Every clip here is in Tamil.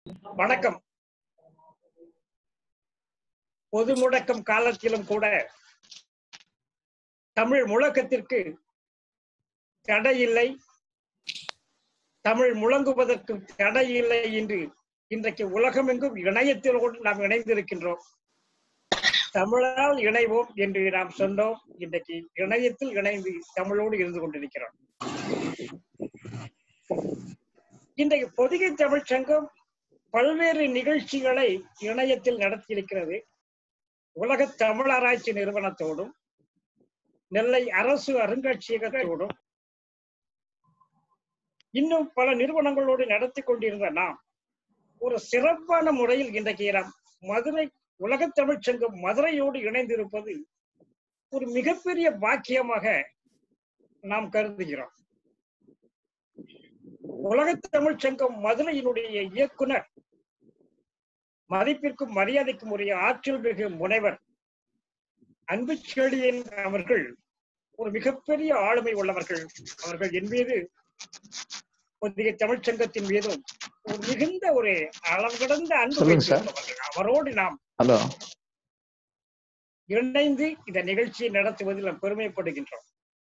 வணக்கம். பொது முடக்கம் காலத்திலும் கூட தமிழ் முழக்கத்திற்கு தடையில்லை, தமிழ் முழங்குவதற்கு தடையில்லை என்று இன்றைக்கு உலகமெங்கும் இணையத்திலோடு நாம் இணைந்திருக்கின்றோம். தமிழால் இணைவோம் என்று நாம் சொன்னோம். இன்றைக்கு இணையத்தில் இணைந்து தமிழோடு இருந்து கொண்டிருக்கிறோம். இன்றைக்கு பொதிகை தமிழ் சங்கம் பல்வேறு நிகழ்ச்சிகளை இணையத்தில் நடத்தியிருக்கிறது. உலக தமிழ் ஆராய்ச்சி நிறுவனத்தோடும் நெல்லை அரசு அருங்காட்சியகத்தோடும் இன்னும் பல நிறுவனங்களோடு நடத்தி கொண்டிருந்த நாம் ஒரு சிறப்பான முறையில் இன்றைக்கு நாம் மதுரை உலக தமிழ் சங்கம் மதுரையோடு இணைந்திருப்பது ஒரு மிகப்பெரிய பாக்கியமாக நாம் கருதுகிறோம். உலக தமிழ் சங்கம் மதுரையினுடைய இயக்குனர், மதிப்பிற்கும் மரியாதைக்கும் உரிய ஆற்றல் மிகு முனைவர் அன்புச்செழியன் அவர்கள் ஒரு மிகப்பெரிய ஆளுமை உள்ளவர்கள். அவர்கள் என் மீது பொதிகை தமிழ் சங்கத்தின் மீதும் ஒரு மிகுந்த ஒரு அளவு கடந்த அன்பு வைத்திருந்தவர்கள். அவரோடு நாம் இணைந்து இந்த நிகழ்ச்சியை நடத்துவதில் நாம் பெருமைப்படுகின்றோம்.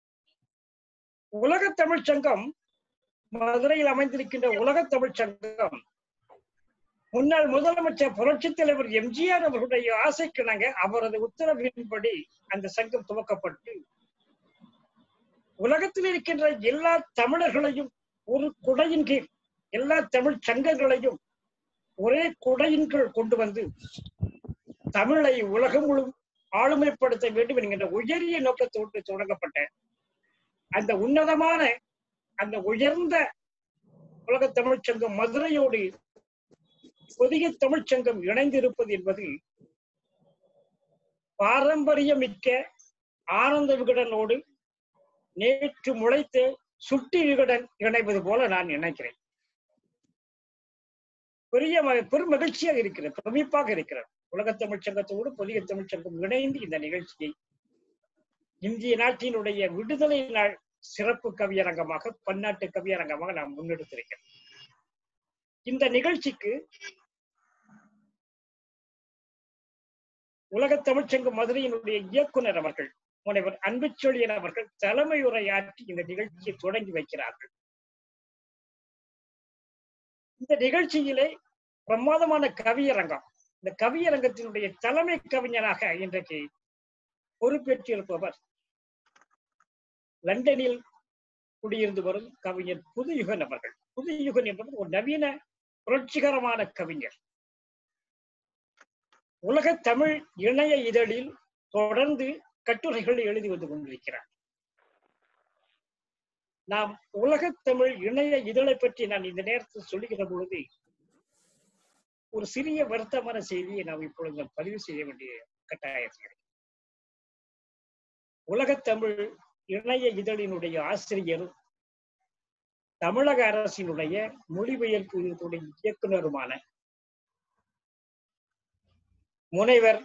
உலக தமிழ் சங்கம் மதுரையில் அமைந்திருக்கின்ற உலக தமிழ் சங்கம் முன்னாள் முதலமைச்சர் புரட்சித் தலைவர் எம்ஜிஆர் அவர்களுடைய ஆசைக்கிணங்க அவரது உத்தரவின்படி அந்த சங்கம் துவக்கப்பட்டு உலகத்தில் இருக்கின்ற எல்லா தமிழர்களையும் ஒரு குடையின் கீழ், எல்லா தமிழ் சங்கங்களையும் ஒரே குடையின் கீழ் கொண்டு வந்து தமிழை உலகம் முழு ஆளுமைப்படுத்த வேண்டும் என்கின்ற உயரிய நோக்கத்தோடு தொடங்கப்பட்ட அந்த உன்னதமான அந்த உயர்ந்த உலக தமிழ் சங்கம் மதுரையோடு பொதிகை தமிழ் சங்கம் இணைந்திருப்பது என்பது பாரம்பரியமிக்க ஆனந்த விகடனோடு நேற்று முளைத்து சுட்டி விகடன் இணைவது போல நான் நினைக்கிறேன். பெரும் மகிழ்ச்சியாக இருக்கிறது, பிரமிப்பாக இருக்கிறது. உலக தமிழ் சங்கத்தோடு பொதிகை தமிழ் சங்கம் இணைந்து இந்த நிகழ்ச்சியை இந்திய நாட்டினுடைய விடுதலை நாள் சிறப்பு கவியரங்கமாக, பன்னாட்டு கவியரங்கமாக நாம் முன்னெடுத்திருக்கிறோம். இந்த நிகழ்ச்சிக்கு உலக தமிழ்ச்சங்கம் மதுரையினுடைய இயக்குனர் அவர்கள் முனைவர் அன்புச்செழியன் அவர்கள் தலைமை உரையாற்றி இந்த நிகழ்ச்சியை தொடங்கி வைக்கிறார்கள். இந்த நிகழ்ச்சியிலே பிரமாதமான கவியரங்கம். இந்த கவியரங்கத்தினுடைய தலைமை கவிஞராக இன்றைக்கு பொறுப்பேற்றிருப்பவர் லண்டனில் குடியிருந்து வரும் கவிஞர் புதுயுகன் அவர்கள். புதுயுகன் என்பது ஒரு நவீன புரட்சிகரமான கவிஞர். உலக தமிழ் இணைய இதழில் தொடர்ந்து கட்டுரைகள் எழுதி வந்து கொண்டிருக்கிறார். நாம் உலக தமிழ் இணைய இதழை பற்றி நான் இந்த நேரத்தில் சொல்லுகிற பொழுது ஒரு சிறிய வருத்தமான செய்தியை நாம் இப்பொழுது பதிவு செய்ய வேண்டிய கட்டாயம். உலக தமிழ் இணைய இதழினுடைய ஆசிரியரும் தமிழக அரசினுடைய மொழிபெயர்ப்பு இயக்குனருமான முனைவர்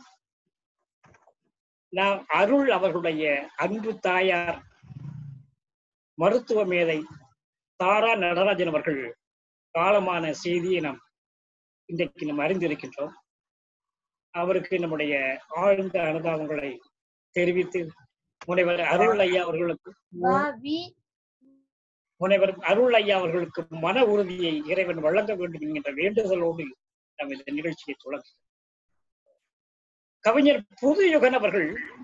அருள் அவர்களுடைய அன்பு தாயார் மருத்துவ மேதை தாரா நடராஜன் அவர்கள் காலமான செய்தியை நாம் இன்றைக்கு நாம் அறிந்திருக்கின்றோம். அவருக்கு நம்முடைய ஆழ்ந்த அனுதாபங்களை தெரிவித்து முனைவர் அருள் ஐயா அவர்களுக்கு மன உறுதியை இறைவன் வழங்க வேண்டும் என்கின்ற வேண்டுதலோடு நாம் இந்த நிகழ்ச்சியை தொடங்க. கவிஞர் புதுயுகன் அவர்கள்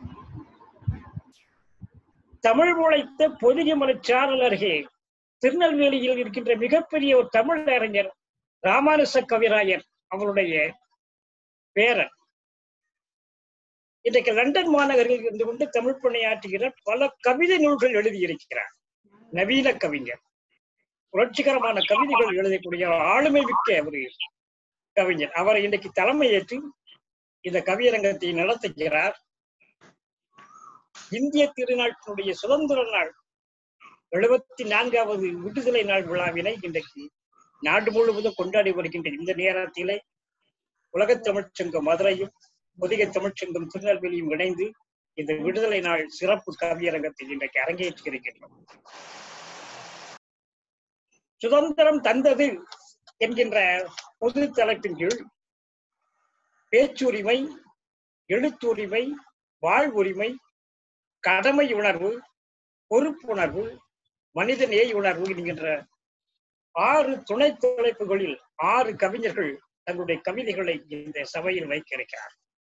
தமிழ் முளைத்த பொதிகை மலைச்சாரல் அருகே திருநெல்வேலியில் இருக்கின்ற மிகப்பெரிய ஒரு தமிழ் அறிஞர் ராமானுச கவிராயர் அவருடைய பேரன். இன்றைக்கு லண்டன் மாநகரில் இருந்து கொண்டு தமிழ் பணியாற்றுகிற பல கவிதை நூல்கள் எழுதியிருக்கிறார். நவீன கவிஞர், புரட்சிகரமான கவிதைகள் எழுதக்கூடிய ஆளுமை மிக்க ஒரு கவிஞர். அவரை இன்றைக்கு தலைமையேற்று இந்த கவியரங்கத்தை நடத்துகிறார். இந்திய திருநாட்டினுடைய சுதந்திர நாள் 74வது விடுதலை நாள் விழாவினை இன்றைக்கு நாடு முழுவதும் கொண்டாடி வருகின்ற இந்த நேரத்திலே உலக தமிழ்ச்சங்கம் மதுரையும் பொதிகை தமிழ்ச்சங்கம் திருநெல்வேலியும் இணைந்து இந்த விடுதலை நாள் சிறப்பு கவியரங்கத்தை இன்றைக்கு அரங்கேற்றி இருக்கின்றோம். சுதந்திரம் தந்தது என்கின்ற பொது தலைப்பின் கீழ் பேச்சுரிமை, எழுத்துரிமை, வாழ்வுரிமை, கடமை உணர்வு, பொறுப்புணர்வு, மனிதநேய உணர்வு என்கின்ற 6 துணை தலைப்புகளில் 6 கவிஞர்கள் தங்களுடைய கவிதைகளை இந்த சபையில் வைக்க இருக்கிறார்.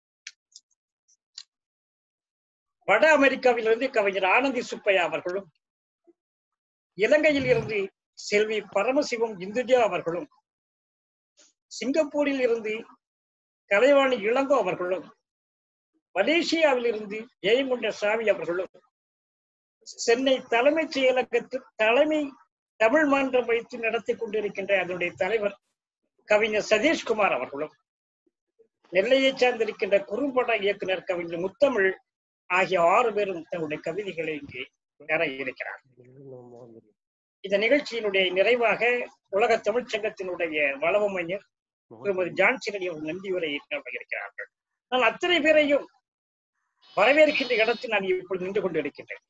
வட அமெரிக்காவிலிருந்து கவிஞர் ஆனந்தி சுப்பையா அவர்களும், இலங்கையில் இருந்து செல்வி பரமசிவம் இந்துஜா அவர்களும், சிங்கப்பூரில் இருந்து கலைவாணி இளங்கோ அவர்களும், மலேசியாவில் இருந்து ஜெயமுண்ட சாமி அவர்களும், சென்னை தலைமைச் செயலகத்தில் தலைமை தமிழ் மன்றம் வைத்து நடத்தி கொண்டிருக்கின்ற அதனுடைய தலைவர் கவிஞர் சதீஷ்குமார் அவர்களும், நெல்லையை சார்ந்திருக்கின்ற குறும்பட இயக்குனர் கவிஞர் முத்தமிழ் ஆகிய 6 பேரும் தன்னுடைய கவிதைகளை இங்கே தர இருக்கிறார். இந்த நிகழ்ச்சியினுடைய நிறைவாக உலக தமிழ்ச் சங்கத்தினுடைய வளவமைஞர் திருமதி ஜான்சினி அவர்கள் நன்றியுரை இருக்கிறார்கள். நான் அத்தனை பேரையும் வரவேற்கின்ற இடத்தில் நான் இப்பொழுது நின்று கொண்டு இருக்கின்றேன்.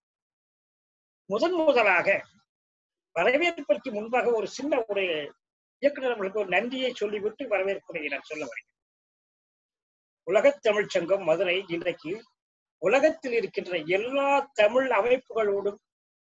முதலாக வரவேற்பதற்கு முன்பாக ஒரு சின்ன ஒரு இயக்குனர் அவர்களுக்கு ஒரு நன்றியை சொல்லிவிட்டு வரவேற்புரை நான் சொல்ல வருகிறேன். உலகத் தமிழ்ச் சங்கம் மதுரை இன்றைக்கு உலகத்தில் இருக்கின்ற எல்லா தமிழ் அமைப்புகளோடும்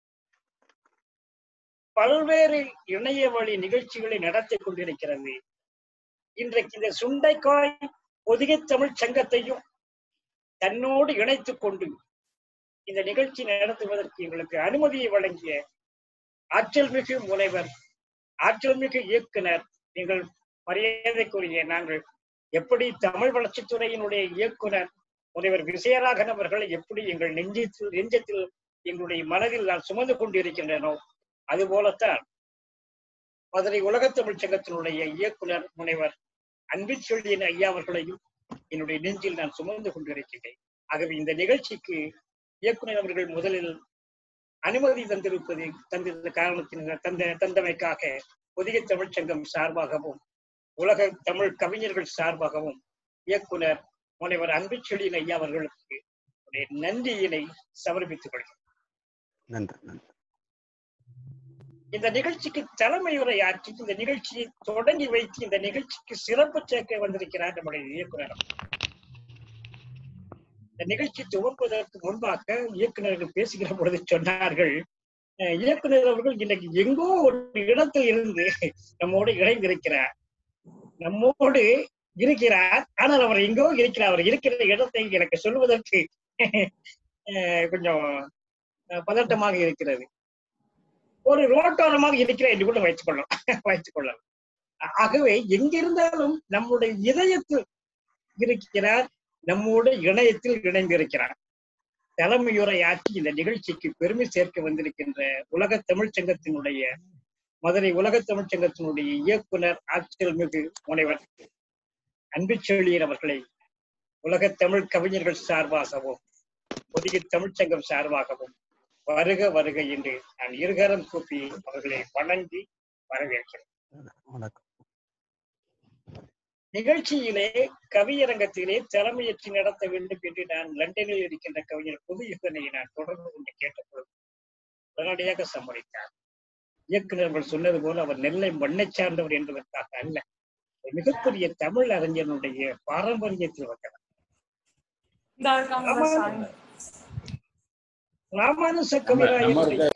பல்வேறு இணைய வழி நிகழ்ச்சிகளை நடத்தி கொண்டிருக்கிறது. இன்றைக்கு இந்த சுண்டைக்காய் பொதிகை தமிழ் சங்கத்தையும் தன்னோடு இணைத்துக் கொண்டு இந்த நிகழ்ச்சி நடத்துவதற்கு எங்களுக்கு அனுமதியை வழங்கிய ஆற்றல் மிகு முனைவர், ஆற்றல் மிகு இயக்குனர், எங்கள் மரியாதைக்குரிய நாங்கள் எப்படி தமிழ் வளர்ச்சித்துறையினுடைய இயக்குனர் முனைவர் விஜயராகவன் அவர்களை எப்படி எங்கள் நெஞ்சத்தில் எங்களுடைய மனதில் நான் சுமந்து கொண்டிருக்கின்றனோ அதுபோலத்தான் மதுரை உலகத் தமிழ்ச் சங்கத்தினுடைய இயக்குனர் முனைவர் அன்பிற்செழியன் ஐயா அவர்களையும் என்னுடைய நெஞ்சில் நான் சுமந்து கொண்டிருக்கிறேன். ஆகவே இந்த நிகழ்ச்சிக்கு இயக்குனர் அவர்கள் முதலில் அனுமதி தந்திருந்த தந்தமைக்காக பொதிகை தமிழ்ச் சங்கம் சார்பாகவும் உலக தமிழ் கவிஞர்கள் சார்பாகவும் இயக்குனர் முனைவர் அன்பிற்செழியன் ஐயா அவர்களுக்கு நன்றியினை சமர்ப்பித்துக் கொள்கிறேன். நன்றி. இந்த நிகழ்ச்சிக்கு தலைமையுரை ஆற்றி இந்த நிகழ்ச்சியை தொடங்கி வைத்து இந்த நிகழ்ச்சிக்கு சிறப்பு சேர்க்க வந்திருக்கிறார் நம்முடைய இயக்குனர். இந்த நிகழ்ச்சி துவங்குவதற்கு முன்பாக இயக்குநர்கள் பேசுகிற பொழுது சொன்னார்கள், இயக்குனர் அவர்கள் இன்றைக்கு எங்கோ ஒரு இடத்தில் இருந்து நம்மோடு இணைந்திருக்கிறார், நம்மோடு இருக்கிறார், ஆனால் அவர் எங்கோ இருக்கிறார், அவர் இருக்கிற இடத்தை எனக்கு சொல்வதற்கு கொஞ்சம் பதட்டமாக இருக்கிறது, ஒரு ரோட்டோரமாக இருக்கிற என்று கூட வைத்துக் கொள்ளலாம். ஆகவே எங்கிருந்தாலும் நம்முடைய இதயத்தில் இருக்கிறார், நம்மோடு இணையத்தில் இணைந்திருக்கிறார். தலைமையுரை ஆற்றி இந்த நிகழ்ச்சிக்கு பெருமை சேர்க்க வந்திருக்கின்ற உலக தமிழ்ச் சங்கத்தினுடைய மதுரை உலக தமிழ்ச் சங்கத்தினுடைய இயக்குனர் ஆற்றல் மிகு முனைவர் அன்பிற்செழியன் அவர்களை உலக தமிழ் கவிஞர்கள் சார்பாகவும் பொதிகை தமிழ்ச் சங்கம் சார்பாகவும் வருக வருக என்று நான் இருகரம் கூப்பி அவர்களை வணங்கி வரவேற்கிறேன். நிகழ்ச்சியிலே கவியரங்கத்திலே தலைமையேற்றி நடத்த வேண்டும் என்று நான் லண்டனில் இருக்கின்ற கவிஞர் புதுயுகனை நான் தொடர்பு கொண்டு கேட்டபொழுது உடனடியாக சம்மதித்தார். இயக்குநர்கள் சொன்னது போல அவர் நெல்லை மண்ணை சார்ந்தவர் என்பதற்காக அல்ல, மிகப்பெரிய தமிழ் அறிஞனுடைய பாரம்பரியத்தில் வந்தவர். ராமானுச கவிராயர்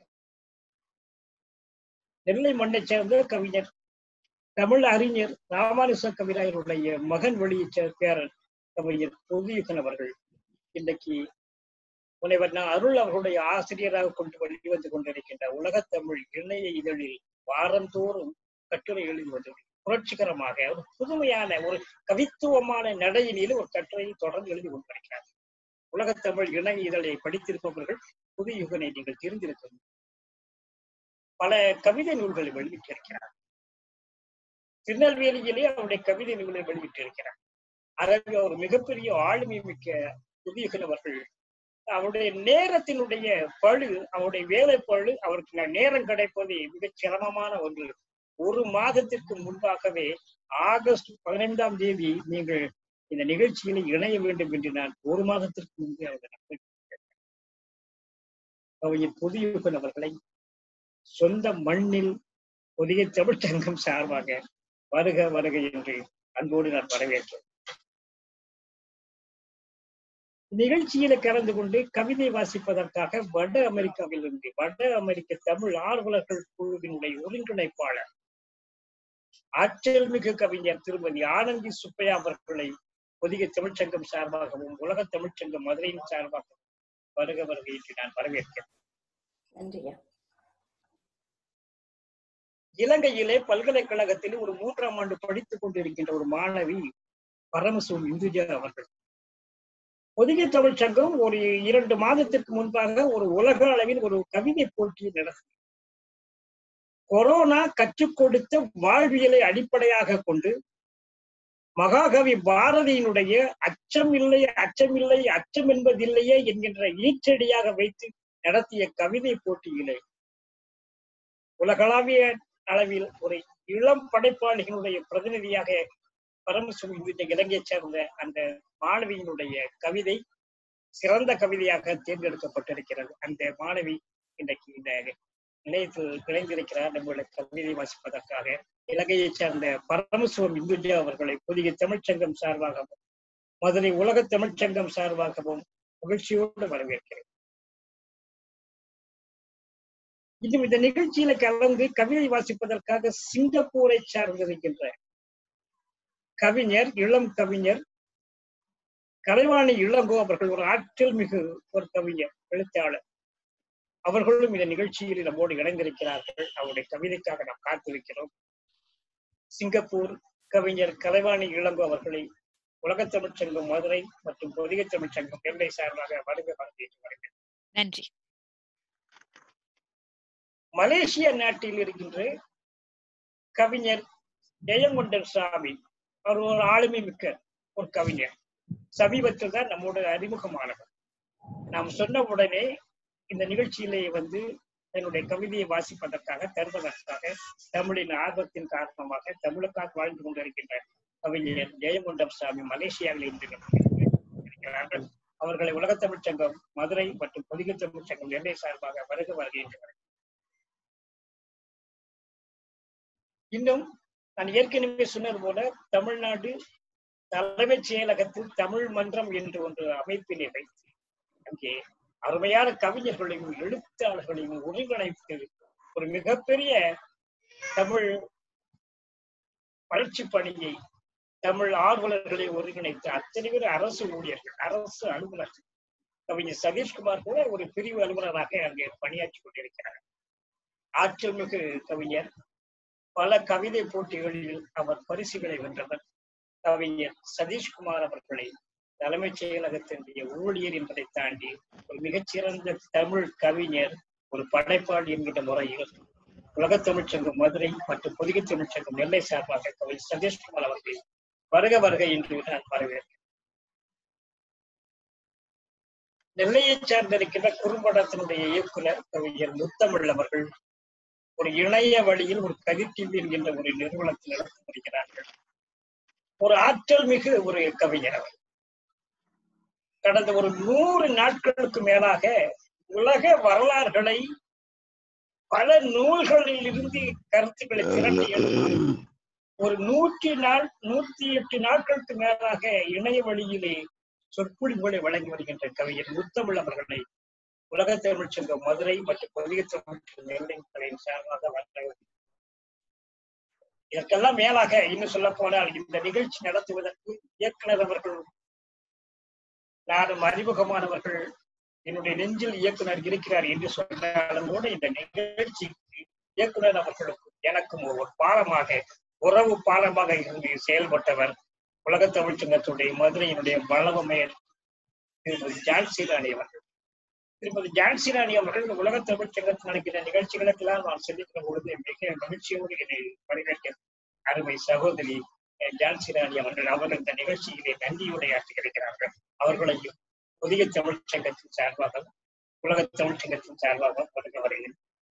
நெல்லை மண்ணை சேர்ந்த கவிஞர் தமிழ் அறிஞர் ராமானுச கவிராயருடைய மகன் வழியை பேரன் கவிஞர் புதுயுகன் அவர்கள் இன்றைக்கு முனைவர் அருள் அவர்களுடைய ஆசிரியராக கொண்டு வெளிவந்து கொண்டிருக்கின்ற உலகத் தமிழ் இணைய இதழில் வாரந்தோறும் கட்டுரை எழுதி வந்து புரட்சிகரமாக ஒரு புதுமையான ஒரு கவித்துவமான நடையினில் ஒரு கட்டுரையை தொடர்ந்து எழுதி கொண்டிருக்கிறார். உலகத் தமிழ் இணைய இதழை படித்திருப்பவர்கள் புதுயுகனை நீங்கள் தெரிந்திருக்க பல கவிதை நூல்களை வெளியிட்டிருக்கிறார். திருநெல்வேலியிலே அவருடைய கவிதை நூல்களை வெளியிட்டிருக்கிறார். ஆகவே அவர் மிகப்பெரிய ஆளுமை மிக்க புதுயுகன் அவர்கள் அவருடைய நேரத்தினுடைய பழு, அவருடைய வேலை பழு, அவருக்கு நேரம் கிடைப்பது மிகச் சிரமமான ஒன்று. ஒரு மாதத்திற்கு முன்பாகவே ஆகஸ்ட் 15ஆம் தேதி நீங்கள் இந்த நிகழ்ச்சியில் இணைய வேண்டும் என்று நான் ஒரு மாதத்திற்கு முன்பே அவர்கள் கவிஞர் புதுயுகன் அவர்களை சொந்த மண்ணில் புதிய தமிழ்ச்சங்கம் சார்பாக வருக வருக என்று அன்போடு நான் வரவேற்றேன். நிகழ்ச்சியில கலந்து கொண்டு கவிதை வாசிப்பதற்காக வட அமெரிக்காவிலிருந்து வட அமெரிக்க தமிழ் ஆர்வலர்கள் குழுவினுடைய ஒருங்கிணைப்பாளர் ஆற்றல் மிகு கவிஞர் திருமதி ஆனந்தி சுப்பையா அவர்களை புதிய தமிழ்ச்சங்கம் சார்பாகவும் உலக தமிழ்ச்சங்கம் மதுரையின் சார்பாகவும் வருக வருக என்று நான் வரவேற்கிறேன். இலங்கையிலே பல்கலைக்கழகத்தில் ஒரு 3ஆம் ஆண்டு படித்துக் கொண்டிருக்கின்ற ஒரு மாணவி பரமசிவம் இந்துஜா அவர்கள் புதிய தமிழ்ச்சங்கம் ஒரு 2 மாதத்திற்கு முன்பாக ஒரு உலக அளவில் ஒரு கவிதை போட்டியை நடத்தியது. கொரோனா கற்றுக் கொடுத்த வாழ்வியலை அடிப்படையாக கொண்டு மகாகவி பாரதியினுடைய அச்சம் இல்லை அச்சமில்லை அச்சம் என்பதில்லையே என்கின்ற ஈச்சடியாக வைத்து நடத்திய கவிதை போட்டியிலே உலகளாவிய அளவில் ஒரு இளம் படைப்பாளிகளுடைய பிரதிநிதியாக பரமசிவம் இலங்கையை சேர்ந்த அந்த மாணவியினுடைய கவிதை சிறந்த கவிதையாக தேர்ந்தெடுக்கப்பட்டிருக்கிறது. அந்த மாணவி இன்றைக்கு இந்த நிலையத்தில் இணைந்திருக்கிறார். நம்முடைய கவிதை வாசிப்பதற்காக இலங்கையை சேர்ந்த பரமசிவம் இந்துஜா அவர்களை புதிய தமிழ்ச்சங்கம் சார்பாகவும் மதுரை உலக தமிழ்ச்சங்கம் சார்பாகவும் மகிழ்ச்சியோடு வரவேற்கிறேன். இன்னும் இந்த நிகழ்ச்சியில கலந்து கவிதை வாசிப்பதற்காக சிங்கப்பூரை சார்ந்திருக்கின்ற கவிஞர் இளம் கவிஞர் கலைவாணி இளங்கோ அவர்கள் ஒரு ஆற்றல் மிகு ஒரு கவிஞர் எழுத்தாளர். அவர்களும் இந்த நிகழ்ச்சியில் நம்மோடு இணைந்திருக்கிறார்கள். அவருடைய கவிதைக்காக நாம் காத்திருக்கிறோம். சிங்கப்பூர் கவிஞர் கலைவாணி இளங்கோ அவர்களை உலக தமிழ்ச்சங்கம் மதுரை மற்றும் புதிய தமிழ்ச்சங்கம் எல்லை சார்பாக வருக வரவேற்று நன்றி. மலேசிய நாட்டில் இருக்கின்ற கவிஞர் ஜெயங்கொண்டன் சாமி அவர் ஒரு ஆளுமை மிக்க ஒரு கவிஞர். சமீபத்தில் தான் நம்மோட அறிமுகமானவர். நாம் சொன்ன உடனே இந்த நிகழ்ச்சியிலே வந்து என்னுடைய கவிதையை வாசிப்பதற்காக தருவதற்காக தமிழின் ஆர்வத்தின் காரணமாக தமிழுக்காக வாழ்ந்து கொண்டிருக்கின்ற கவிஞர் ஜெயங்கொண்டம் சாமி மலேசியாவில் இருக்கிறார்கள். அவர்களை உலக தமிழ்ச்சங்கம் மதுரை மற்றும் புதிய தமிழ்ச்சங்கம் எல்லை சார்பாக வருக வருகின்றனர். இன்னும் நான் ஏற்கனவே சொன்னது போல தமிழ்நாடு தலைமைச் செயலகத்தில் தமிழ் மன்றம் என்று ஒன்று அமைப்பினை வைத்து அங்கே அருமையான கவிஞர்களையும் எழுத்தாளர்களையும் ஒருங்கிணைத்து ஒரு மிகப்பெரிய தமிழ் வளர்ச்சி பணியை தமிழ் ஆர்வலர்களை ஒருங்கிணைத்து அத்தனை பேர் அரசு ஊழியர்கள் அரசு அலுவலர்கள். கவிஞர் சதீஷ்குமார் கூட ஒரு பிரிவு அலுவலராக அங்கே பணியாற்றி கொண்டிருக்கிறார். ஆற்றல் மிகு கவிஞர். பல கவிதை போட்டிகளில் அவர் பரிசுகளை வென்றவர். கவிஞர் சதீஷ்குமார் அவர்களை தலைமைச் செயலகத்தினுடைய ஊழியர் என்பதை தாண்டி ஒரு மிகச்சிறந்த தமிழ் கவிஞர், ஒரு படைப்பாளி என்கின்ற முறையில் உலக தமிழ்ச்சங்கம் மதுரை மற்றும் புதிய தமிழ்ச்சங்கம் நெல்லை சார்பாக கவிஞர் சதீஷ்குமார் அவர்களை வருக வருக என்று நான் வரவேற்கிறேன். நெல்லையை சார்ந்திருக்கின்ற குறும்படத்தினுடைய இயக்குனர் கவிஞர் முத்தமிழ் அவர்கள் ஒரு இணைய வழியில் ஒரு கதிர்டிவி என்கின்ற ஒரு நிறுவனத்தில் நடத்தி வருகிறார்கள். ஒரு ஆற்றல் மிகு ஒரு கவிஞர் அவர். கடந்த ஒரு 100 நாட்களுக்கு மேலாக உலக வரலாறுகளை பல நூல்களில் இருந்து கருத்துக்களை திரட்டி எடுத்து ஒரு 108 நாட்களுக்கு மேலாக இணைய வழியிலே சொற்பொழிவுகளை வழங்கி வருகின்ற கவிஞர் முத்தமிழ் அவர்களை உலக தமிழ்ச்சங்கம் மதுரை மற்றும் புதிய தமிழ்ச்சங்கம் நெல்லையின் சார்பாக வழங்க. இதற்கெல்லாம் மேலாக இன்னும் சொல்ல போனால் இந்த நிகழ்ச்சி நடத்துவதற்கு இயக்குனர் அவர்கள் நானும் அறிமுகமானவர்கள் என்னுடைய நெஞ்சில் இயக்குனர் இருக்கிறார் என்று சொன்னாலும் கூட இந்த நிகழ்ச்சிக்கு இயக்குனர் அவர்களுக்கும் எனக்கும் ஒரு பாலமாக உறவு பாலமாக இருந்து செயல்பட்டவர் உலக தமிழ்ச்சங்கத்துடைய மதுரையினுடைய வளவமையர் திருமதி ஜான்சி ராணி அவர்கள். திருமதி ஜான்சி ராணி அவர்கள் உலக தமிழ்ச்சங்கத்தில் நடக்கிற நிகழ்ச்சிகளுக்கெல்லாம் நான் செல்லுகிற பொழுது மிக மகிழ்ச்சியோடு என்னை வரவேற்க அருமை சகோதரி ஜான்சி ராணி அவர்கள் இந்த நிகழ்ச்சியிலே நன்றியுரையாற்றுகிறார்கள். அவர்களையும் புதிய தமிழ்ச்சங்கத்தின் சார்பாக உலக தமிழ்ச்சங்கத்தின் சார்பாக வருக வருகிறேன்.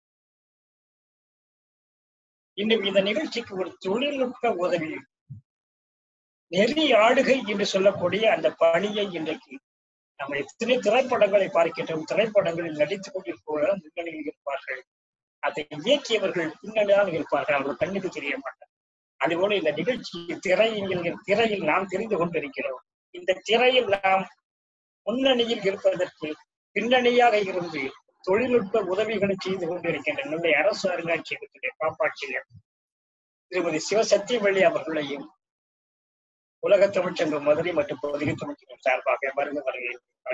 இன்னும் இந்த நிகழ்ச்சிக்கு ஒரு தொழில்நுட்ப உதவி நெறி ஆளுகை என்று சொல்லக்கூடிய அந்த பணியை இன்றைக்கு நம்ம எத்தனை திரைப்படங்களை பார்க்கின்றோம். திரைப்படங்களில் நடித்துக் கொண்டிருப்பவர்கள் முன்னணியில் இருப்பார்கள். அதை இயக்கியவர்கள் பின்னணிதான் இருப்பார்கள், அவர்கள் கண்ணுக்கு தெரிய மாட்டார். அதுபோல இந்த நிகழ்ச்சி திரையில் நாம் தெரிந்து கொண்டிருக்கிறோம். இந்த திரையில் நாம் முன்னணியில் இருப்பதற்கு பின்னணியாக இருந்து தொழில்நுட்ப உதவிகளை செய்து கொண்டிருக்கின்ற நம்முடைய அரசு அருங்காட்சியகத்துடைய காப்பாட்சியர் திருமதி சிவசத்தியவள்ளி அவர்களையும் உலக தமிழ்ச்சங்கம் மதுரை மற்றும் பொதிகை தமிழ்ச்சங்கம் சார்பாக வருகை.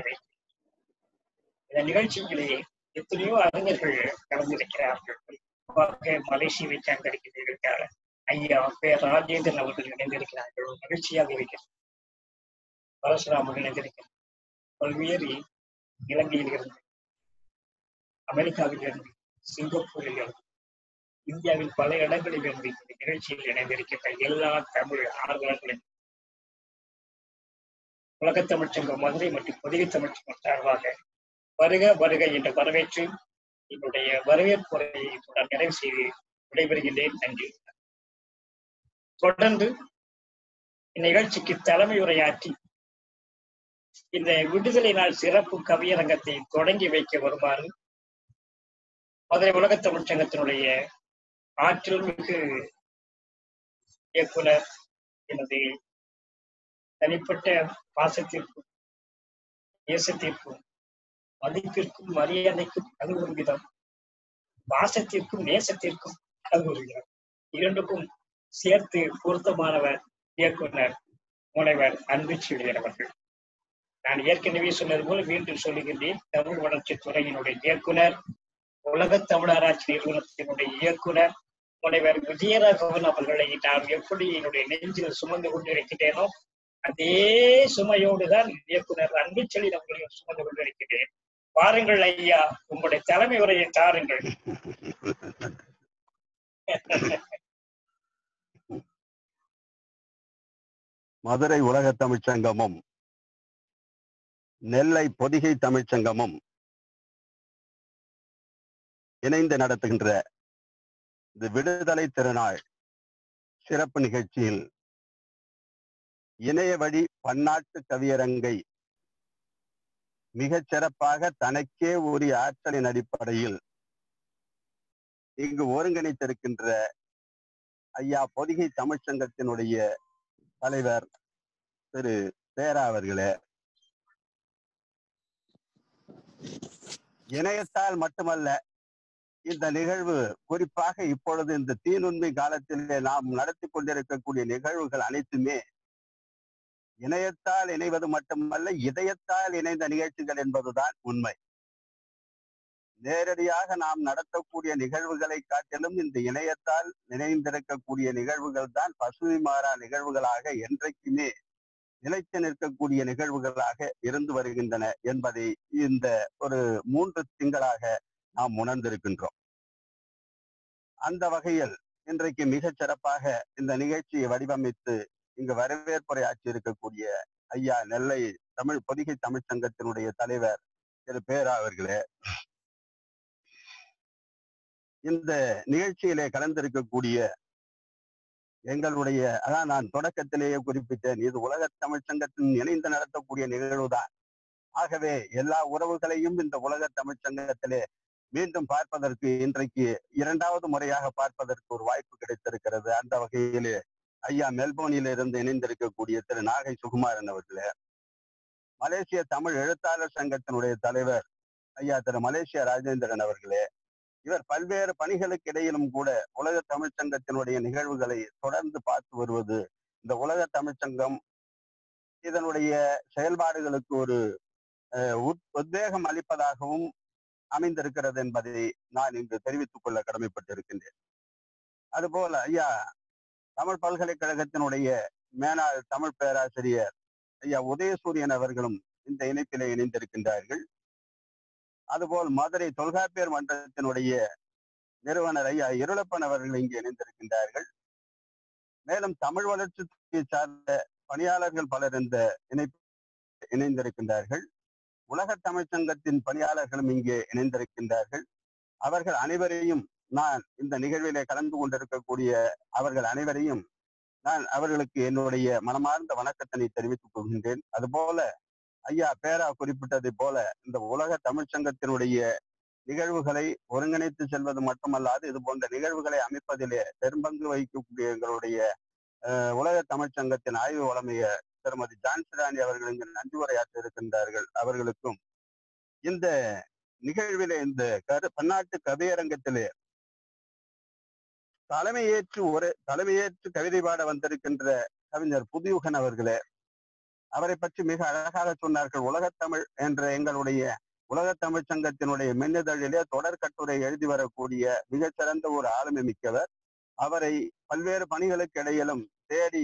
இந்த நிகழ்ச்சியிலேயே எத்தனையோ அறிஞர்கள் கலந்திருக்கிறார்கள். மலேசியாவை சார்ந்திருக்கிறார்கள். ஐயா பேர் ராஜேந்திரன் அவர்கள் இணைந்திருக்கிறார்கள். மகிழ்ச்சியாக இருக்கிறது. பரசுராமன் இணைந்திருக்கிறார். பல்வேறு இலங்கையில் இருந்து, அமெரிக்காவில் இருந்து, சிங்கப்பூரில் இருந்து, இந்தியாவில் பல இடங்களில் இருந்து இந்த நிகழ்ச்சியில் இணைந்திருக்கின்ற எல்லா தமிழ் ஆர்வலர்களும் உலக தமிழ்ச்சங்கம் மதுரை மற்றும் பொதிகை தமிழ்ச்சங்கம் சார்பாக வருக வருக என்று வரவேற்று என்னுடைய வரவேற்புரையை நிறைவு செய்து விடைபெறுகின்றேன். நன்றி. தொடர்ந்து இந்நிகழ்ச்சிக்கு தலைமை உரையாற்றி இந்த விடுதலை நாள் சிறப்பு கவியரங்கத்தை தொடங்கி வைக்க வருமாறு மதுரை உலக தமிழ்ச்சங்கத்தினுடைய ஆற்றல் மிகு இயக்குனர் எனது தனிப்பட்ட பாசத்திற்கும் நேசத்திற்கும் மதிப்பிற்கும் மரியாதைக்கும் அது ஒரு விதம், பாசத்திற்கும் நேசத்திற்கும் அது ஒரு விதம், இரண்டுக்கும் சேர்த்து பொருத்தமானவர் இயக்குனர் முனைவர் அன்புச்செழியன் அவர்கள். நான் ஏற்கனவே சொன்னது போல மீண்டும் சொல்லுகின்றேன். தமிழ் வளர்ச்சி துறையினுடைய இயக்குனர், உலக தமிழராட்சி நிறுவனத்தினுடைய இயக்குனர் முனைவர் விஜயராகவன் அவர்களை நான் எப்படி என்னுடைய நெஞ்சில் சுமந்து கொண்டிருக்கிறேனோ அதே சுமையோடுதான் இயக்குனர் அன்புச்செழியன் அவர்களையும் சுமந்து கொண்டிருக்கிறேன். பாருங்கள் ஐயா, உங்களுடைய தலைமை உரையை தாருங்கள். மதுரை உலக தமிழ்ச்சங்கமும் நெல்லை பொதிகை தமிழ்ச்சங்கமும் இணைந்து நடத்துகின்ற இந்த விடுதலை திருநாள் சிறப்பு நிகழ்ச்சியில் இணைய வழி பன்னாட்டு கவியரங்கை மிகச் சிறப்பாக தனக்கே உரிய ஆற்றலின் அடிப்படையில் இங்கு ஒருங்கிணைத்திருக்கின்ற ஐயா பொதிகை தமிழ்ச்சங்கத்தினுடைய தலைவர் திரு பேரா அவர்களே, இணையத்தால் மட்டுமல்ல இந்த நிகழ்வு, குறிப்பாக இப்பொழுது இந்த தீநுண்மை காலத்திலே நாம் நடத்தி கொண்டிருக்கக்கூடிய நிகழ்வுகள் அனைத்துமே இணையத்தால் இணைவது மட்டுமல்ல, இதயத்தால் இணைந்த நிகழ்ச்சிகள் என்பதுதான் உண்மை. நேரடியாக நாம் நடத்தக்கூடிய நிகழ்வுகளை காட்டிலும் இந்த இணையத்தால் இணைந்திருக்கக்கூடிய நிகழ்வுகள் தான் பசுமை மாறா நிகழ்வுகளாக என்றைக்குமே நிலைத்து நிற்கக்கூடிய நிகழ்வுகளாக இருந்து வருகின்றன என்பதை இந்த ஒரு 3 திங்களாக நாம் உணர்ந்திருக்கின்றோம். அந்த வகையில் இன்றைக்கு மிகச் சிறப்பாக இந்த நிகழ்ச்சியை வடிவமைத்து இங்கு வரவேற்புரை ஆற்றி இருக்கக்கூடிய ஐயா நெல்லை பொதிகை தமிழ்ச்சங்கத்தினுடைய தலைவர் திரு பேரா அவர்களே, இந்த நிகழ்ச்சியிலே கலந்திருக்கக்கூடிய எங்களுடைய நான் தொடக்கத்திலேயே குறிப்பிட்டேன், இது உலக தமிழ்ச்சங்கத்தின் இணைந்து நடத்தக்கூடிய நிகழ்வுதான். ஆகவே எல்லா உறவுகளையும் இந்த உலக தமிழ்ச்சங்கத்திலே மீண்டும் பார்ப்பதற்கு இன்றைக்கு 2வது முறையாக பார்ப்பதற்கு ஒரு வாய்ப்பு கிடைத்திருக்கிறது. அந்த வகையிலே ஐயா மெல்போர்னில் இருந்து இணைந்திருக்கக்கூடிய திரு நாகை சுகுமாரன் அவர்களே, மலேசிய தமிழ் எழுத்தாளர் சங்கத்தினுடைய தலைவர் ஐயா திரு மலேசியா ராஜேந்திரன் அவர்களே, இவர் பல்வேறு பணிகளுக்கு இடையிலும் கூட உலக தமிழ்ச்சங்கத்தினுடைய நிகழ்வுகளை தொடர்ந்து பார்த்து வருவது இந்த உலக தமிழ்ச்சங்கம் இதனுடைய செயல்பாடுகளுக்கு ஒரு உத்வேகம் அளிப்பதாகவும் அமைந்திருக்கிறது என்பதை நான் இங்கு தெரிவித்துக் கொள்ள கடமைப்பட்டிருக்கின்றேன். அதுபோல ஐயா தமிழ் பல்கலைக்கழகத்தினுடைய மேனாள் தமிழ் பேராசிரியர் ஐயா உதயசூரியன் அவர்களும் இந்த இணைப்பிலே இணைந்திருக்கின்றார்கள். அதுபோல் மதுரை தொல்காப்பியர் மன்றத்தினுடைய நிறுவனர் ஐயா இருளப்பன் அவர்கள் இங்கு இணைந்திருக்கின்றார்கள். மேலும் தமிழ் வளர்ச்சி சார்ந்த பணியாளர்கள் பலர் இந்த இணைந்திருக்கின்றார்கள். உலக தமிழ்ச்சங்கத்தின் பணியாளர்களும் இங்கே இணைந்திருக்கின்றார்கள். அவர்கள் அனைவரையும் நான் இந்த நிகழ்விலே கலந்து கொண்டிருக்கக்கூடிய அவர்கள் அனைவரையும் நான் அவர்களுக்கு என்னுடைய மனமார்ந்த வணக்கத்தினை தெரிவித்துக் கொள்கின்றேன். அதுபோல ஐயா பேரா குறிப்பிட்டதை போல இந்த உலக தமிழ்ச்சங்கத்தினுடைய நிகழ்வுகளை ஒருங்கிணைத்து செல்வது மட்டுமல்லாது இது போன்ற நிகழ்வுகளை அமைப்பதிலே பெரும்பங்கு வகிக்கக்கூடிய எங்களுடைய உலக தமிழ்ச்சங்கத்தின் ஆய்வு வழமைய திருமதி ஜான்சிராணி அவர்கள் இங்கு நன்றி உரையாற்ற இருக்கின்றார்கள். அவர்களுக்கும் இந்த நிகழ்விலே இந்த பன்னாட்டு கவியரங்கத்திலே தலைமையேற்று கவிதை பாட வந்திருக்கின்ற கவிஞர் புதுயுகன் அவர்களே, அவரை பற்றி மிக அழகாக சொன்னார்கள். உலகத்தமிழ் என்ற எங்களுடைய உலக தமிழ் சங்கத்தினுடைய மின்னிதழிலே தொடர் கட்டுரை எழுதி வரக்கூடிய மிகச்சிறந்த ஒரு ஆளுமை மிக்கவர். அவரை பல்வேறு பணிகளுக்கு இடையிலும் தேடி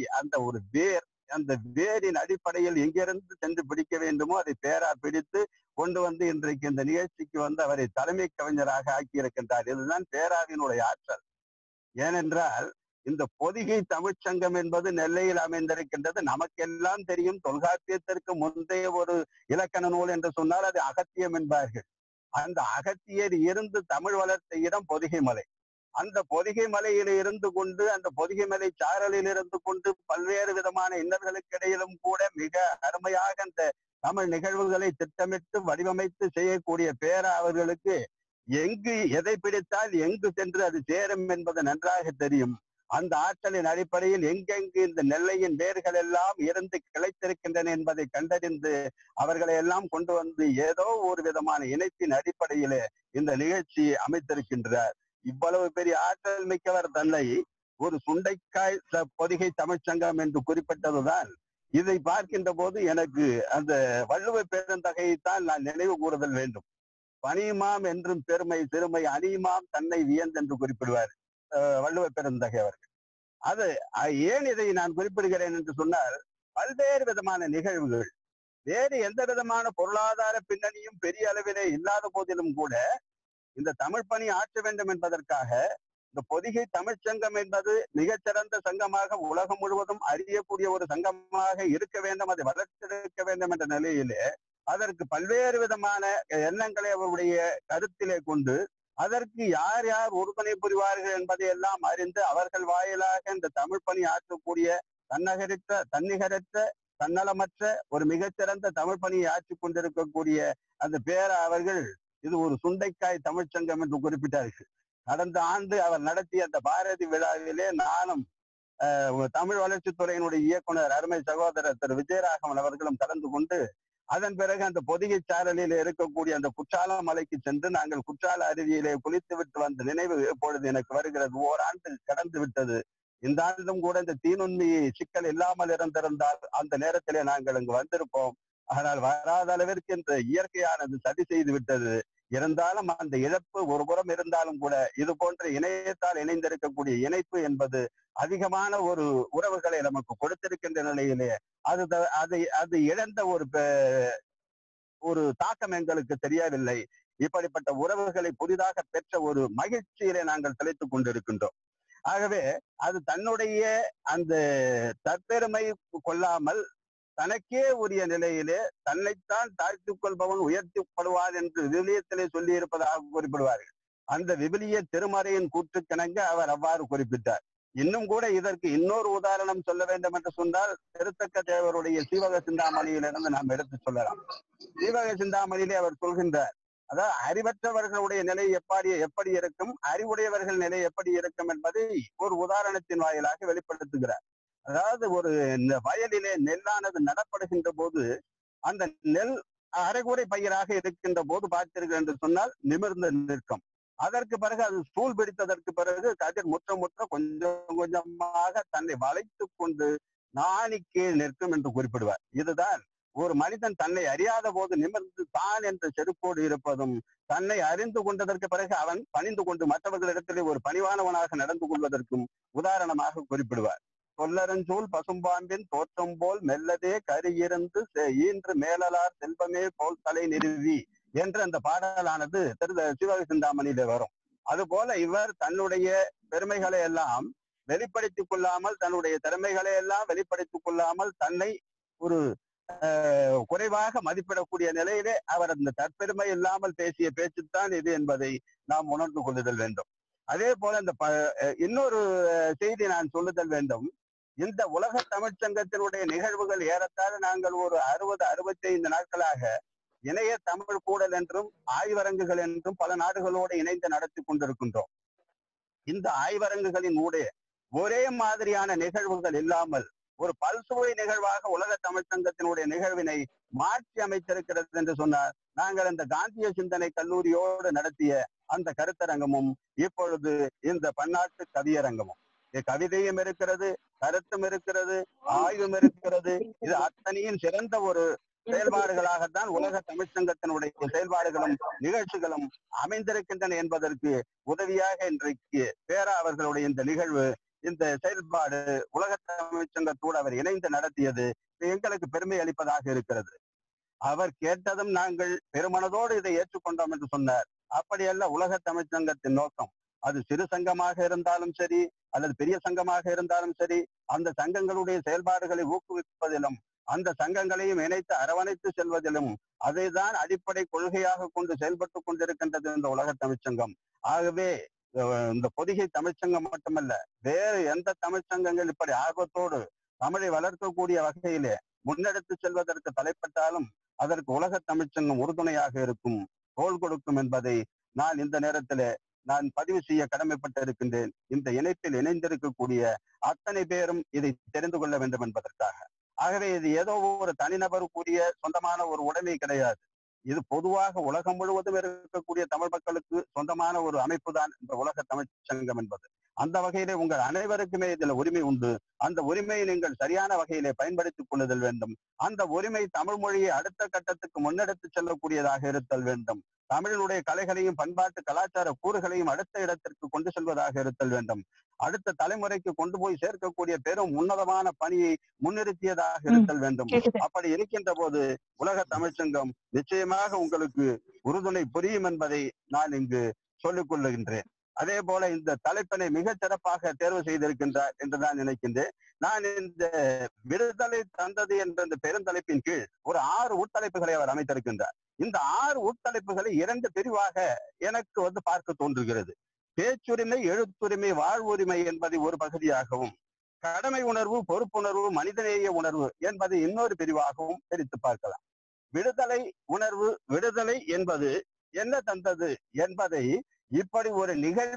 அந்த வேரின் அடிப்படையில் எங்கிருந்து சென்று பிடிக்க வேண்டுமோ அதை பேரா பிடித்து கொண்டு வந்து இன்றைக்கு இந்த நிகழ்ச்சிக்கு வந்து அவரை தலைமை கவிஞராக ஆக்கியிருக்கின்றார். இதுதான் பேராவினுடைய ஆற்றல். ஏனென்றால் இந்த பொதிகை தமிழ்ச்சங்கம் என்பது நெல்லையில் அமைந்திருக்கின்றது. நமக்கெல்லாம் தெரியும், தொல்காப்பியத்திற்கு முந்தைய ஒரு இலக்கண நூல் என்று சொன்னால் அது அகத்தியம் என்பார்கள். அந்த அகத்தியர் இருந்து தமிழ் வளர்த்த இடம் பொதிகை மலை. அந்த பொதிகை மலையில இருந்து கொண்டு அந்த பொதிகை மலை சாரலில் இருந்து கொண்டு பல்வேறு விதமான இன்னல்களுக்கு இடையிலும் கூட மிக அருமையாக அந்த தமிழ் நிகழ்வுகளை திட்டமிட்டு வடிவமைத்து செய்யக்கூடிய பேரா அவர்களுக்கு எங்கு எதை பிடித்தால் எங்கு சென்று அது சேரும் என்பது நன்றாக தெரியும். அந்த ஆற்றலின் அடிப்படையில் எங்கெங்கு இந்த நெல்லையின் வேர்கள் எல்லாம் இருந்து கிளைத்திருக்கின்றன என்பதை கண்டறிந்து அவர்களை எல்லாம் கொண்டு வந்து ஏதோ ஒரு விதமான இணைப்பின் அடிப்படையிலே இந்த நிகழ்ச்சியை அமைத்திருக்கின்றார். இவ்வளவு பெரிய ஆற்றல் மிக்கவர் தன்னை ஒரு சுண்டைக்காய் பொதிகை தமிழ்ச்சங்கம் என்று குறிப்பிட்டதுதான். இதை பார்க்கின்ற போது எனக்கு அந்த வள்ளுவ பெருந்தகையைத்தான் நான் நினைவு கூறுதல் வேண்டும். பணியுமாம் என்றும் பெருமை சிறுமை அணியுமாம் தன்னை வியந்தென்று குறிப்பிடுவார் வள்ளுவ பெருந்தகை அவர்கள். அது ஏன் இதை நான் குறிப்பிடுகிறேன் என்று சொன்னால், பல்வேறு விதமான நிகழ்வுகள் வேறு எந்த விதமான பொருளாதார பின்னணியும் பெரிய அளவிலே இல்லாத போதிலும் கூட இந்த தமிழ் பணி ஆற்ற வேண்டும் என்பதற்காக இந்த பொதிகை தமிழ்ச்சங்கம் என்பது மிகச்சிறந்த சங்கமாக உலகம் முழுவதும் அறியக்கூடிய ஒரு சங்கமாக இருக்க வேண்டும், அதை வளர்த்தெடுக்க வேண்டும் என்ற நிலையிலே அதற்கு பல்வேறு விதமான எண்ணங்களை அவருடைய கருத்திலே கொண்டு அதற்கு யார் யார் உறுதுணை புரிவார்கள் என்பதை எல்லாம் அறிந்து அவர்கள் வாயிலாக இந்த தமிழ் பணி ஆற்றக்கூடிய தன்னிகரற்ற தன்னலமற்ற ஒரு மிகச்சிறந்த தமிழ் பணியை ஆற்றிக் கொண்டிருக்கக்கூடிய அந்த பேரா அவர்கள் இது ஒரு சுண்டைக்காய் தமிழ்ச்சங்கம் என்று குறிப்பிட்டார்கள். கடந்த ஆண்டு அவர் நடத்திய அந்த பாரதி விழாவிலே நானும் தமிழ் வளர்ச்சித்துறையினுடைய இயக்குனர் அருமை சகோதரர் திரு விஜயராகவன் அவர்களும் கலந்து கொண்டு அதன் பிறகு அந்த பொதிகை சாரலில் இருக்கக்கூடிய அந்த குற்றால மலைக்கு சென்று நாங்கள் குற்றால அருவியிலே குளித்து விட்டு வந்த நினைவு இப்பொழுது எனக்கு வருகிறது. ஓராண்டு கடந்து விட்டது. இந்த ஆண்டும் கூட இந்த தீநுண்மை சிக்கல் இல்லாமல் இருந்திருந்தால் அந்த நேரத்திலே நாங்கள் இங்கு வந்திருப்போம். ஆனால் வராத அளவிற்கு இந்த இயற்கையானது சதி செய்து விட்டது. இருந்தாலும் அந்த இழப்பு ஒரு புறம் இருந்தாலும் கூட இது போன்ற இணையத்தால் இணைந்திருக்கக்கூடிய இணைப்பு என்பது அதிகமான ஒரு உறவுகளை நமக்கு கொடுத்திருக்கின்ற நிலையிலே அது இழந்த ஒரு தாக்கம் எங்களுக்கு தெரியவில்லை. இப்படிப்பட்ட உறவுகளை புதிதாக பெற்ற ஒரு மகிழ்ச்சியிலே நாங்கள் திளைத்துக் கொண்டிருக்கின்றோம். ஆகவே அது தன்னுடைய அந்த தற்பெருமை கொள்ளாமல் தனக்கே உரிய நிலையிலே தன்னைத்தான் தாழ்த்திக் கொள்பவன் உயர்த்திப்படுவான் என்று விவிலியத்திலே சொல்லி இருப்பதாக குறிப்பிடுவார்கள். அந்த விவிலிய திருமறையின் கூற்றுக்கிணங்க அவர் அவ்வாறு குறிப்பிட்டார். இன்னும் கூட இதற்கு இன்னொரு உதாரணம் சொல்ல வேண்டும் என்று சொன்னால் திருத்தக்க தேவருடைய சீவக சிந்தாமணியிலிருந்து நாம் எடுத்து சொல்லலாம். சீவக சிந்தாமணியிலே அவர் சொல்கின்றார், அதாவது அறிவற்றவர்களுடைய நிலை எப்படி இருக்கும், அறிவுடையவர்கள் நிலை எப்படி இருக்கும் என்பதை ஒரு உதாரணத்தின் வாயிலாக வெளிப்படுத்துகிறார். அதாவது ஒரு வயலிலே நெல்லானது நடப்படுகின்ற போது அந்த நெல் அரைகுறை பயிராக இருக்கின்ற போது பார்த்தீர்கள் என்று சொன்னால் நிமிர்ந்து நிற்கும். அதற்கு பிறகு அது சூழ் பிடித்ததற்கு பிறகு கதிர் முற்ற கொஞ்சம் கொஞ்சமாக தன்னை வளைத்து கொண்டு நாணி கீழ் நிற்கும் என்று குறிப்பிடுவார். இதுதான் ஒரு மனிதன் தன்னை அறியாத போது நிமிர்ந்து தான் என்ற செருப்போடு இருப்பதும், தன்னை அறிந்து கொண்டதற்கு பிறகு அவன் பணிந்து கொண்டு மற்றவர்களிடத்திலே ஒரு பணிவானவனாக நடந்து கொள்வதற்கும் உதாரணமாக குறிப்பிடுவார். சொல்லரஞ்சூல் பசும்பாம்பின் தோற்றம் போல் மெல்லதே கரியிருந்து ஈன்று மேலலார் செல்வமே போல் தலை நிறுவி என்று அந்த பாடலானது சிவக சிந்தாமணியில வரும். அது போல இவர் தன்னுடைய பெருமைகளை எல்லாம் வெளிப்படுத்திக் கொள்ளாமல், தன்னுடைய திறமைகளை எல்லாம் வெளிப்படுத்திக் கொள்ளாமல் தன்னை ஒரு குறைவாக மதிப்பிடக்கூடிய நிலையிலே அவர் அந்த தற்பெருமை இல்லாமல் பேசிய பேச்சுத்தான் இது என்பதை நாம் உணர்ந்து கொள்ளுதல் வேண்டும். அதே போல இந்த இன்னொரு செய்தி நான் சொல்லுதல் வேண்டும். இந்த உலக தமிழ்ச்சங்கத்தினுடைய நிகழ்வுகள் ஏறத்தாழ நாங்கள் ஒரு 60-65 நாட்களாக இணைய தமிழ் கூடல் என்றும் ஆய்வரங்குகள் என்றும் பல நாடுகளோடு இணைந்து நடத்தி கொண்டிருக்கின்றோம். இந்த ஆய்வரங்குகளின் ஊடே ஒரே மாதிரியான நிகழ்வுகள் இல்லாமல் ஒரு பல்சுவை நிகழ்வாக உலக தமிழ் சங்கத்தினுடைய நிகழ்வினை மாற்றி அமைத்திருக்கிறது என்று சொன்னார். நாங்கள் அந்த காந்திய சிந்தனை கல்லூரியோடு நடத்திய அந்த கருத்தரங்கமும் இப்பொழுது இந்த பன்னாட்டு கவியரங்கமும், கவிதையும் இருக்கிறது, கருத்தும் இருக்கிறது, ஆய்வும் இருக்கிறது. இது அத்தனையும் சிறந்த ஒரு செயல்பாடுகளாகத்தான் உலக தமிழ்ச்சங்கத்தினுடைய செயல்பாடுகளும் நிகழ்ச்சிகளும் அமைந்திருக்கின்றன என்பதற்கு உதவியாக இன்றைக்கு பேரா அவர்களுடைய இந்த நிகழ்வு, இந்த செயல்பாடு உலக தமிழ்ச்சங்கத்தோடு அவர் இணைந்து நடத்தியது எங்களுக்கு பெருமை அளிப்பதாக இருக்கிறது. அவர் கேட்டதும் நாங்கள் பெருமனதோடு இதை ஏற்றுக்கொண்டோம் என்று சொன்னார். அப்படியல்ல உலக தமிழ்ச்சங்கத்தின் நோக்கம். அது சிறு சங்கமாக இருந்தாலும் சரி அல்லது பெரிய சங்கமாக இருந்தாலும் சரி, அந்த சங்கங்களுடைய செயல்பாடுகளை ஊக்குவிப்பதிலும் அந்த சங்கங்களையும் இணைத்து அரவணைத்து செல்வதிலும் அதைதான் அடிப்படை கொள்கையாக கொண்டு செயல்பட்டு கொண்டிருக்கின்றது இந்த உலக தமிழ்ச்சங்கம். ஆகவே இந்த பொதிகை தமிழ்ச்சங்கம் மட்டுமல்ல, வேறு எந்த தமிழ்ச்சங்கங்கள் இப்படி ஆர்வத்தோடு தமிழை வளர்க்கக்கூடிய வகையிலே முன்னெடுத்து செல்வதற்கு தலைப்பட்டாலும் அதற்கு உலக தமிழ்ச்சங்கம் உறுதுணையாக இருக்கும், தோள் கொடுக்கும் என்பதை நான் இந்த நேரத்திலே நான் பதிவு செய்ய கடமைப்பட்டு இருக்கின்றேன். இந்த இணைப்பில் இணைந்திருக்கக்கூடிய அத்தனை பேரும் இதை தெரிந்து கொள்ள வேண்டும் என்பதற்காக. ஆகவே இது ஏதோ ஒரு தனிநபருக்குரிய சொந்தமான ஒரு உடைமை கிடையாது. இது பொதுவாக உலகம் முழுவதும் இருக்கக்கூடிய தமிழ் மக்களுக்கு சொந்தமான ஒரு அமைப்பு தான் இந்த உலக தமிழ் சங்கம் என்பது. அந்த வகையிலே உங்கள் அனைவருக்குமே இதுல உரிமை உண்டு. அந்த உரிமையை நீங்கள் சரியான வகையிலே பயன்படுத்திக் கொள்ளுதல் வேண்டும். அந்த உரிமை தமிழ் மொழியை அடுத்த கட்டத்துக்கு முன்னெடுத்து செல்லக்கூடியதாக இருத்தல் வேண்டும். தமிழினுடைய கலைகளையும் பண்பாட்டு கலாச்சார கூறுகளையும் அடுத்த இடத்திற்கு கொண்டு செல்வதாக இருத்தல் வேண்டும். அடுத்த தலைமுறைக்கு கொண்டு போய் சேர்க்கக்கூடிய பெரும் உன்னதமான பணியை முன்னிறுத்தியதாக இருத்தல் வேண்டும். அப்படி இருக்கின்ற போது உலக தமிழ்ச்சங்கம் நிச்சயமாக உங்களுக்கு உறுதுணை புரியும் என்பதை நான் இங்கு சொல்லிக் கொள்ளுகின்றேன். அதே போல இந்த தலைப்பினை மிக சிறப்பாக தேர்வு செய்திருக்கின்றார் என்று நான் நினைக்கின்றேன். நான் இந்த விடுதலை தந்தது என்ற இந்த பெருந்தலைப்பின் கீழ் ஒரு 6 உட்தலைப்புகளை அவர் அமைத்திருக்கின்றார். இந்த 6 உட்தலைப்புகளை 2 பிரிவாக எனக்கு பார்க்க தோன்றுகிறது. பேச்சுரிமை, எழுத்துரிமை, வாழ்வுரிமை என்பதை ஒரு பகுதியாகவும், கடமை உணர்வு, பொறுப்புணர்வு, மனிதநேய உணர்வு என்பதை இன்னொரு பிரிவாகவும் பிரித்து பார்க்கலாம். விடுதலை உணர்வு, விடுதலை என்பது என்ன தந்தது என்பதை இப்படி ஒரு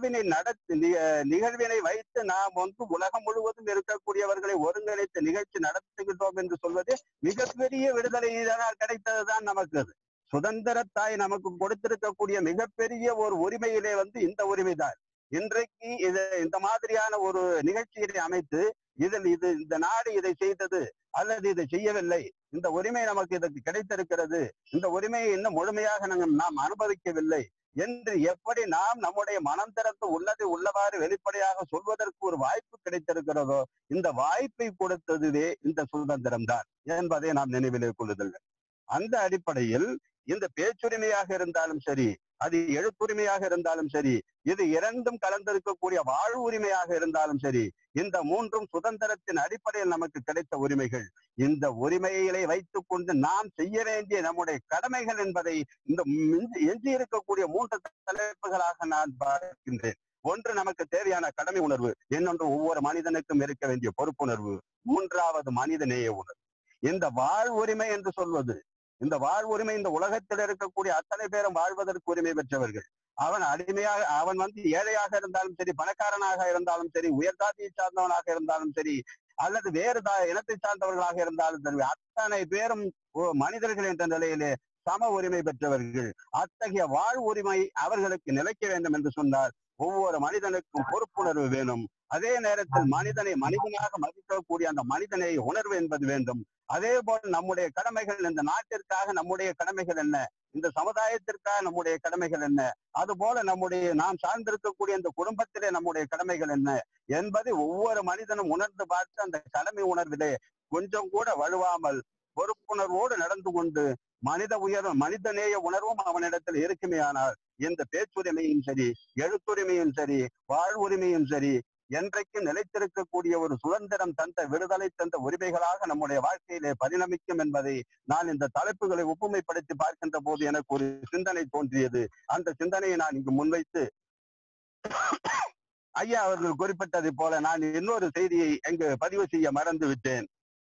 நிகழ்வினை வைத்து நாம் உலகம் முழுவதும் இருக்கக்கூடியவர்களை ஒருங்கிணைத்து நிகழ்ச்சி நடத்துகின்றோம் என்று சொல்வது மிகப்பெரிய விடுதலை கிடைத்ததுதான் நமக்கு. சுதந்திரத்தாய் நமக்கு கொடுத்திருக்கக்கூடிய மிகப்பெரிய ஒரு உரிமையிலே இந்த உரிமைதான். இன்றைக்கு இந்த மாதிரியான ஒரு நிகழ்ச்சியை அமைத்து இந்த நாடு இதை செய்தது அல்லது இதை செய்யவில்லை, இந்த உரிமை நமக்கு இதற்கு கிடைத்திருக்கிறது, இந்த உரிமையை இன்னும் முழுமையாக நாம் அனுபவிக்கவில்லை என்று எப்படி நாம் நம்முடைய மனம் திறந்து உள்ளதை உள்ளவாறு வெளிப்படையாக சொல்வதற்கு ஒரு வாய்ப்பு கிடைத்திருக்கிறதோ, இந்த வாய்ப்பை கொடுத்ததுவே இந்த சுதந்திரம் தான் என்பதை நாம் நினைவிலே கொள்ளுதல். அந்த அடிப்படையில் இந்த பேச்சுரிமையாக இருந்தாலும் சரி, அது எழுத்துரிமையாக இருந்தாலும் சரி, இது 2ம் கலந்திருக்கக்கூடிய வாழ்வு உரிமையாக இருந்தாலும் சரி, இந்த 3ம் சுதந்திரத்தின் அடிப்படையில் நமக்கு கிடைத்த உரிமைகள். இந்த உரிமைகளை வைத்துக் கொண்டு நாம் செய்ய வேண்டிய நம்முடைய கடமைகள் என்பதை இந்த எஞ்சி இருக்கக்கூடிய 3 தலைப்புகளாக நான் பார்க்கின்றேன். ஒன்று, நமக்கு தேவையான கடமை உணர்வு. இன்னொன்று, ஒவ்வொரு மனிதனுக்கும் இருக்க வேண்டிய பொறுப்புணர்வு. 3வது, மனித நேய உணர்வு. இந்த வாழ்வுரிமை என்று சொல்வது, இந்த வாழ்வுரிமை இந்த உலகத்தில் இருக்கக்கூடிய அத்தனை பேரும் வாழ்வதற்கு உரிமை பெற்றவர்கள். அவன் அடிமையாக, அவன் ஏழையாக இருந்தாலும் சரி, பணக்காரனாக இருந்தாலும் சரி, உயர்தாதியை சார்ந்தவனாக இருந்தாலும் சரி, அல்லது வேறு இனத்தை சார்ந்தவர்களாக இருந்தாலும் சரி, அத்தனை பேரும் மனிதர்கள் என்ற நிலையிலே சம உரிமை பெற்றவர்கள். அத்தகைய வாழ்வுரிமை அவர்களுக்கு நிலைக்க வேண்டும் என்று சொன்னால் ஒவ்வொரு மனிதனுக்கும் பொறுப்புணர்வு வேணும். அதே நேரத்தில் மனிதனை மனிதனாக மதிக்கக்கூடிய அந்த மனிதனை உணர்வு என்பது வேண்டும். அதே போல் நம்முடைய கடமைகள், இந்த நாட்டிற்காக நம்முடைய கடமைகள் என்ன, இந்த சமுதாயத்திற்காக நம்முடைய கடமைகள் என்ன, அதுபோல நாம் சார்ந்திருக்கக்கூடிய இந்த குடும்பத்திலே நம்முடைய கடமைகள் என்ன என்பதை ஒவ்வொரு மனிதனும் உணர்ந்து பார்த்து அந்த கடமை உணர்விலே கொஞ்சம் கூட வலுவாமல் பொறுப்புணர்வோடு நடந்து கொண்டு மனிதநேய உணர்வும் அவனிடத்தில் இருக்குமே ஆனால் இந்த பேச்சுரிமையும் சரி, எழுத்துரிமையும் சரி, வாழ்வுரிமையும் சரி என்றைக்கு நிலைத்திருக்கக்கூடிய ஒரு சுதந்திரம் தந்த, விடுதலை தந்த உரிமைகளாக நம்முடைய வாழ்க்கையிலே பரிணமிக்கும் என்பதை நான் இந்த தலைப்புகளை ஒப்புமைப்படுத்தி பார்க்கின்ற போது எனக்கு ஒரு சிந்தனை தோன்றியது. அந்த சிந்தனையை நான் இங்கு முன்வைத்து ஐயா அவர்கள் குறிப்பிட்டதை போல நான் இன்னொரு செய்தியை இங்கு பதிவு செய்ய மறந்து விட்டேன்.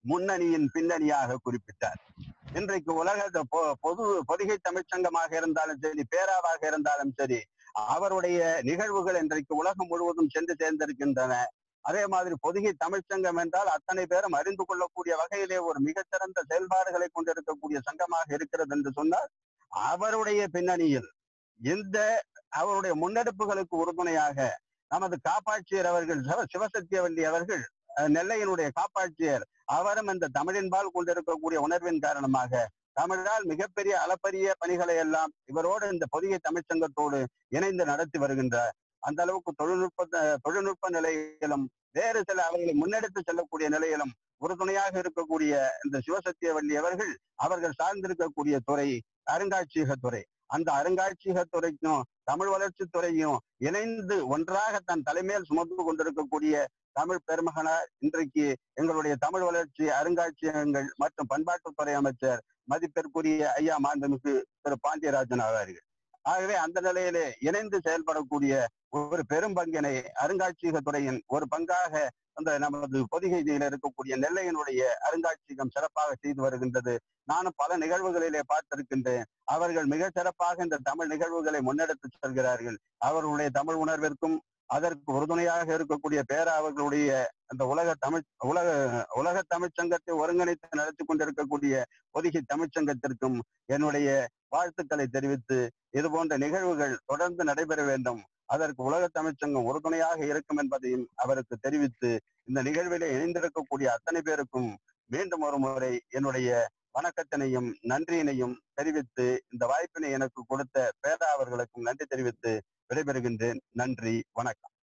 முன்னணியின் பின்னணியாக குறிப்பிட்டார். இன்றைக்கு உலக பொதுகை தமிழ்ச்சங்கமாக இருந்தாலும் சரி, பேராவாக இருந்தாலும் சரி, அவருடைய நிகழ்வுகள் இன்றைக்கு உலகம் முழுவதும் சென்று சேர்ந்திருக்கின்றன. அதே மாதிரி பொதுகை தமிழ்ச்சங்கம் என்றால் அத்தனை பேரும் அறிந்து கொள்ளக்கூடிய வகையிலே ஒரு மிகச்சிறந்த செயல்பாடுகளை கொண்டிருக்கக்கூடிய சங்கமாக இருக்கிறது என்று சொன்னால், அவருடைய பின்னணியில் இந்த அவருடைய முன்னெடுப்புகளுக்கு உறுதுணையாக நமது காப்பாட்சியர் அவர்கள் சிவசத்தியவல்லி அவர்கள், நெல்லையினுடைய காப்பாட்சியர், அவரும் இந்த தமிழின்பால் கொண்டிருக்கக்கூடிய உணர்வின் காரணமாக தமிழால் மிகப்பெரிய அளப்பரிய பணிகளை எல்லாம் இவரோடு இந்த பொதிகை தமிழ்ச்சங்கத்தோடு இணைந்து நடத்தி வருகின்றார். அந்த அளவுக்கு தொழில்நுட்ப நிலையிலும் வேறு சில அவர்களை முன்னெடுத்து செல்லக்கூடிய நிலையிலும் உறுதுணையாக இருக்கக்கூடிய இந்த சிவசத்தியவல்லி அவர்கள் சார்ந்திருக்கக்கூடிய துறை அருங்காட்சியகத்துறை. அந்த அருங்காட்சியகத்துறைக்கும் தமிழ் வளர்ச்சி துறையும் இணைந்து ஒன்றாக தன் தலைமையில் சுமந்து கொண்டிருக்கக்கூடிய தமிழ் பெருமகனார் இன்றைக்கு எங்களுடைய தமிழ் வளர்ச்சி அருங்காட்சியகங்கள் மற்றும் பண்பாட்டுத்துறை அமைச்சர் மதிப்பிற்குரிய ஐயா மாண்புமிகு திரு பாண்டியராஜன் அவர்கள். ஆகவே அந்த நிலையிலே இணைந்து செயல்படக்கூடிய ஒரு பெரும் பங்கினை அருங்காட்சியகத்துறையின் ஒரு பங்காக அந்த நமது பொதிகையில் இருக்கக்கூடிய நெல்லையினுடைய அருங்காட்சியகம் சிறப்பாக செய்து வருகின்றது. நானும் பல நிகழ்வுகளிலே பார்த்திருக்கின்றேன். அவர்கள் மிக சிறப்பாக இந்த தமிழ் நிகழ்வுகளை முன்னெடுத்து செல்கிறார்கள். அவர்களுடைய தமிழ் உணர்விற்கும் அதற்கு உறுதுணையாக இருக்கக்கூடிய பேரா அவர்களுடைய அந்த உலக தமிழ்ச்சங்கத்தை ஒருங்கிணைத்து நடத்தி கொண்டிருக்கக்கூடிய பொதிகை தமிழ்ச்சங்கத்திற்கும் என்னுடைய வாழ்த்துக்களை தெரிவித்து, இது போன்ற நிகழ்வுகள் தொடர்ந்து நடைபெற வேண்டும், அதற்கு உலக தமிழ்ச்சங்கம் உறுதுணையாக இருக்கும் என்பதையும் அவருக்கு தெரிவித்து, இந்த நிகழ்விலே இணைந்திருக்கக்கூடிய அத்தனை பேருக்கும் மீண்டும் ஒரு முறை என்னுடைய வணக்கத்தினையும் நன்றியினையும் தெரிவித்து, இந்த வாய்ப்பினை எனக்கு கொடுத்த பேரா அவர்களுக்கும் நன்றி தெரிவித்து விடைபெறுகின்றேன். நன்றி, வணக்கம்.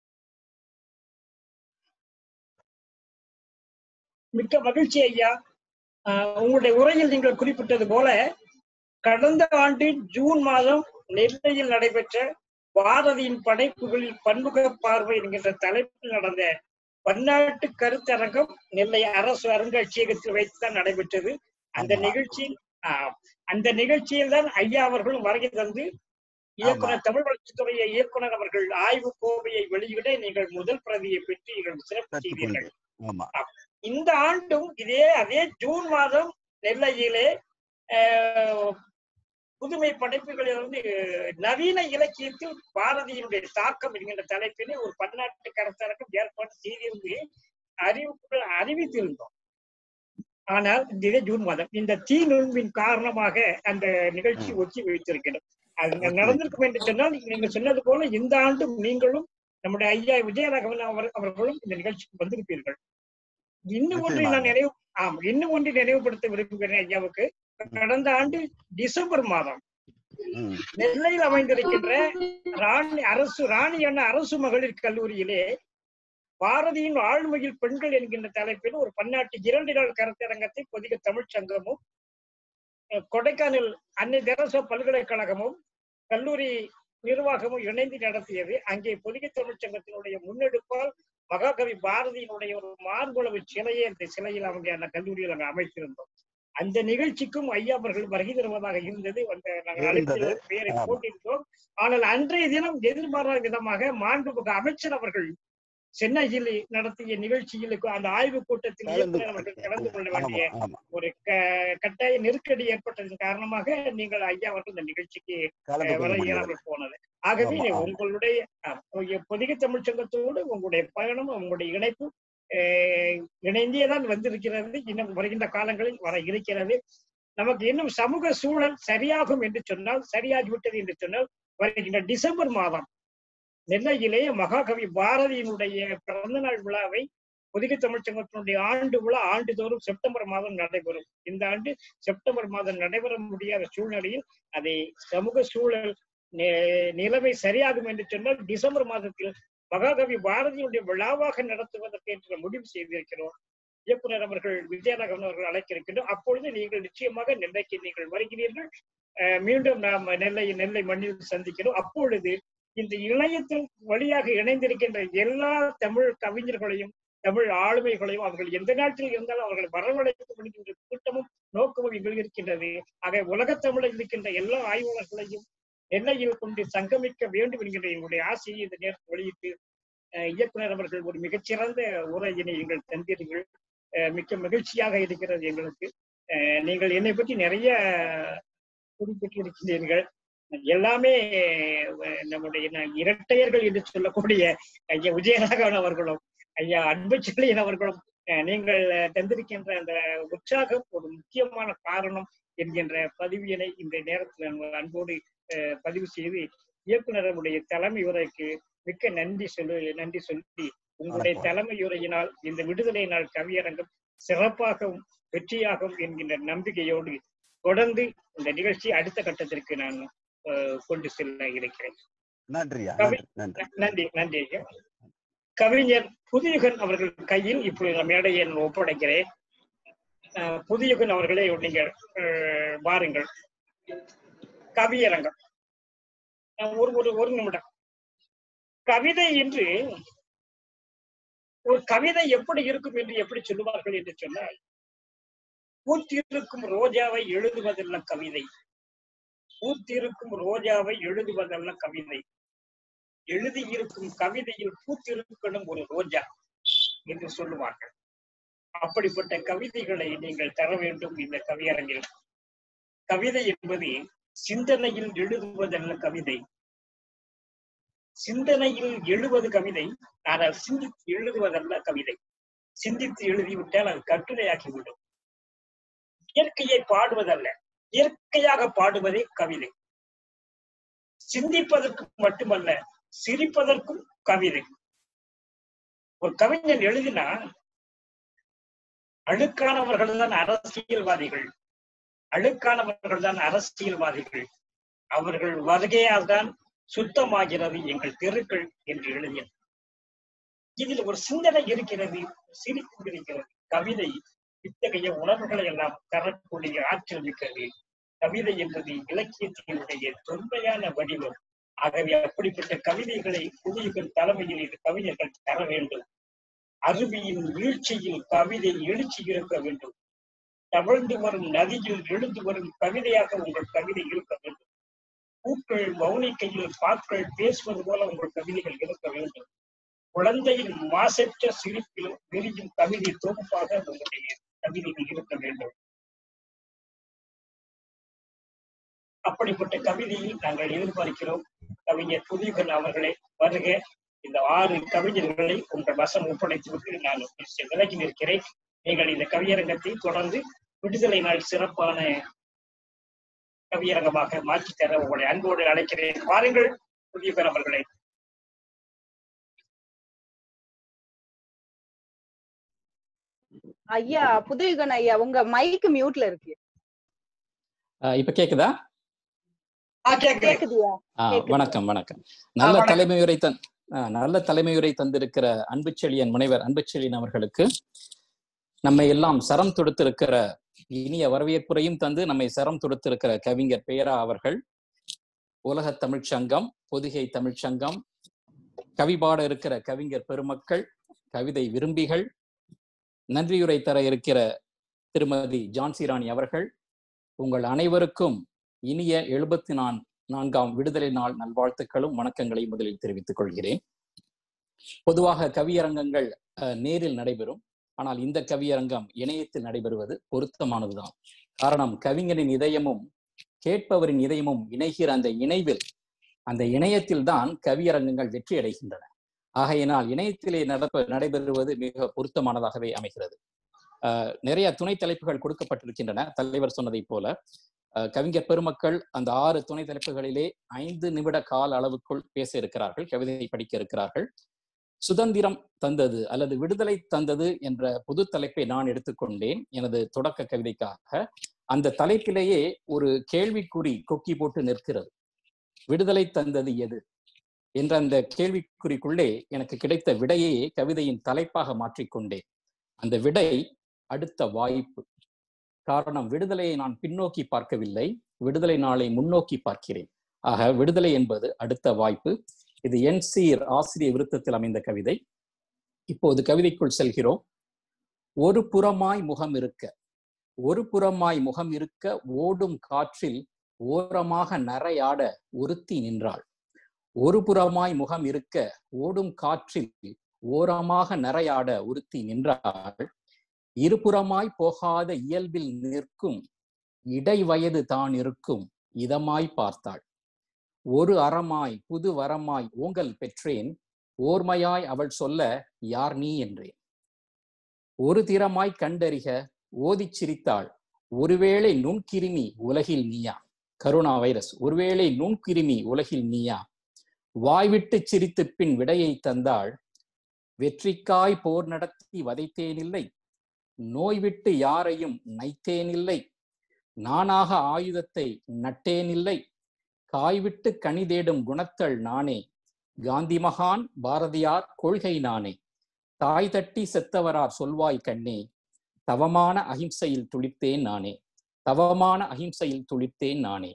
மிக்க மகிழ்ச்சி ஐயா. உங்களுடைய உரையில் நீங்கள் குறிப்பிட்டது போல கடந்த ஆண்டு ஜூன் மாதம் நெல்லையில் நடைபெற்ற பாரதியின் படைப்புகளில் பன்முக பார்வை என்கின்ற தலைப்பில் நடந்த பன்னாட்டு கருத்தரங்கம் நெல்லை அரசு அருங்காட்சியகத்தில் வைத்துதான் நடைபெற்றது. அந்த நிகழ்ச்சியில் தான் ஐயா அவர்களும் வருகை தந்து இயக்குனர் தமிழ் வளர்ச்சித்துறை இயக்குனர் அவர்கள் ஆய்வு கோவையை வெளியிட நீங்கள் முதல் பிரதியை பெற்று நீங்கள் சிறப்பு செய்தீர்கள். இந்த ஆண்டும் அதே ஜூன் மாதம் நெல்லையிலே புதுமை படைப்புகளிலிருந்து நவீன இலக்கியத்தில் பாரதியினுடைய தாக்கம் என்கின்ற தலைப்பிலே ஒரு பன்னாட்டு கருத்தரங்கம் ஏற்பாடு செய்திருந்து அறிவித்திருந்தோம். ஆனால் இதே ஜூன் மாதம் இந்த தீ நுண்பின் காரணமாக அந்த நிகழ்ச்சி ஒத்தி வைத்திருக்கிறோம். அது நடந்திருக்கும் என்று சொன்னால் நீங்க சொன்னது போல இந்த ஆண்டும் நீங்களும் நம்முடைய ஐயா விஜயராகவன் அவர்களும் இந்த நிகழ்ச்சிக்கு வந்திருப்பீர்கள். இன்னும் ஒன்றை நினைவுபடுத்த விரும்புகிறேன் ஐயாவுக்கு. கடந்த ஆண்டு டிசம்பர் மாதம் நெல்லையில் அமைந்திருக்கின்ற ராணி அண்ணா அரசு மகளிர் கல்லூரியிலே பாரதியின் ஆழ்மையில் பெண்கள் என்கின்ற தலைப்பில் ஒரு பன்னாட்டு 2 நாள் கருத்தரங்கத்தை பொதிகை தமிழ்ச்சங்கமும் கொடைக்கானல் அன்னை தெரசா பல்கலைக்கழகமும் கல்லூரி நிர்வாகமும் இணைந்து நடத்தியது. அங்கே பொதிகை தமிழ்ச்சங்கத்தினுடைய முன்னெடுப்பால் மகாகவி பாரதியினுடைய ஒரு மார்பளவு சிலையை அந்த சிலையில் அவங்க அந்த கல்லூரியில் அங்க அமைத்திருந்தோம். அந்த நிகழ்ச்சிக்கும் ஐயா அவர்கள் வருகை தருவதாக இருந்தது. நாங்கள் அழைத்து பெயரை போட்டிருந்தோம். ஆனால் அன்றைய தினம் எதிர்பாராத விதமாக மாண்புமிகு அமைச்சர் அவர்கள் சென்னையில் நடத்திய நிகழ்ச்சியில் அந்த ஆய்வு கூட்டத்தில் அவர்கள் கலந்து கொள்ள வேண்டிய ஒரு கட்டாய நெருக்கடி ஏற்பட்டதன் காரணமாக நீங்கள் ஐயா அவர்கள் இந்த நிகழ்ச்சிக்கு வர இயலாமல் போனது. ஆகவே உங்களுடைய பொதிகை தமிழ்ச்சங்கத்தோடு உங்களுடைய பயணம் உங்களுடைய இணைப்பு இணைந்தேதான் வந்திருக்கிறது. இன்னும் வருகின்ற காலங்களில் வர இருக்கிறது. நமக்கு இன்னும் சமூக சூழல் சரியாகும் என்று சொன்னால், சரியாகிவிட்டது என்று சொன்னால், வருகின்ற டிசம்பர் மாதம் நெல்லையிலே மகாகவி பாரதியினுடைய பிறந்த நாள் விழாவை பொதிகை தமிழ்ச்சங்கத்தினுடைய ஆண்டு விழா ஆண்டுதோறும் செப்டம்பர் மாதம் நடைபெறும். இந்த ஆண்டு செப்டம்பர் மாதம் நடைபெற முடியாத சூழ்நிலையில் அதை சமூக சூழல் நிலைமை சரியாகும் என்று சொன்னால் டிசம்பர் மாதத்தில் மகாகவி பாரதியுடைய விழாவாக நடத்துவதற்கு என்று முடிவு செய்திருக்கிறோம். இயக்குனர் அவர்கள் விஜயராகவன் அவர்கள் அழைக்கின்றோம். அப்பொழுது நீங்கள் நிச்சயமாக நெல்லைக்கு நீங்கள் வருகிறீர்கள். மீண்டும் நாம் நெல்லை மண்ணில் சந்திக்கிறோம். அப்பொழுது இந்த இணையத்தின் வழியாக இணைந்திருக்கின்ற எல்லா தமிழ் கவிஞர்களையும் தமிழ் ஆளுமைகளையும் அவர்கள் எந்த நாட்டில் இருந்தாலும் அவர்களை வரவழைக்க முடிகின்ற கூட்டமும் நோக்கமும் இதில் இருக்கின்றது. ஆக உலகத் தமிழில் இருக்கின்ற எல்லா ஆய்வாளர்களையும் நெல்லையில் கொண்டு சங்கமிக்க வேண்டும் என்கின்ற எங்களுடைய ஆசையை இந்த நேரத்தில் வெளியிட்டு இயக்குனர் அவர்கள் ஒரு மிகச்சிறந்த உரையினை எங்கள் தந்தீர்கள். மிக்க மகிழ்ச்சியாக இருக்கிறது எங்களுக்கு. நீங்கள் என்னை பற்றி நிறைய குறிப்பிட்டிருக்கிறீர்கள். எல்லாமே நம்முடைய இரட்டையர்கள் என்று சொல்லக்கூடிய ஐயா விஜயராகவன் அவர்களும் ஐயா அன்புச்செழியன் அவர்களும் நீங்கள் தந்திருக்கின்ற அந்த உற்சாகம் ஒரு முக்கியமான காரணம் என்கின்ற பதிவியனை இந்த நேரத்தில் அன்போடு பதிவு செய்து இயக்குநருடைய தலைமை உரைக்கு மிக்க நன்றி சொல்லி உங்களுடைய தலைமை உரையினால் இந்த விடுதலை நாள் கவியரங்கம் சிறப்பாகவும் வெற்றியாகும் என்கின்ற நம்பிக்கையோடு தொடர்ந்து இந்த நிகழ்ச்சி அடுத்த கட்டத்திற்கு நான் கொண்டு செல்ல இருக்கிறேன். நன்றி நன்றி ஐயா. கவிஞர் புதுயுகன் அவர்கள் கையில் இப்பொழுது மேடையை ஒப்படைக்கிறேன். புதுயுகன் அவர்களே நீங்கள் வாருங்கள். கவியரங்கம் ஒரு நிமிடம். கவிதை என்று ஒரு கவிதை எப்படி இருக்கும் என்று எப்படி சொல்லுவார்கள் என்று சொன்னால், பூத்திருக்கும் ரோஜாவை எழுதுவதல்ல கவிதை, பூத்திருக்கும் ரோஜாவை எழுதுவதல்ல கவிதை, எழுதியிருக்கும் கவிதையில் பூத்திருக்கணும் ஒரு ரோஜா என்று சொல்லுவார்கள். அப்படிப்பட்ட கவிதைகளை நீங்கள் தர வேண்டும் இந்த கவியரங்கில். கவிதை என்பது சிந்தனையில் எழுதுவதல்ல கவிதை, சிந்தனையில் எழுவது கவிதை, ஆனால் சிந்தித்து எழுதுவதல்ல கவிதை. சிந்தித்து எழுதிவிட்டால் அது கட்டுரையாகிவிடும். இயற்கையை பாடுவதல்ல, இயற்கையாக பாடுவதே கவிதை. சிந்திப்பதற்கு மட்டுமல்ல, சிரிப்பதற்கும் கவிதை. ஒரு கவிஞன் எழுதினா அழுக்கானவர்கள் தான் அரசியல்வாதிகள், அழுக்கானவர்கள் தான் அரசியல்வாதிகள், அவர்கள் வருகையால் தான் சுத்தமாகிறது எங்கள் தெருக்கள் என்று எழுதியது. இதில் ஒரு சிந்தனை இருக்கிறது, சிரிப்பு இருக்கிறது. கவிதை இத்தகைய உணர்வுகளை எல்லாம் தரக்கூடிய ஆற்றல் மிக்கது. கவிதை என்பது இலக்கியத்தினுடைய தொன்மையான வடிவம். ஆகவே அப்படிப்பட்ட கவிதைகளை புதுயுகன் தலைமையில் இது கவிஞர்கள் தர வேண்டும். அருவியின் வீழ்ச்சியில் கவிதை எழுச்சி இருக்க வேண்டும். தவழ்ந்து வரும் நதியில் எழுந்து வரும் கவிதையாக உங்கள் கவிதை இருக்க வேண்டும். பூக்கள் மௌனிக்கையில் பாக்கள் பேசுவது போல உங்கள் கவிதைகள் இருக்க வேண்டும். குழந்தையின் மாசற்ற சிரிப்பில் விரியும் கவிதை தொகுப்பாக உங்களுடைய கவிதைகள் இருக்க வேண்டும். அப்படிப்பட்ட கவிதையை நாங்கள் எதிர்பார்க்கிறோம். கவிஞர் புதுயுகன் அவர்களே வருக. இந்த 6 கவிஞர்களை உங்கள் வசம் ஒப்படைத்துவிட்டு நான் விலகி நிற்கிறேன். நீங்கள் இந்த கவியரங்கத்தை தொடர்ந்து விடுதலை நாள் சிறப்பான கவியரங்கமாக மாற்றித்தர உங்களை அன்போடு அழைக்கிறேன். பாருங்கள் புதுயுகன் அவர்களே. ஐயா புதுயுகன் ஐயா, உங்க மைக் மியூட்ல இருக்கு. இப்ப கேக்குதா? வணக்கம் வணக்கம். நல்ல தலைமையுரை தந்திருக்கிற அன்புச்செழியன் முனைவர் அன்புச்செழியன் அவர்களுக்கு நம்மை எல்லாம் சரம் தொடுத்திருக்கிற இனிய வரவேற்புரையும் தந்து நம்மை சரம் தொடுத்திருக்கிற கவிஞர் பேரா அவர்கள், உலக தமிழ்ச் சங்கம், பொதிகை தமிழ்ச் சங்கம், கவி பாட இருக்கிற கவிஞர் பெருமக்கள், கவிதை விரும்பிகள், நன்றியுரை தர இருக்கிற திருமதி ஜான்சி ராணி அவர்கள், உங்கள் அனைவருக்கும் இனிய 74ஆம் விடுதலை நாள் நல்வாழ்த்துக்களும் வணக்கங்களை முதலில் தெரிவித்துக் கொள்கிறேன். பொதுவாக கவியரங்கங்கள் நேரில் நடைபெறும். ஆனால் இந்த கவியரங்கம் இணையத்தில் நடைபெறுவது பொருத்தமானதுதான். காரணம், கவிஞரின் இதயமும் கேட்பவரின் இதயமும் இணைகிற அந்த இணைவில், அந்த இணையத்தில் தான் கவியரங்கங்கள் வெற்றி அடைகின்றன. ஆகையினால் இணையத்திலே நடைபெறுவது மிக பொருத்தமானதாகவே அமைகிறது. நிறைய துணை தலைப்புகள் கொடுக்கப்பட்டிருக்கின்றன. தலைவர் சொன்னதை போல கவிஞர் பெருமக்கள் அந்த 6 துணை தலைப்புகளிலே 5 நிமிட கால அளவுக்குள் பேச இருக்கிறார்கள், கவிதை படிக்க இருக்கிறார்கள். சுதந்திரம் தந்தது அல்லது விடுதலை தந்தது என்ற பொது தலைப்பை நான் எடுத்துக்கொண்டேன் எனது தொடக்க கவிதைக்காக. அந்த தலைப்பிலேயே ஒரு கேள்விக்குறி கொக்கி போட்டு நிற்கிறது. விடுதலை தந்தது எது என்ற அந்த கேள்விக்குறிக்குள்ளே எனக்கு கிடைத்த விடையே கவிதையின் தலைப்பாக மாற்றிக்கொண்டேன். அந்த விடை அடுத்த வாய்ப்பு. காரணம், விடுதலையை நான் பின்னோக்கி பார்க்கவில்லை, விடுதலை நாளை முன்னோக்கி பார்க்கிறேன். ஆக விடுதலை என்பது அடுத்த வாய்ப்பு. இது என்சீர் ஆசிரிய விருத்தத்தில் அமைந்த கவிதை. இப்போது கவிதைக்குள் செல்கிறோம். ஒரு புறமாய் முகம் இருக்க, ஒரு புறமாய் முகம் இருக்க, ஓடும் காற்றில் ஓரமாக நரையாட ஒருத்தி நின்றாள். ஒரு புறமாய் முகம் இருக்க, ஓடும் காற்றில் ஓரமாக நரையாட ஒருத்தி நின்றாள். இருபுறமாய் போகாத இயல்பில் நிற்கும் இடைவயது தான் இருக்கும் இதமாய் பார்த்தாள். ஒரு அறமாய் புது வரமாய் ஓங்கல் பெற்றேன், ஓர்மையாய் அவள் சொல்ல யார் நீ என்றேன். ஒரு திறமாய் கண்டறிக ஓதிச் சிரித்தாள், ஒருவேளை நுண்கிருமி உலகில் நீயா. கரோனா வைரஸ், ஒருவேளை நுண்கிருமி உலகில் நீயா. வாய்விட்டு சிரித்து பின் விடையை தந்தாள், வெற்றிக்காய் போர் நடத்தி வதைத்தேனில்லை, நோய்விட்டு யாரையும் நைத்தேனில்லை, நானாக ஆயுதத்தை நட்டேனில்லை, காய்விட்டு கனி தேடும் குணத்தள் நானே, காந்தி மகான் பாரதியார் கொள்கை நானே, தாய் தட்டி செத்தவரார் சொல்வாய் கண்ணே, தவமான அகிம்சையில் துளித்தேன் நானே, தவமான அகிம்சையில் துளித்தேன் நானே.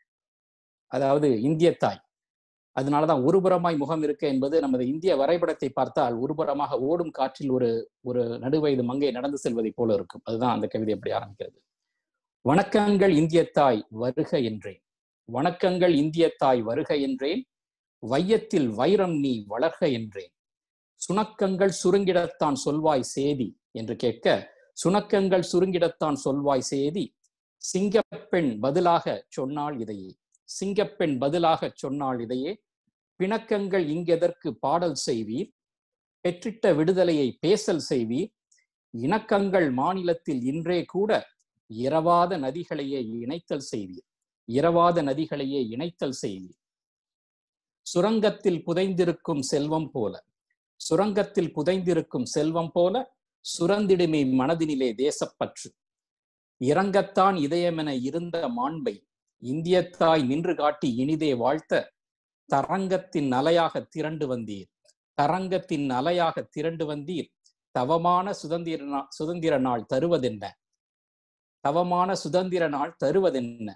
அதாவது இந்திய தாய். அதனாலதான் ஒருபுறமாய் முகம் இருக்க என்பது நமது இந்திய வரைபடத்தை பார்த்தால் ஒருபுறமாக ஓடும் காற்றில் ஒரு நடுவயது மங்கை நடந்து செல்வதை போல இருக்கும். அதுதான் அந்த கவிதை எப்படி ஆரம்பிக்கிறது. வணக்கங்கள் இந்திய தாய் வருக என்றேன், வணக்கங்கள் இந்திய தாய் வருக என்றேன், வையத்தில் வைரம் நீ வளர்க என்றேன், சுணக்கங்கள் சுருங்கிடத்தான் சொல்வாய் சேதி என்று கேட்க, சுணக்கங்கள் சுருங்கிடத்தான் சொல்வாய் சேதி, சிங்கப்பெண் பதிலாக சொன்னாள் இதையே, சிங்கப்பெண் பதிலாக சொன்னாள் இதையே, பிணக்கங்கள் இங்கெதற்கு பாடல் செய்வீர், பெற்றிட்ட விடுதலையை பேசல் செய்வீர், இணக்கங்கள் மாநிலத்தில் இன்றே கூட இரவாத நதிகளையே இணைத்தல் செய்வீர், இரவாத நதிகளையே இணைத்தல் செய்வீர். சுரங்கத்தில் புதைந்திருக்கும் செல்வம் போல, சுரங்கத்தில் புதைந்திருக்கும் செல்வம் போல சுரந்திடுமே மனதினிலே தேசப்பற்று, இரங்கத்தான் இதயமென இருந்த மாண்பை இந்திய தாய் நின்று காட்டி இனிதே வாழ்த்த, தரங்கத்தின் அலையாக திரண்டு வந்தீர், தரங்கத்தின் அலையாக திரண்டு வந்தீர், தவமான சுதந்திர நாள் தருவதென்ன, தவமான சுதந்திர நாள் தருவதென்ன,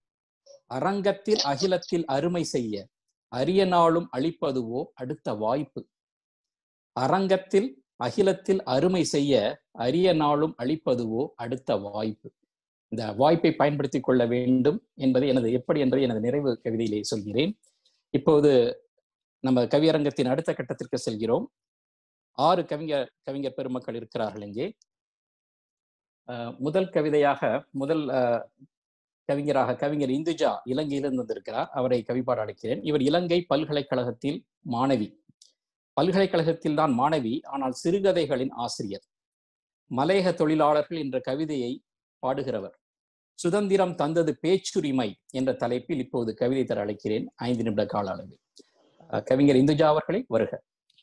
அரங்கத்தில் அகிலத்தில் அருமை செய்ய அரிய நாளும் அளிப்பதுவோ அடுத்த வாய்ப்பு, அரங்கத்தில் அகிலத்தில் அருமை செய்ய அரிய நாளும் அளிப்பதுவோ அடுத்த வாய்ப்பு. இந்த வாய்ப்பை பயன்படுத்திக் கொள்ள வேண்டும் என்பது என்பதை எனது நிறைவு கவிதையிலே சொல்கிறேன். இப்போது நம்ம கவியரங்கத்தின் அடுத்த கட்டத்திற்கு செல்கிறோம். 6 கவிஞர் பெருமக்கள் இருக்கிறார்கள் இங்கே. முதல் கவிஞராக கவிஞர் இந்துஜா இலங்கையிலிருந்து வந்திருக்கிறார். அவரை கவிப்பாட அழைக்கிறேன். இவர் இலங்கை பல்கலைக்கழகத்தில் மாணவி, பல்கலைக்கழகத்தில் தான் மாணவி, ஆனால் சிறுகதைகளின் ஆசிரியர், மலையக தொழிலாளர்கள் என்ற கவிதையை பாடுகிறவர். சுதந்திரம் தந்தது பேச்சுரிமை என்ற தலைப்பில் இப்போது கவிதை தர அழைக்கிறேன். 5 நிமிட கால அளவில். கவிஞர் இந்துஜா அவர்களை வருக.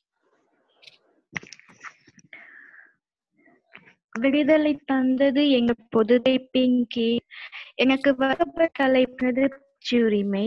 விடுதலை தந்தது எங்க பொதுதை பிங்கி, எனக்கு வழங்கப்பட்ட தலைப்பது பேச்சுரிமை.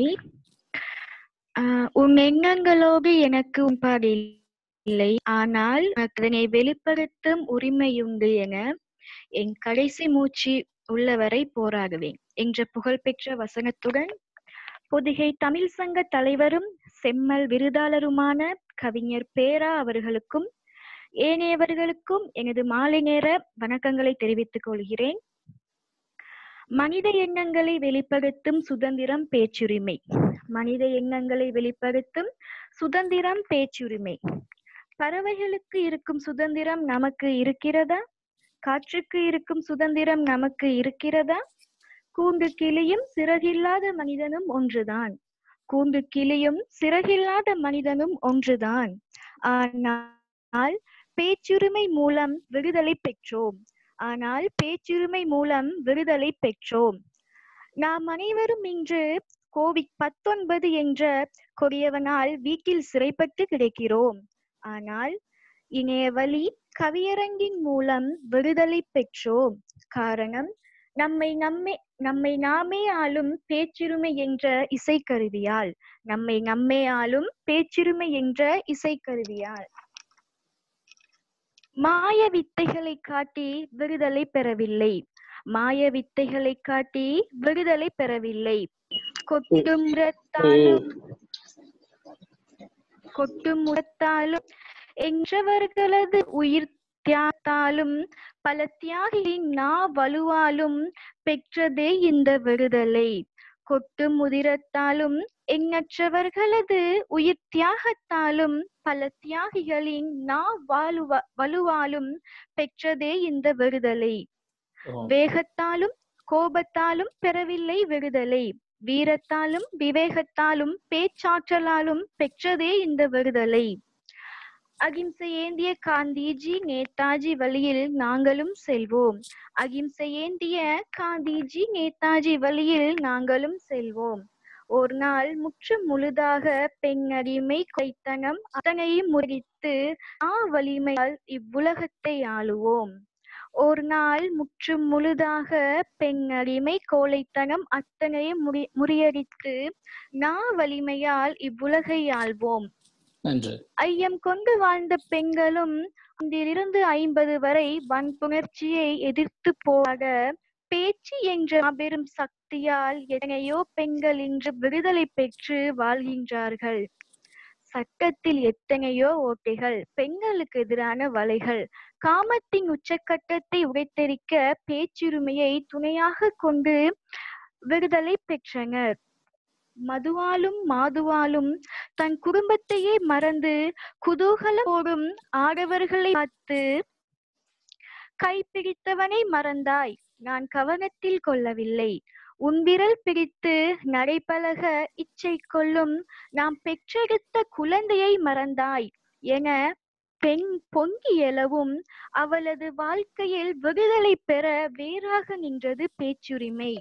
உன் எண்ணங்களோடு எனக்கு உண்பாடு இல்லை, ஆனால் அதனை வெளிப்படுத்தும் உரிமையுண்டு என என் கடைசி மூச்சு உள்ளவரை போராடுவேன் என்ற புகழ்பெற்ற வசனத்துடன் பொதிகை தமிழ் சங்க தலைவரும் செம்மல் விருதாளருமான கவிஞர் பேரா அவர்களுக்கும் ஏனையவர்களுக்கும் எனது மாலை நேர வணக்கங்களை தெரிவித்துக் கொள்கிறேன். மனித எண்ணங்களை வெளிப்படுத்தும் சுதந்திரம் பேச்சுரிமை, மனித எண்ணங்களை வெளிப்படுத்தும் சுதந்திரம் பேச்சுரிமை. பறவைகளுக்கு இருக்கும் சுதந்திரம் நமக்கு இருக்கிறதா? காற்றுக்கு இருக்கும் சுதந்திரம் நமக்கு இருக்கிறதா? கூண்டு கிளியும் சிறகில்லாத மனிதனும் ஒன்றுதான், கூண்டு கிளியும் சிறகில்லாத மனிதனும் ஒன்றுதான். ஆனால் பேச்சுரிமை மூலம் விடுதலை பெற்றோம், ஆனால் பேச்சுரிமை மூலம் விடுதலை பெற்றோம். நாம் அனைவரும் இன்று COVID-19 என்ற கொடியவனால் வீட்டில் சிறைப்பட்டு கிடக்கிறோம். ஆனால் இணைய வழி கவியரங்கின் மூலம் விடுதலை பெற்றோம். காரணம், நம்மை நாமே ஆளும் பேச்சுரிமை என்ற இசைக்கருவியால், நம்மை நம்மே ஆளும் பேச்சுரிமை என்ற இசைக்கருவியால். மாய வித்தைகளை காட்டி விடுதலை பெறவில்லை, மாய வித்தைகளை காட்டி விடுதலை பெறவில்லை. கொட்டும் முடத்தாலும் என்றவர்களது உயிர் தியாகத்தாலும் பல தியாகியின் வலுவாலும் பெற்றதே இந்த விடுதலை. கொட்டும் முதிரத்தாலும் எண்ணற்றவர்களது உயிர் தியாகத்தாலும் பல தியாகிகளின் வலுவாலும் பெற்றதே இந்த விடுதலை. வேகத்தாலும் கோபத்தாலும் பெறவில்லை விடுதலை, வீரத்தாலும் விவேகத்தாலும் பேச்சாற்றலாலும் பெற்றதே இந்த விடுதலை. அகிம்சை ஏந்திய காந்திஜி நேதாஜி வழியில் நாங்களும் செல்வோம். அகிம்சை ஏந்திய காந்திஜி நேதாஜி வழியில் நாங்களும் செல்வோம். ஒரு நாள் முற்றும் முழுதாக பெண் அடிமை கொலைத்தனம் அத்தனையும் முறித்து வலிமையால் இவ்வுலகத்தை ஆளுவோம். ஒரு நாள் முற்றும் முழுதாக பெண் அடிமை கோழைத்தனம் அத்தனையும் முறியடித்து வலிமையால் இவ்வுலகை ஆள்வோம். ஐயம் கொண்டு வாழ்ந்த பெண்களும் இருந்து 50 வரை வன்புணர்ச்சியை எதிர்த்து போராட பேச்சு என்ற மாபெரும் சக்தியால் எத்தனையோ பெண்கள் இன்று விடுதலை பெற்று வாழ்கின்றார்கள். சட்டத்தில் எத்தனையோ ஓட்டைகள், பெண்களுக்கு எதிரான வலைகள், காமத்தின் உச்சக்கட்டத்தை உடைத்தெரிக்க பேச்சுரிமையை துணையாக கொண்டு விடுதலை பெற்றனர். மதுவாலும் மாதுவாலும் தன் குடும்பத்தையே மறந்து குதூகலோடும் ஆடவர்களை பார்த்து கைப்பிடித்தவனை மறந்தாய், நான் கவனத்தில் கொள்ளவில்லை. உன் விரல் பிடித்து நடைபழக இச்சை கொள்ளும் நாம் பெற்றெடுத்த குழந்தையை மறந்தாய் என பெண் பொங்கி எழவும் அவளது வாழ்க்கையில் விடுதலை பெற வேறாக நின்றது பேச்சுரிமை.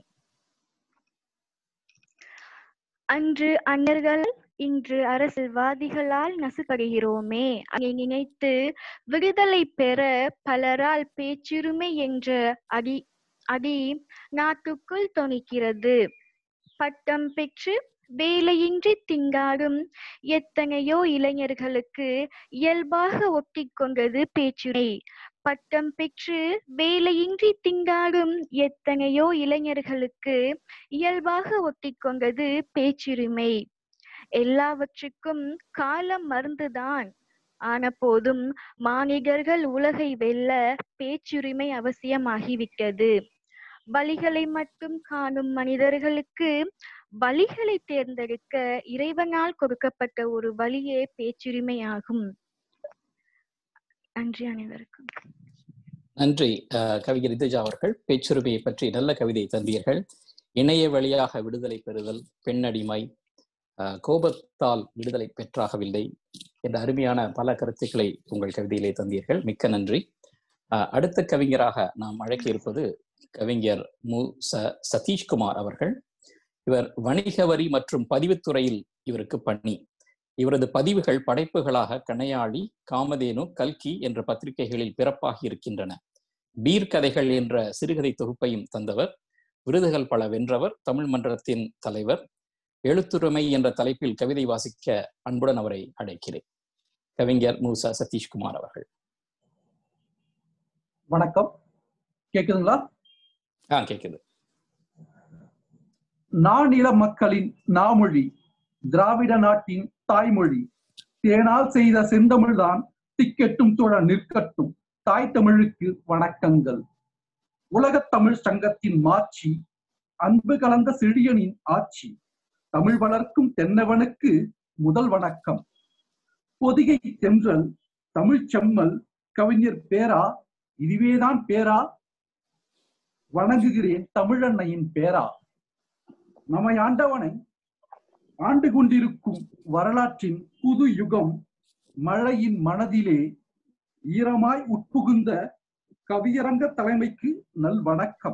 அன்று அன்னர்கள் இன்று அரசியல்வாதிகளால் நசுக்கப்படுகிறோமே, அதை நினைத்து விடுதலை பெற பலரால் பேச்சுரிமை என்ற அடி நாட்டுக்குள் தொனிக்கிறது. பட்டம் பெற்று வேலையின்றி திண்டாடும் எத்தனையோ இளைஞர்களுக்கு இயல்பாக ஒட்டிக்கொண்டது பேச்சுரிமை. பட்டம் பெற்று வேலையின்றி திண்டாடும் எத்தனையோ இளைஞர்களுக்கு இயல்பாக ஒட்டிக்கொண்டது பேச்சுரிமை. எல்லாவற்றுக்கும் காலம் மருந்துதான் ஆன போதும் மானிடர்கள் உலகை வெல்ல பேச்சுரிமை அவசியமாகிவிட்டது. வழிகளை மட்டும் காணும் மனிதர்களுக்கு வழிகளை தேர்ந்தெடுக்க இறைவனால் கொடுக்கப்பட்ட ஒரு வழியே பேச்சுரிமை ஆகும். நன்றி அனைவருக்கும். நன்றி கவிஞர் இந்துஜா அவர்கள். பேச்சுரிமையை பற்றி நல்ல கவிதை தந்தீர்கள். இணைய வழியாக விடுதலை பெறுதல், பெண்ணடிமை, கோபத்தால் விடுதலை பெற்றாகவில்லை என்ற அருமையான பல கருத்துக்களை உங்கள் கவிதையிலே தந்தீர்கள். மிக்க நன்றி. அடுத்த கவிஞராக நாம் அழைக்க இருப்பது கவிஞர் சதீஷ்குமார் அவர்கள். இவர் வணிக வரி மற்றும் பதிவுத்துறையில் இவருக்கு பணி. இவரது பதிவுகள் படைப்புகளாக கணையாழி, காமதேனு, கல்கி என்ற பத்திரிகைகளில் பிறப்பாகி இருக்கின்றன. பீர் கதைகள் என்ற சிறுகதை தொகுப்பையும் தந்தவர். விருதுகள் பல வென்றவர். தமிழ் மன்றத்தின் தலைவர். எழுத்துரிமை என்ற தலைப்பில் கவிதை வாசிக்க அன்புடன் அவரை அழைக்கிறேன். கவிஞர் சதீஷ்குமார் அவர்கள். வணக்கம். கேக்குதுங்களா? கேக்குது. நானில மக்களின் நாமொழி, திராவிட நாட்டின் தாய்மொழி, தேனால் செய்த செந்தமிழ்தான் திக்கெட்டும் தொழ நிற்கட்டும், தாய் தமிழுக்கு வணக்கங்கள். உலகத் தமிழ் சங்கத்தின் மாட்சி, அன்பு கலந்த செழியனின் ஆட்சி, தமிழ் வளர்க்கும் தென்னவனுக்கு முதல் வணக்கம். பொதிகை தென்றல், தமிழ் செம்மல், கவிஞர் பேரா, இதுவேதான் பேரா, வணங்குகிறேன் தமிழன்னையின் பேரா. நம்மை ஆண்டவனை ஆண்டு கொண்டிருக்கும் வரலாற்றின் புது யுகம், மழையின் மனதிலே ஈரமாய் உட்புகுந்த கவியரங்க தலைமைக்கு நல் வணக்கம்.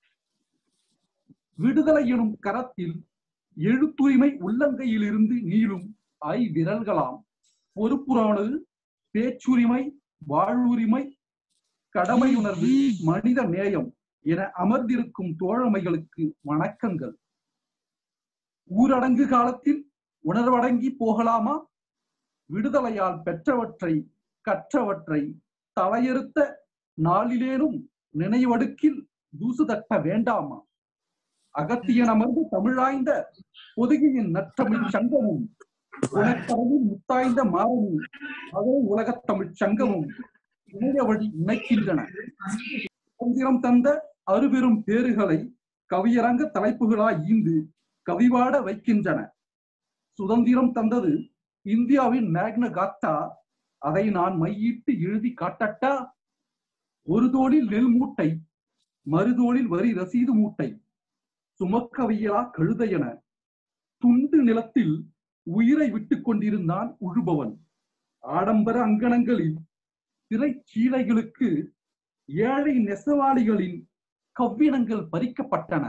விடுதலை எனும் கரத்தில் எழுத்துரிமை உள்ளங்கையிலிருந்து நீளும் விரல்களாம். பொறுப்புறானது பேச்சுரிமை, வாழ்வுரிமை, கடமையுணர்வு, மனித நேயம் என அமர்ந்திருக்கும் தோழமைகளுக்கு வணக்கங்கள். ஊரடங்கு காலத்தில் உணர்வடங்கி போகலாமா? விடுதலையால் பெற்றவற்றை கற்றவற்றை தலையெடுத்த நாளிலேனும் நினைவடுக்கில் தூசு தட்ட வேண்டாமா? அகத்தியன் அமர்ந்து தமிழாய்ந்த பொதுகையின் நற்றமிழ் சங்கமும், உனக்கடலில் முத்தாய்ந்த மாறனும், அதே உலகத் தமிழ் சங்கமும் இணைய வழி இணைக்கின்றன. சுதந்திரம் தந்த அருபெரும் பேறுகளை கவியரங்க தலைப்புகளாய் ஈந்து கவிவாட வைக்கின்றன. சுதந்திரம் தந்தது இந்தியாவின் மேக்னா கார்ட்டா, அதை நான் மையிட்டு எழுதி காட்டட்டா? ஒரு தோளில் நெல் மூட்டை, மறுதோளில் வரி ரசீது மூட்டை, சுமக்கவியலா கழுதையென துண்டு நிலத்தில் உயிரை விட்டுக் கொண்டிருந்தான் உழுபவன். ஆடம்பர அங்கணங்களில் திரைச்சீலைகளுக்கு ஏழை நெசவாளிகளின் கவ்வினங்கள் பறிக்கப்பட்டன.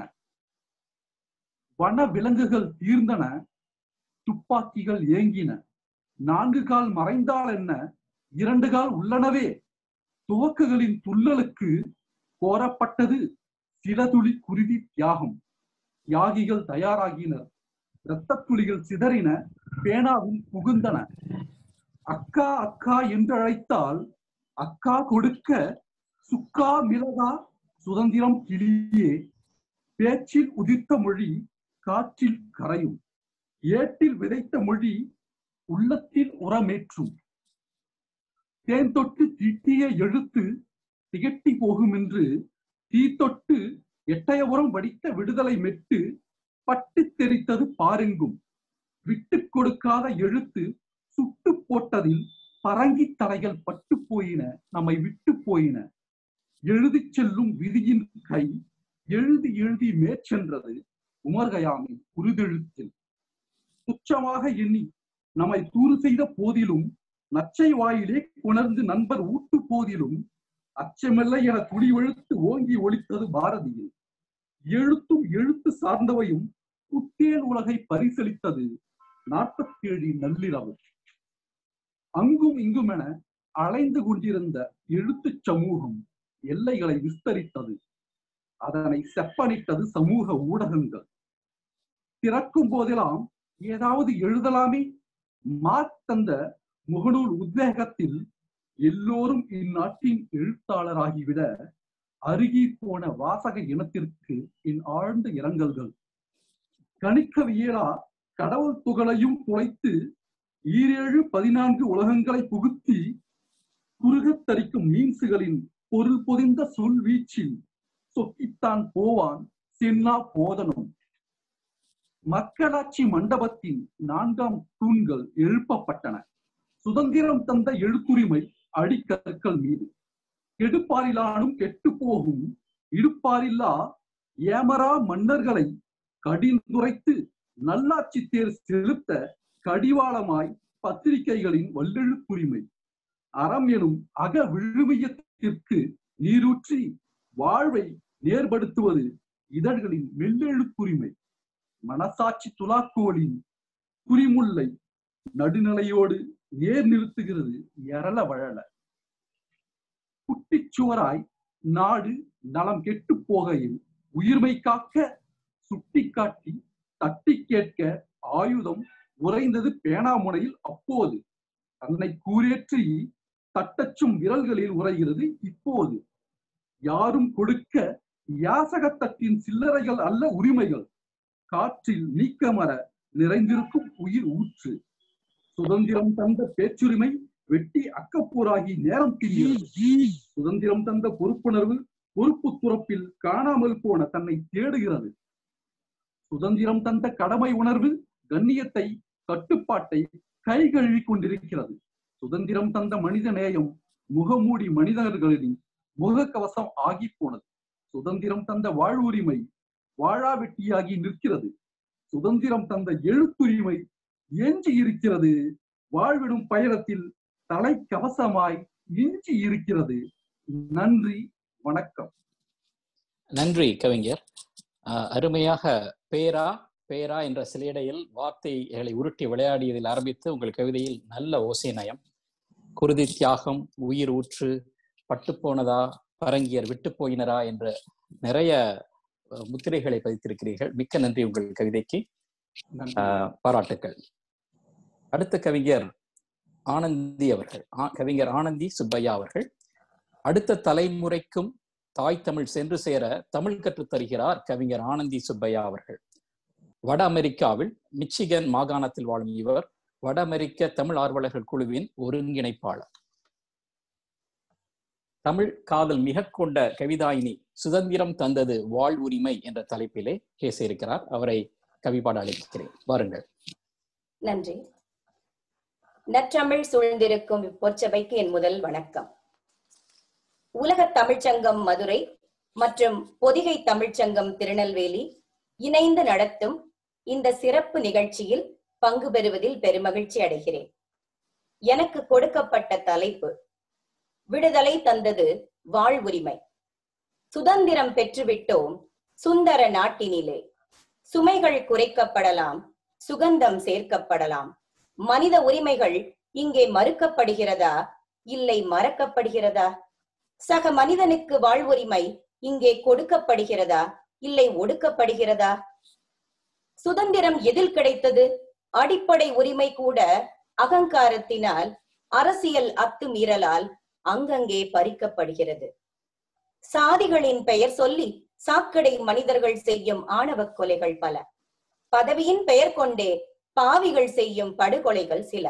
வன விலங்குகள் தீர்ந்தன, துப்பாக்கிகள் ஏங்கின. 4 கால் மறைந்தால் என்ன, 2 கால் உள்ளனவே. துவக்குகளின் துள்ளலுக்கு கோரப்பட்டது சில துளி குருதி தியாகம். தியாகிகள் தயாராகினர், இரத்த துளிகள் சிதறின, பேனாவும் புகுந்தன. அக்கா அக்கா என்று அழைத்தால் அக்கா கொடுக்க சுக்கா மிளகா சுதந்திரம் கிளியே. பேச்சில் உதிர்த்த மொழி காற்றில் கரையும், ஏட்டில் விதைத்த மொழி உள்ளத்தில் உரமேற்றும். தேன் தொட்டு தீட்டிய எழுத்து திகட்டி போகும் என்று தீ தொட்டு எட்டயபுரம் வடித்த விடுதலை மெட்டு பட்டு தெரித்தது பாரெங்கும். விட்டு கொடுக்காத எழுத்து சுட்டு போட்டதில் பரங்கி தலைகள் பட்டு போயின, நம்மை விட்டு போயின. எழுதி செல்லும் விதியின் கை எழுதி எழுதி மேற்சென்றது உமர்கயாமின் குருதெழுத்தில். துச்சமாக எண்ணி நம்மை தூறு செய்த போதிலும், நச்சை வாயிலே கொணர்ந்து நண்பர் ஊட்டு போதிலும், அச்சமில்லை என துடிவெழுத்து ஓங்கி ஒலித்தது பாரதியில். எழுத்தும் எழுத்து சார்ந்தவையும் புத்தேல் உலகை பரிசளித்தது 47 நள்ளிரவு. அங்கும் இங்கும் என அலைந்து கொண்டிருந்த எழுத்து சமூகம் எல்லைகளை விஸ்தரித்தது. அதனை செப்பனிட்டது சமூக ஊடகங்கள். திறக்கும் போதெல்லாம் ஏதாவது எழுதலாமே. மார்க் தந்த முகநூல் உத்வேகத்தில் எல்லோரும் இந்நாட்டின் எழுத்தாளராகிவிட அருகி போன வாசக இனத்திற்கு என் ஆழ்ந்த இரங்கல்கள். கணிக்கவியலா கடவுள் துகளையும் குலைத்து 7-14 உலகங்களை புகுத்தி குறுகத் தரிக்கும் மீன்சுகளின் பொருள் பொதிந்த சொல் வீச்சில் சொக்கித்தான் போவான் சென்னா போதனும். மக்களாட்சி மண்டபத்தின் 4ஆம் தூண்கள் எழுப்பப்பட்டன. சுதந்திரம் தந்த எழுத்துரிமை அடிக்கற்கள் மீது. கெடுப்பாரிலானும் கெட்டு போகும் இடுப்பாரில்லா ஏமரா மன்னர்களை கடிந்துரைத்து நல்லாட்சி தேர் செலுத்த கடிவாளமாய் பத்திரிகைகளின் வல்லெழுத்துரிமை. அறம் எனும் அக விழுமியத்திற்கு நீரூற்றி வாழ்வை நேர்படுத்துவது இதழ்களின் மெல்லெழுத்துரிமை. மனசாட்சி துலாக்கோலின் குறிமுல்லை நடுநிலையோடு நேர் நிறுத்துகிறது எரள வழல. குட்டிச்சுவராய் நாடு நலம் கெட்டு போகையில் உயிர்மை காக்க சுட்டிக்காட்டி தட்டி கேட்க ஆயுதம் உறைந்தது பேனாமுனையில். அப்போது தன்னை கூரேற்றி தட்டச்சும் விரல்களில் உரைகிறது இப்போது. யாரும் கொடுக்க யாசகத்தட்டின் சில்லறைகள் அல்ல உரிமைகள், காற்றில் நீக்கமர நிறைந்திருக்கும் உயிர் ஊற்று. சுதந்திரம் தந்த பேச்சுரிமை வெட்டி அக்கப்போராகி நேரம் திரிகிறது. சுதந்திரம் தந்த பொறுப்புணர்வு பொறுப்பு துறப்பில் காணாமல் போன தன்னை தேடுகிறது. சுதந்திரம் தந்த கடமை உணர்வு கண்ணியத்தை கட்டுப்பாட்டை கை கழுவி கொண்டிருக்கிறது. சுதந்திரம் தந்த மனித நேயம் முகமூடி மனிதர்களின் முகக்கவசம் ஆகி போனது. சுதந்திரம் தந்த வாழ்வுரிமை வாழா வெட்டியாகி நிற்கிறது. சுதந்திரம் தந்த எழுத்துரிமை எஞ்சி இருக்கிறது. வாழ்விடும் பயணத்தில் தலைக்கவசமாய் எஞ்சி இருக்கிறது. நன்றி, வணக்கம். நன்றி கவிஞர். அருமையாக பேரா பேரா என்ற சிலையடையில் வார்த்தைகளை உருட்டி விளையாடியதில் ஆரம்பித்து உங்கள் கவிதையில் நல்ல ஓசை நயம், குருதி தியாகம், உயிர் ஊற்று, பட்டுப்போனதா, பரங்கியர் விட்டு போயினரா என்ற நிறைய முத்திரைகளை பதித்திருக்கிறீர்கள். மிக்க நன்றி உங்கள் கவிதைக்கு. பாராட்டுக்கள். அடுத்த கவிஞர் ஆனந்தி அவர்கள், கவிஞர் ஆனந்தி சுப்பையா அவர்கள். அடுத்த தலைமுறைக்கும் தாய் தமிழ் சென்று சேர தமிழ் கற்றுத் தருகிறார் கவிஞர் ஆனந்தி சுப்பையா அவர்கள். வட அமெரிக்காவில் மிச்சிகன் மாகாணத்தில் வாழும் இவர் வட அமெரிக்க தமிழ் ஆர்வலர்கள் குழுவின் ஒருங்கிணைப்பாளர். தமிழ் காதல் மிக கொண்ட கவிதாயினி சுதந்திரம் தந்தது வாழ்வுரிமை என்ற தலைப்பிலே பேச இருக்கிறார். அவரை கவிபாட அழைக்கிறேன். வாருங்கள். நன்றி. நற்றமிழ் சூழ்ந்திருக்கும் பொற்சபைக்கு என் முதல் வணக்கம். உலக தமிழ்ச்சங்கம் மதுரை மற்றும் பொதிகை தமிழ்ச்சங்கம் திருநெல்வேலி இணைந்து நடத்தும் இந்த சிறப்பு நிகழ்ச்சியில் பங்கு பெறுவதில் பெருமகிழ்ச்சி அடைகிறேன். எனக்கு கொடுக்கப்பட்ட தலைப்பு விடுதலை தந்தது வாழ்வுரிமை. சுதந்திரம் பெற்றுவிட்டோம் சுந்தர நாட்டினிலே. சுமைகள் குறைக்கப்படலாம், சுகந்தம் சேர்க்கப்படலாம். மனித உரிமைகள் இங்கே மறுக்கப்படுகிறதா, இல்லை மறக்கப்படுகிறதா? சக மனிதனுக்கு வாழ்வுரிமை இங்கே கொடுக்கப்படுகிறதா, இல்லை ஒடுக்கப்படுகிறதா? சுதந்திரம் எதில் கிடைத்தது? அடிப்படை உரிமை கூட அகங்காரத்தினால், அரசியல் அத்துமீறலால் அங்கங்கே பறிக்கப்படுகிறது. சாதிகளின் பெயர் சொல்லி சாக்கடை மனிதர்கள் செய்யும் ஆணவ கொலைகள் பல. பதவியின் பெயர் கொண்டே பாவிகள் செய்யும் படுகொலைகள் சில.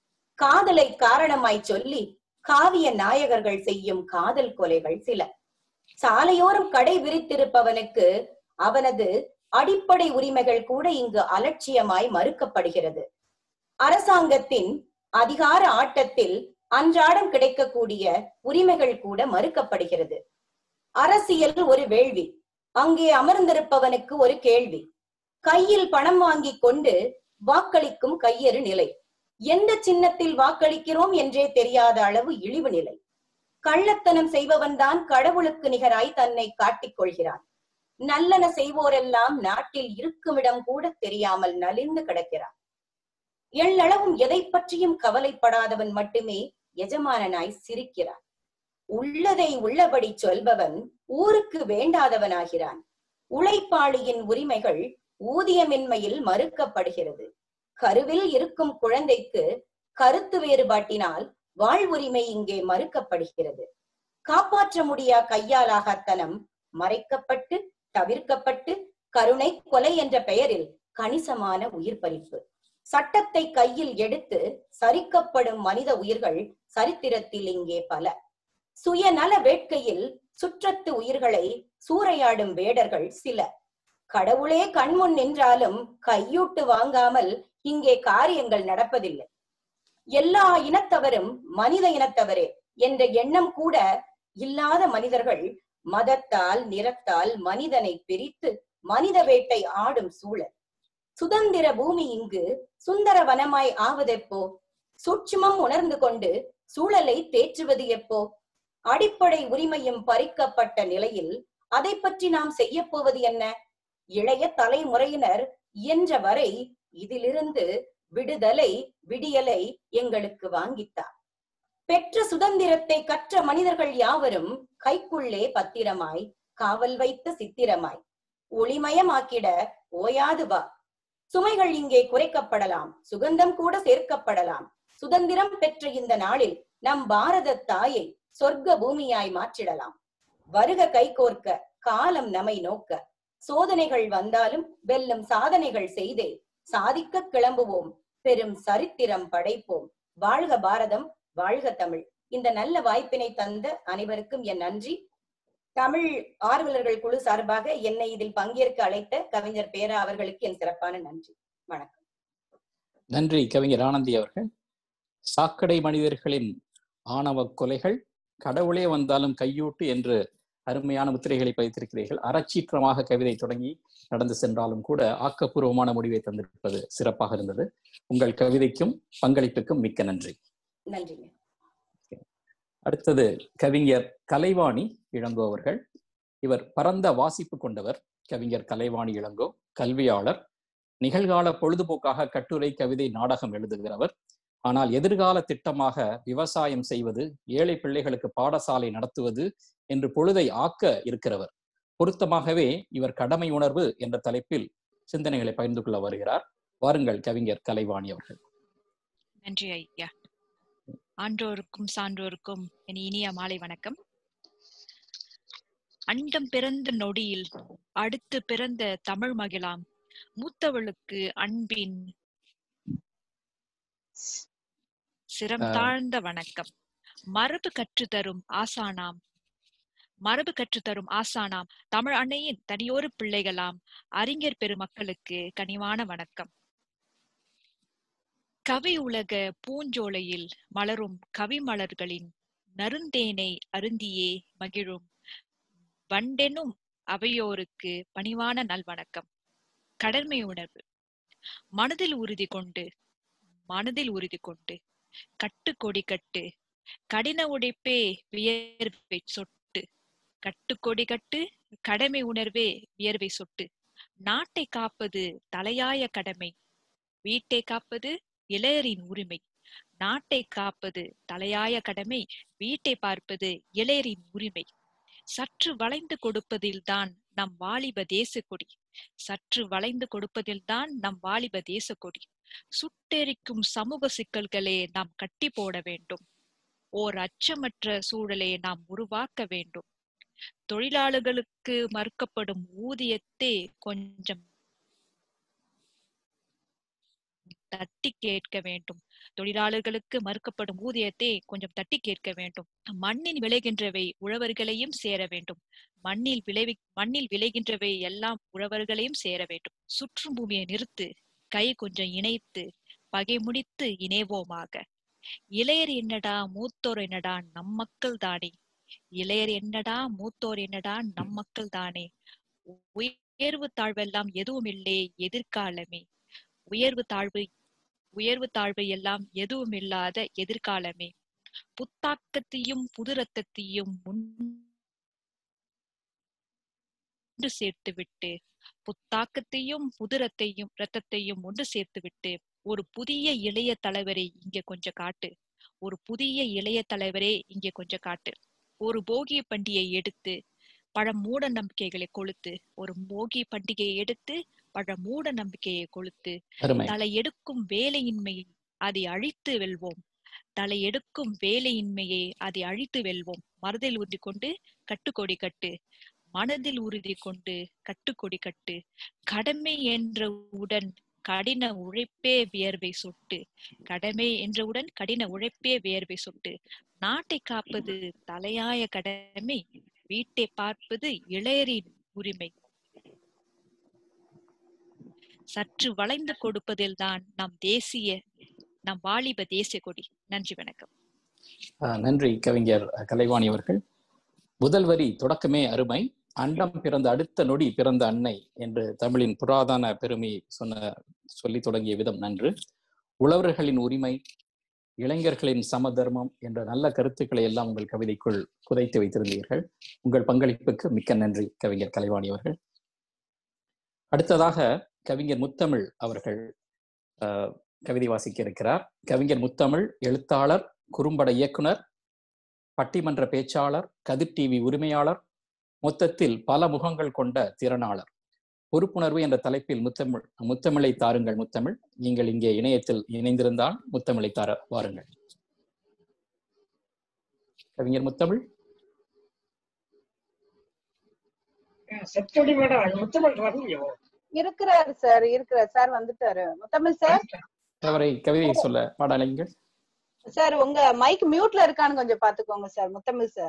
காதலை காரணமாய் சொல்லி காவிய நாயகர்கள் செய்யும் காதல் கொலைகள் சில. சாலையோரம் கடை விரித்திருப்பவனுக்கு அவனது அடிப்படை உரிமைகள் கூட இங்கு அலட்சியமாய் மறுக்கப்படுகிறது. அரசாங்கத்தின் அதிகார ஆட்டத்தில் அன்றாடம் கிடைக்கக்கூடிய உரிமைகள் கூட மறுக்கப்படுகிறது. அரசியல் ஒரு வேள்வி, அங்கே அமர்ந்திருப்பவனுக்கு ஒரு கேள்வி. கையில் பணம் வாங்கி கொண்டு வாக்களிக்கும் கையறு நிலை. எந்த சின்னத்தில் வாக்களிக்கிறோம் என்றே தெரியாத அளவு இழிவு நிலை. கள்ளத்தனம் செய்பவன் தான் கடவுளுக்கு நிகராய் தன்னை காட்டிக் கொள்கிறான். நல்லன செய்வோரெல்லாம் நாட்டில் இருக்குமிடம் கூட தெரியாமல் நலிந்து கிடக்கிறான். எள்ளளவும் எதை பற்றியும் கவலைப்படாதவன் மட்டுமே எஜமானனாய் சிரிக்கிறான். உள்ளதை உள்ளபடி சொல்பவன் ஊருக்கு வேண்டாதவனாகிறான். உழைப்பாளியின் உரிமைகள் ஊதியமின்மையில் மறுக்கப்படுகிறது. கருவில் இருக்கும் குழந்தைக்கு கருத்து வேறுபாட்டினால் வாழ்வுரிமை இங்கே மறுக்கப்படுகிறது. காப்பாற்ற முடியா கையாலாகத்தனம் மறைக்கப்பட்டு தவிர்க்கப்பட்டு கருணை கொலை என்ற பெயரில் கணிசமான உயிர் பறிப்பு. சட்டத்தை கையில் எடுத்து சரிக்கப்படும் மனித உயிர்கள் சரித்திரத்தில் இங்கே பல. சுயநல வேட்கையில் சுற்றத்து உயிர்களை சூறையாடும் வேடர்கள் சில. கடவுளே கண்முன் நின்றாலும் கையூட்டு வாங்காமல் இங்கே காரியங்கள் நடப்பதில்லை. எல்லா இனத்தவரும் மனித இனத்தவரே என்ற எண்ணம் கூட இல்லாத மனிதர்கள் மதத்தால் நிறத்தால் மனிதனை பிரித்து மனித வேட்டை ஆடும் சூழல். சுதந்திர பூமி இங்கு சுந்தர வனமாய் ஆவதெப்போ? சூட்சுமம் உணர்ந்து கொண்டு சூழலை தேற்றுவது எப்போ? அடிப்படை உரிமையும் பறிக்கப்பட்ட நிலையில் அதை பற்றி நாம் செய்ய போவது என்ன? இளைய தலைமுறையினர் இயன்ற வரை இதிலிருந்து விடுதலை விடியலை எங்களுக்கு வாங்கித்தார். பெற்ற சுதந்திரத்தை கற்ற மனிதர்கள் யாவரும் கைக்குள்ளே பத்திரமாய் காவல் வைத்த சித்திரமாய் ஒளிமயமாக்கிட ஓயாது வா. சுமைகள் இங்கே குறைக்கப்படலாம், சுகந்தம் கூட சேர்க்கப்படலாம். சுதந்திரம் பெற்ற இந்த நாளில் நம் பாரத தாயை சொர்க்க பூமியாய் மாற்றிடலாம். வருக கைகோர்க்க காலம் நம்மை நோக்க. சோதனைகள் வந்தாலும் வெல்லும் சாதனைகள் செய்தே சாதிக்க கிளம்புவோம். பெரும் சரித்திரம் படைப்போம். வாழ்க பாரதம், வாழ்க தமிழ். இந்த நல்ல வாய்ப்பினை தந்த அனைவருக்கும் என் நன்றி. தமிழ் ஆர்வலர்கள் குழு சார்பாக என்னை இதில் பங்கேற்க அழைத்த கவிஞர் பேரா அவர்களுக்கு என் சிறப்பான நன்றி. வணக்கம். நன்றி கவிஞர் ஆனந்தி அவர்கள். சாக்கடை மனிதர்களின் ஆணவ கொலைகள், கடவுளே வந்தாலும் கையூட்டு என்று அருமையான முத்திரைகளை பதித்திருக்கிறீர்கள். அறச்சீற்றமாக கவிதை தொடங்கி நடந்து சென்றாலும் கூட ஆக்கப்பூர்வமான முடிவை தந்திருப்பது சிறப்பாக இருந்தது. உங்கள் கவிதைக்கும் பங்களிப்புக்கும் மிக்க நன்றி. நன்றி. அடுத்தது கவிஞர் கலைவாணி இளங்கோ அவர்கள். இவர் பரந்த வாசிப்பு கொண்டவர். கவிஞர் கலைவாணி இளங்கோ கல்வியாளர், நிகழ்கால பொழுதுபோக்காக கட்டுரை, கவிதை, நாடகம் எழுதுகிறவர். ஆனால் எதிர்கால திட்டமாக விவசாயம் செய்வது, ஏழை பிள்ளைகளுக்கு பாடசாலை நடத்துவது என்று பொழுதை ஆக்க இருக்கிறவர். பொருத்தமாகவே இவர் கடமை உணர்வு என்ற தலைப்பில் சிந்தனைகளை பகிர்ந்து கொள்ள வருகிறார். வாருங்கள் கவிஞர் கலைவாணி அவர்கள். நன்றி ஐயா. ஆன்றோருக்கும் சான்றோருக்கும் என் இனிய மாலை வணக்கம். அண்டம் பிறந்த நொடியில் அடுத்து பிறந்த தமிழ் மகிழாம், மூத்தவளுக்கு அன்பின் சிரம் தாழ்ந்த வணக்கம். மரபு கற்றுத்தரும் ஆசானாம் தமிழ் அன்னையின் தனியொரு பிள்ளைகளாம் அறிஞர் பெருமக்களுக்கு கனிவான வணக்கம். கவி உலக பூஞ்சோலையில் மலரும் கவிமலர்களின் நறுந்தேனை அருந்தியே மகிழும் வண்டெனும் அவையோருக்கு பணிவான நல்வணக்கம். கடமை உணர்வு. மனதில் உறுதி கொண்டு கட்டு கொடி கட்டு, கடின உடைப்பே வியர்வை சொட்டு, கட்டுக்கொடி கட்டு, கடமை உணர்வே வியர்வை சொட்டு. நாட்டை காப்பது தலையாய கடமை, வீட்டை காப்பது இளையரின் உரிமை. நாட்டை காப்பது தலையாய கடமை, வீட்டை பார்ப்பது இளையரின் உரிமை. சற்று வளைந்து கொடுப்பதில்தான் நம் வாலிப தேசக்கொடி, சற்று வளைந்து கொடுப்பதில்தான் நம் வாலிப தேசக்கொடி. சுட்டெரிக்கும் சமூக சிக்கல்களே நாம் கட்டி போட வேண்டும், ஓர் அச்சமற்ற சூழலை நாம் உருவாக்க வேண்டும். தொழிலாளர்களுக்கு மறுக்கப்படும் ஊதியத்தை கொஞ்சம் தட்டி கேட்க வேண்டும், தொழிலாளர்களுக்கு மறுக்கப்படும் ஊதியத்தை கொஞ்சம் தட்டி கேட்க வேண்டும். மண்ணில் விளைகின்றவை உழவர்களையும் சேர வேண்டும், மண்ணில் விளைகின்றவை எல்லாம் உழவர்களையும் சேர வேண்டும். சுற்றும் பூமியை நிறுத்து, கை கொஞ்சம் இணைத்து, பகை முடித்து இணைவோமாக. இளையர் என்னடா மூத்தோர் என்னடா நம் மக்கள் தானே, இளையர் என்னடா மூத்தோர் என்னடா நம் மக்கள் தானே. உயர்வு தாழ்வெல்லாம் எதுவும் இல்லை எதிர்காலமே, உயர்வு தாழ்வு எல்லாம் எதுவும் இல்லாத எதிர்காலமே. புத்தாக்கத்தையும் புது ரத்தத்தையும் ஒன்று சேர்த்துவிட்டு, புத்தாக்கத்தையும் புது ரத்தத்தையும் ஒன்று சேர்த்துவிட்டு, ஒரு புதிய இளைய தலைவரை இங்கே கொஞ்சம் காட்டு, ஒரு புதிய இளைய தலைவரே இங்கே கொஞ்சம் காட்டு. ஒரு போகிய பண்டிகையை எடுத்து பழ மூட நம்பிக்கைகளை கொளுத்து, ஒரு போகி பண்டிகையை எடுத்து பழ மூட நம்பிக்கையை கொளுத்து. தலை எடுக்கும் வேலையின்மையை அதை அழித்து வெல்வோம், தலை எடுக்கும் வேலையின்மையை அதை அழித்து வெல்வோம். மனதில் உறுதி கொண்டு கட்டுக்கொடி கட்டு, மனதில் உறுதி கொண்டு கட்டுக்கொடி கட்டு. கடமை என்றவுடன் கடின உழைப்பே வியர்வை சொட்டு, கடமை என்றவுடன் கடின உழைப்பே வியர்வை சொட்டு. நாட்டை காப்பது தலையாய கடமை, வீட்டை பார்ப்பது இளையரின் உரிமை. சற்று வளைந்து கொடுப்பதில்தான் நம் வாலிப தேசிய கொடி. நன்றி, வணக்கம். நன்றி கவிஞர் கலைவாணி அவர்கள். முதல் வரி தொடக்கமே அருமை. அண்டம் பிறந்த அடுத்த நொடி பிறந்த அன்னை என்று தமிழின் புராதன பெருமை சொல்லி தொடங்கிய விதம் நன்று. உழவர்களின் உரிமை, இளைஞர்களின் சமதர்மம் என்ற நல்ல கருத்துக்களை எல்லாம் உங்கள் கவிதைக்குள் புதைத்து வைத்திருந்தீர்கள். உங்கள் பங்களிப்புக்கு மிக்க நன்றி கவிஞர் கலைவாணி அவர்கள். அடுத்ததாக கவிஞர் முத்தமிழ் அவர்கள் கவிதை வாசிக்க இருக்கிறார். கவிஞர் முத்தமிழ் எழுத்தாளர், குறும்பட இயக்குனர், பட்டிமன்ற பேச்சாளர், கதிர் டிவி உரிமையாளர், மொத்தத்தில் பல முகங்கள் கொண்ட திறனாளர். பொறுப்புணர்வு என்ற தலைப்பில் முத்தமிழை தாருங்கள். முத்தமிழ், நீங்கள் இங்கே இணையத்தில் இணைந்திருந்தால் முத்தமிழை தார வாருங்கள். கவிஞர் முத்தமிழ். முத்தமிழ் வரலையோ? இருக்கிறார் சார் வந்துட்டாரு. முத்தமிழ் சார் அவரை கவிதை சொல்ல பாடலைங்கள் சார். உங்க மைக் மியூட்ல இருக்கான்னு கொஞ்சம் பாத்துக்கோங்க சார். முத்தமிழ் சார்.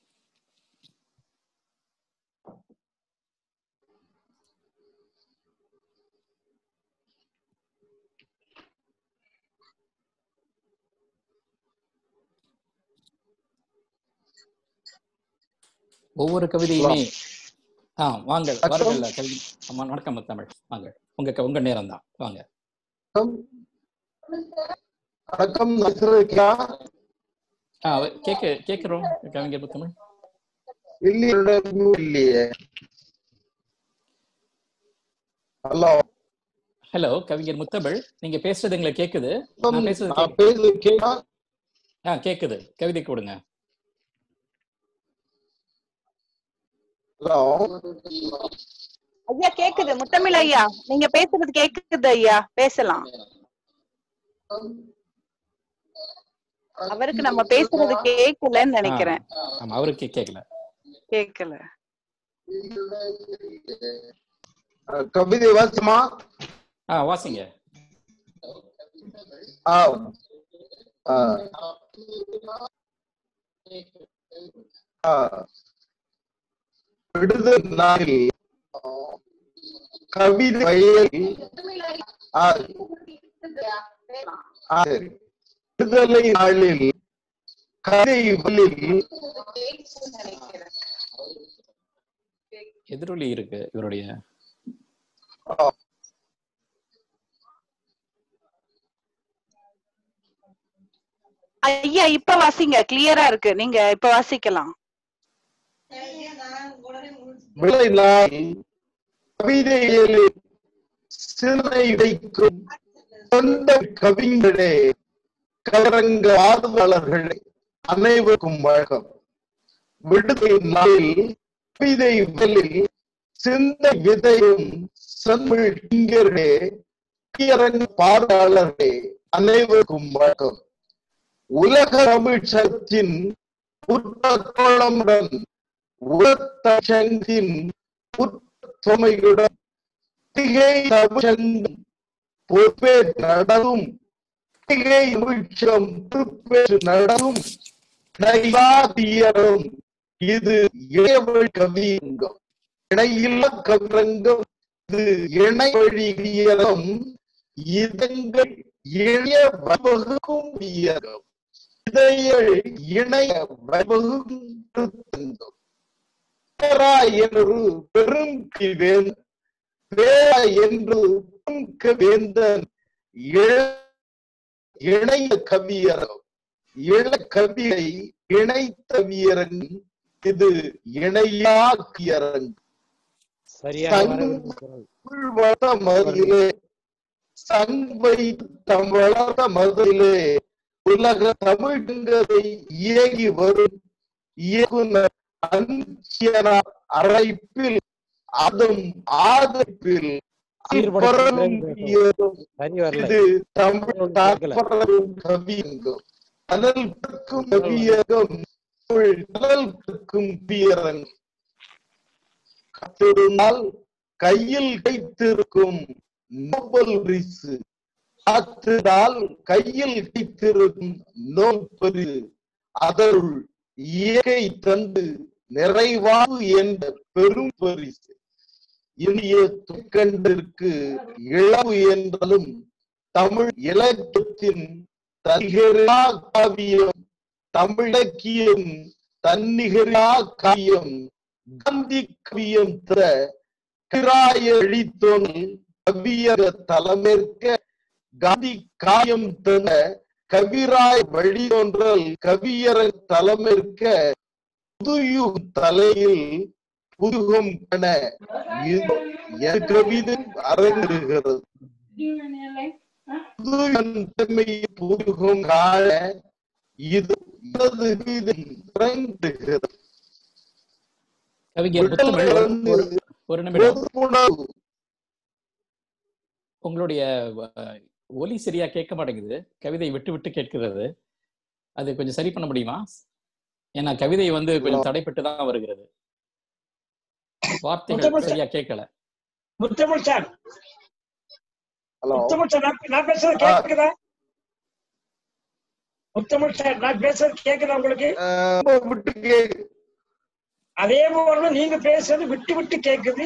ஒவ்வொரு கவிதையுமே வாங்க வாருங்கள். வணக்கம் முத்தமிழ், வாங்க. உங்க நேரம் தான், வாங்க. வணக்கம். கேக்குறோம் கவிஞர் முத்தமிழ். இல்லையே. ஹலோ கவிஞர் முத்தமிழ், நீங்க பேசுறது எங்களுக்கு கேக்குது. கேக்குது. கவிதை கொடுங்க. ஐயா கேக்குது. முத்தமிழ் ஐயா, நீங்க பேசுறது கேக்குது ஐயா, பேசலாம். அவருக்கு நம்ம பேசுறது கேட்கலன்னு நினைக்கிறேன். அவருக்கு கேட்கல. கவிதை வாசிமா? வாசிங்க. விடுதலை நாளில் கவிதை விடுதலை நாளில் கதைகளில் எதிரொலி இருக்கு இவருடைய. ஐயா இப்ப வாசிங்க, கிளியரா இருக்கு, நீங்க இப்ப வாசிக்கலாம். விடுதலை நாளில் கவிதைகளில் சிந்தனை வைக்கும் சொந்த கவிஞர்களே, கவிரங்க ஆர்வலர்களே, அனைவருக்கும் வணக்கம். விடுதலை நாளில் கவிதை விதலில் சிந்தை விதையும் தமிழ் இங்கர்களே, கவியரங்க பார்வையாளர்களே, அனைவருக்கும் வணக்கம். உலக தமிழ் சங்கத்தின் தோழமுடன் உலக சங்கத்தின் தொமையுடன் தமிழ்ச்சங்கம் பொறுப்பேற்று நடக்கும் நடக்கும் இது இணையவழி கவியரங்கம். இணையில்லா கவிரங்கம் இது இணையவழி கவியரங்கம். இதங்கள் இணைய வழிவகுக்கும் கவியரங்கம். இணைய வழிவகுக்கும் பேரா என்று பெரும் வேந்தன், பேரா என்று வேந்தன் இணைய கவியரங்கம். இள கவியை இணைத்த கவியரங்கம். இது இணையா கவியரங்கம். வளர்ந்த மதிலே சங்கை தம் வளர்ந்த மதிலே உலக தமிழ்கதை இயங்கி வரும் இயக்குனர் அழைப்பில் அதும் ஆதரிப்பில் இது தமிழ் கவியங்கம். கடல் பெருக்கும் கவியகம், கடல் பெருக்கும் கவியரங்கம். காத்திருந்தால் கையில் கைத்திருக்கும் நோபல் பரிசு, காத்திருந்தால் கையில் கைத்திருக்கும் நோபல் பரிசு, அதனுள் இயற்கை தந்து நிறைவாகு என்ற பெரும் பரிசு. இனிய துக்கண்டிற்கு இழவு என்றாலும் தமிழ் இலக்கியத்தின் தன்னிகரா காவியம், தமிழக்கியம் தன்னிகரா காவியம், காந்தி கவியம் தர கிராய எழித்தோன் கவியர தலைமேற்க காந்தி காயம் தன கவிராய் வழிதோன்றல் கவியர தலைமேற்க புதுயுக தலையில் புதுகம் கண கவிதை அரங்குகிறது. புதுகம் காண இது ஒரு நிமிடம், உங்களுடைய ஒலி சரியா கேட்க மாட்டேங்குது. கவிதை விட்டு விட்டு கேட்கிறது. அது கொஞ்சம் சரி பண்ண முடியுமா? ஏன்னா கவிதை வந்து கொஞ்சம் தடைப்பட்டு தான் வருகிறது. வார்த்தைகள் சரியா கேட்கல. முத்தமிழ் சார், முத்தமிழ் சார் நான் பேசுறது கேக்குதா? முத்தமிழ் சார் நான் பேசுறது கேக்குதா உங்களுக்கு? அதே போல நீங்க பேசுறது விட்டு விட்டு கேக்குது.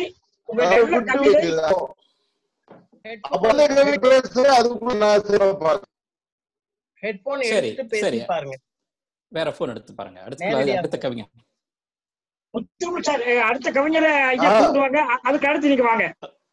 வேற போன் எடுத்து பாருங்க. அடுத்த கவிஞர் முத்தமிழ் சார், அடுத்த கவிஞரை ஐயா கூப்பிடுவாங்க. அதுக்கு அடுத்து நீங்க வாங்க.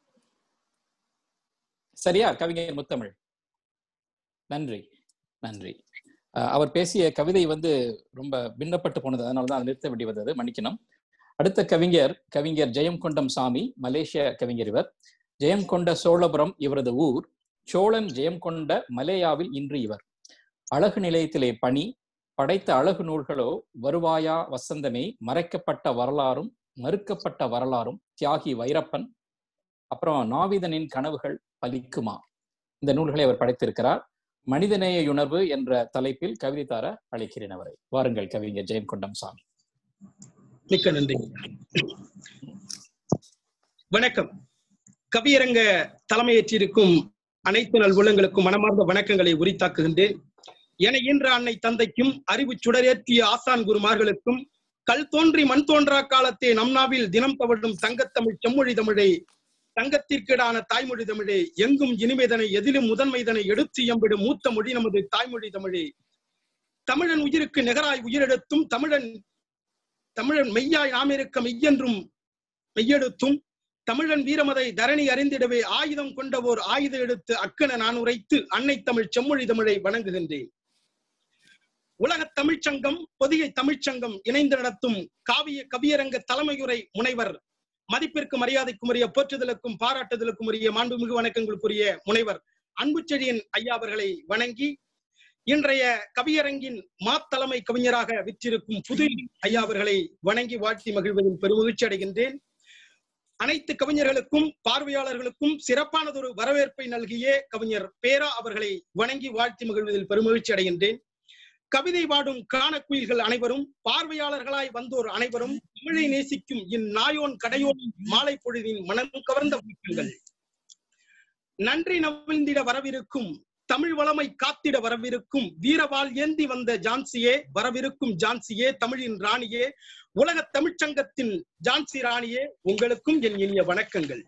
சரியா? கவிஞர் முத்தமிழ், நன்றி நன்றி. அவர் பேசிய கவிதை வந்து ரொம்ப பின்னப்பட்டு போனது, அதனாலதான் நிறுத்த வேண்டி வந்தது, மன்னிக்கணும். அடுத்த கவிஞர் ஜெயம்கொண்டம் சாமி, மலேசிய கவிஞர். இவர் ஜெயம்கொண்ட சோழபுரம் இவரது ஊர். சோழன் ஜெயம்கொண்ட மலேயாவில் இன்று இவர். அழகு நிலையத்திலே பணி, படைத்த அழகு நூல்களோ வருவாயா வசந்தமே, மறைக்கப்பட்ட வரலாறும் மறுக்கப்பட்ட வரலாறும், தியாகி வைரப்பன், அப்புறம் நாவிதனின் கனவுகள் பலிக்குமா, இந்த நூல்களை அவர் படைத்திருக்கிறார். மனிதநேய உணர்வு என்ற தலைப்பில் கவிதை தர அழைக்கிறேன் அவரை. வாருங்கள் கவிஞர் ஜெயம்கொண்டம் சாமி. மிக்க நன்றி. வணக்கம். கவியரங்க தலைமையேற்றிருக்கும் அனைத்து நல் உள்ளங்களுக்கும் மனமார்ந்த வணக்கங்களை உரித்தாக்குகின்றேன். என இன்ற அன்னை தந்தைக்கும் அறிவு சுடரேற்றிய ஆசான் குருமார்களுக்கும் கல் தோன்றி மண் தோன்றா காலத்தே நம்னாவில் தினம் தவழும் சங்கத்தமிழ் செம்மொழி தமிழை தங்கத்திற்கிடான தாய்மொழி தமிழே, எங்கும் இனிமைதனை எதிலும் முதன்மைதனை எடுத்து எம்பிடும் மூத்த மொழி நமது தாய்மொழி தமிழே. தமிழன் உயிருக்கு நிகராய் உயிரெடுத்தும் தமிழன் மெய்யாய் நாம் இருக்க மெய்யென்றும் மெய்யெடுத்தும் தமிழன் வீரமதை தரணி அறிந்திடவே ஆயுதம் கொண்டவோர் ஆயுத எடுத்து அக்கன நான் உரைத்து அன்னை தமிழ் செம்மொழி தமிழை வணங்குகின்றேன். உலக தமிழ்ச்சங்கம் பொதிகை தமிழ்ச்சங்கம் இணைந்து நடத்தும் கவியரங்க தலைமையுரை முனைவர், மதிப்பிற்கு மரியாதைக்குரிய போற்றுதலுக்கும் பாராட்டுதலுக்கும் உரிய மாண்புமிகு வணக்கங்களுக்குரிய முனைவர் அன்புச்செழியன் ஐயா அவர்களை வணங்கி, இன்றைய கவியரங்கின் மாத்தலைமை கவிஞராக விற்றிருக்கும் புது ஐயா அவர்களை வணங்கி வாழ்த்தி மகிழ்வதில் பெருமகிழ்ச்சி அடைகின்றேன். அனைத்து கவிஞர்களுக்கும் பார்வையாளர்களுக்கும் சிறப்பானதொரு வரவேற்பை நல்கிய கவிஞர் பேரா அவர்களை வணங்கி வாழ்த்தி மகிழ்வதில் பெருமகிழ்ச்சி அடைகின்றேன். கவிதை பாடும் காணக்குயில்கள் அனைவரும், பார்வையாளர்களாய் வந்தோர் அனைவரும், தமிழை நேசிக்கும் இந்நாயோன் கடையோன் மாலை பொழுதின் மனம் கவர்ந்த வணக்கங்கள். நன்றி நவிழ்ந்திட வரவிருக்கும், தமிழ் வளமை காத்திட வரவிருக்கும், வீரவாள் ஏந்தி வந்த ஜான்சியே, வரவிருக்கும் ஜான்சியே, தமிழின் ராணியே, உலக தமிழ்ச்சங்கத்தின் ஜான்சி ராணியே, உங்களுக்கும் என் இனிய வணக்கங்கள்.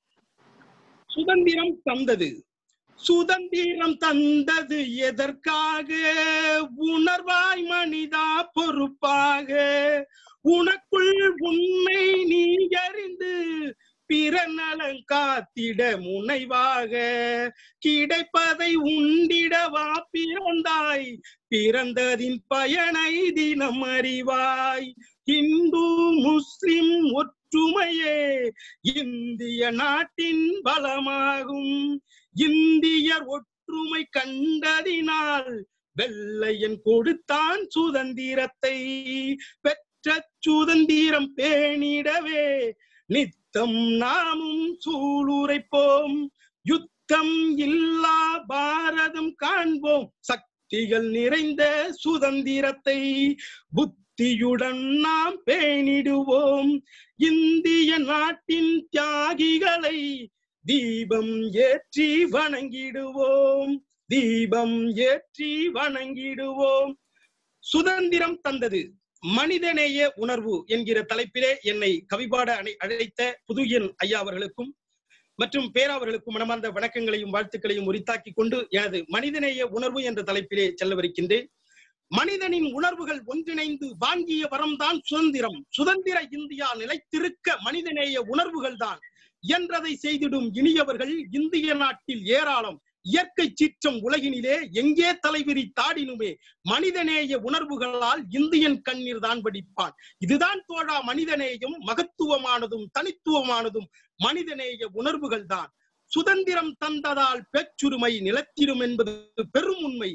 சுதந்திரம் தந்தது சுதந்திரம் தந்தது எதற்காக? உணர்வாய் மனிதா பொறுப்பாக, உனக்குள் உண்மை நீ அறிந்து பிற நலன் காத்திட முனைவாக, கிடைப்பதை உண்டிடவா பிறந்தாய், பிறந்ததின் பயனை தினம் அறிவாய். இந்து முஸ்லிம் ஒற்றுமையே இந்திய நாட்டின் பலமாகும், இந்தியர் ஒற்றுமை கண்டதினால் வெள்ளையன் கொடுத்தான் சுதந்திரத்தை, பெற்ற சுதந்திரம் பேணிடவே நித்தம் நாமும் சூளுரைப்போம், யுத்தம் இல்லா பாரதம் காண்போம், சக்திகள் நிறைந்த சுதந்திரத்தை புத்தியுடன் நாம் பேணிடுவோம். இந்திய நாட்டின் தியாகிகளை தீபம் ஏற்றி வணங்கிடுவோம், தீபம் ஏற்றி வணங்கிடுவோம். சுதந்திரம் தந்தது மனிதநேய உணர்வு என்கிற தலைப்பிலே என்னை கவிபாட அழைத்த புதுயன் ஐயா அவர்களுக்கும் மற்றும் பேராவர்களுக்கும் மனமார்ந்த வணக்கங்களையும் வாழ்த்துக்களையும் உரித்தாக்கி கொண்டு எனது மனிதநேய உணர்வு என்ற தலைப்பிலே செல்லவிருக்கின்றேன். மனிதனின் உணர்வுகள் ஒன்றிணைந்து வாங்கிய வரம்தான் சுதந்திரம். சுதந்திர இந்தியா நிலைத்திருக்க மனிதநேய உணர்வுகள் தான் என்றதை செய்திடும் இனியவர்கள் இந்திய நாட்டில் ஏராளம். இயற்கை சீற்றம் உலகினிலே எங்கே தலைவிரி தாடினுமே மனிதநேய உணர்வுகளால் இந்தியன் கண்ணீர் தான் வடிப்பான். இதுதான் தோழா மனிதநேயம், மகத்துவமானதும் தனித்துவமானதும் மனிதநேய உணர்வுகள் தான். சுதந்திரம் தந்ததால் பேச்சுரிமை நிலத்திடும் என்பது பெரும் உண்மை.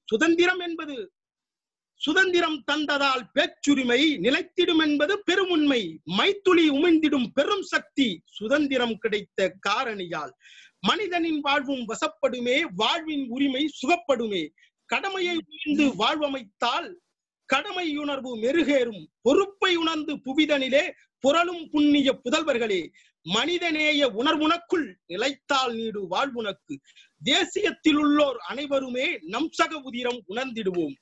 சுதந்திரம் தந்ததால் பேச்சுரிமை நிலைத்திடும் என்பது பெரும் உண்மை. மைத்துளி உமிழ்ந்திடும் பெரும் சக்தி சுதந்திரம் கிடைத்த காரணியால். மனிதனின் வாழ்வும் வசப்படுமே, வாழ்வின் உரிமை சுகப்படுமே. கடமையை உணர்ந்து வாழ்வமைத்தால் கடமையுணர்வு மெருகேறும். பொறுப்பை உணர்ந்து புவிதனிலே புரளும் புண்ணிய புதல்வர்களே, மனிதநேய உணர்வுனக்குள் நிலைத்தால் நீடு வாழ்வுனக்கு. தேசியத்தில் உள்ளோர் அனைவருமே நம் சக உதிரம் உணர்ந்திடுவோம்.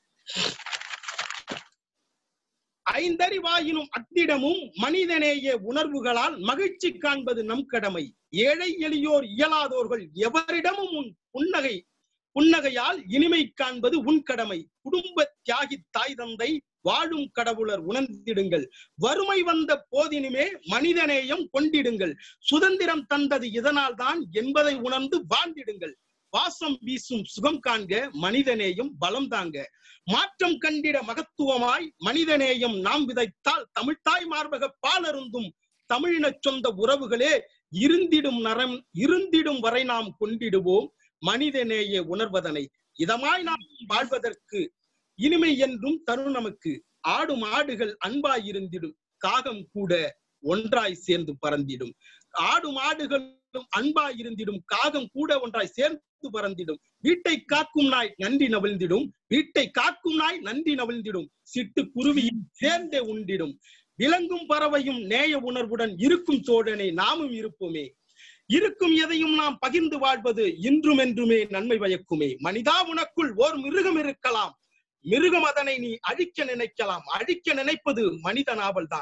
ஐந்தறிவாயினும் அத்திடமும் மனிதநேய உணர்வுகளால் மகிழ்ச்சி காண்பது நம் கடமை. ஏழை எளியோர் இயலாதோர்கள் எவரிடமும் உன் புன்னகையால் இனிமை காண்பது உன் கடமை. குடும்ப தியாகி தாய் தந்தை வாழும் கடவுளர் உணர்ந்திடுங்கள். வறுமை வந்த போதினுமே மனிதநேயம் கொண்டிடுங்கள். சுதந்திரம் தந்தது இதனால் தான் என்பதை உணர்ந்து வாழ்ந்திடுங்கள். வாசம் வீசும் சுகம் காண்க மனிதநேயம் பலம் தாங்க. மாற்றம் கண்டிட மகத்துவமாய் மனிதநேயம் நாம் விதைத்தால் தமிழ்த்தாய் மார்பக பாலருந்தும் தமிழின சொந்த உறவுகளே இருந்திடும் வரை நாம் கொண்டிடுவோம் மனிதநேய உணர்வதனை. இதமாய் நாம் வாழ்வதற்கு இனிமை என்றும் தரும் நமக்கு. ஆடும் ஆடுகள் அன்பாய் இருந்திடும், காகம் கூட ஒன்றாய் சேர்ந்து பறந்திடும். ஆடும் ஆடுகளும் அன்பாய் இருந்திடும், காகம் கூட ஒன்றாய் சேர்ந்து பறந்திடும். வீட்டை காக்கும் நாய் நன்றி நவிழ்ந்திடும், வீட்டை காக்கும் நாய் நன்றி நவிழ்ந்திடும். சிட்டு குருவியும் சேர்ந்தே உண்டிடும். விலங்கும் பறவையும் நேய உணர்வுடன் இருக்கும் தோழனே நாமும் இருப்போமே. இருக்கும் எதையும் நாம் பகிர்ந்து வாழ்வது இன்றும் என்றுமே நன்மை பயக்குமே. மனிதா உனக்குள் ஓர் மிருகம் இருக்கலாம், மிருகம் அதனை நீ அழிக்க நினைக்கலாம். அழிக்க நினைப்பது மனித நாவல் தான்.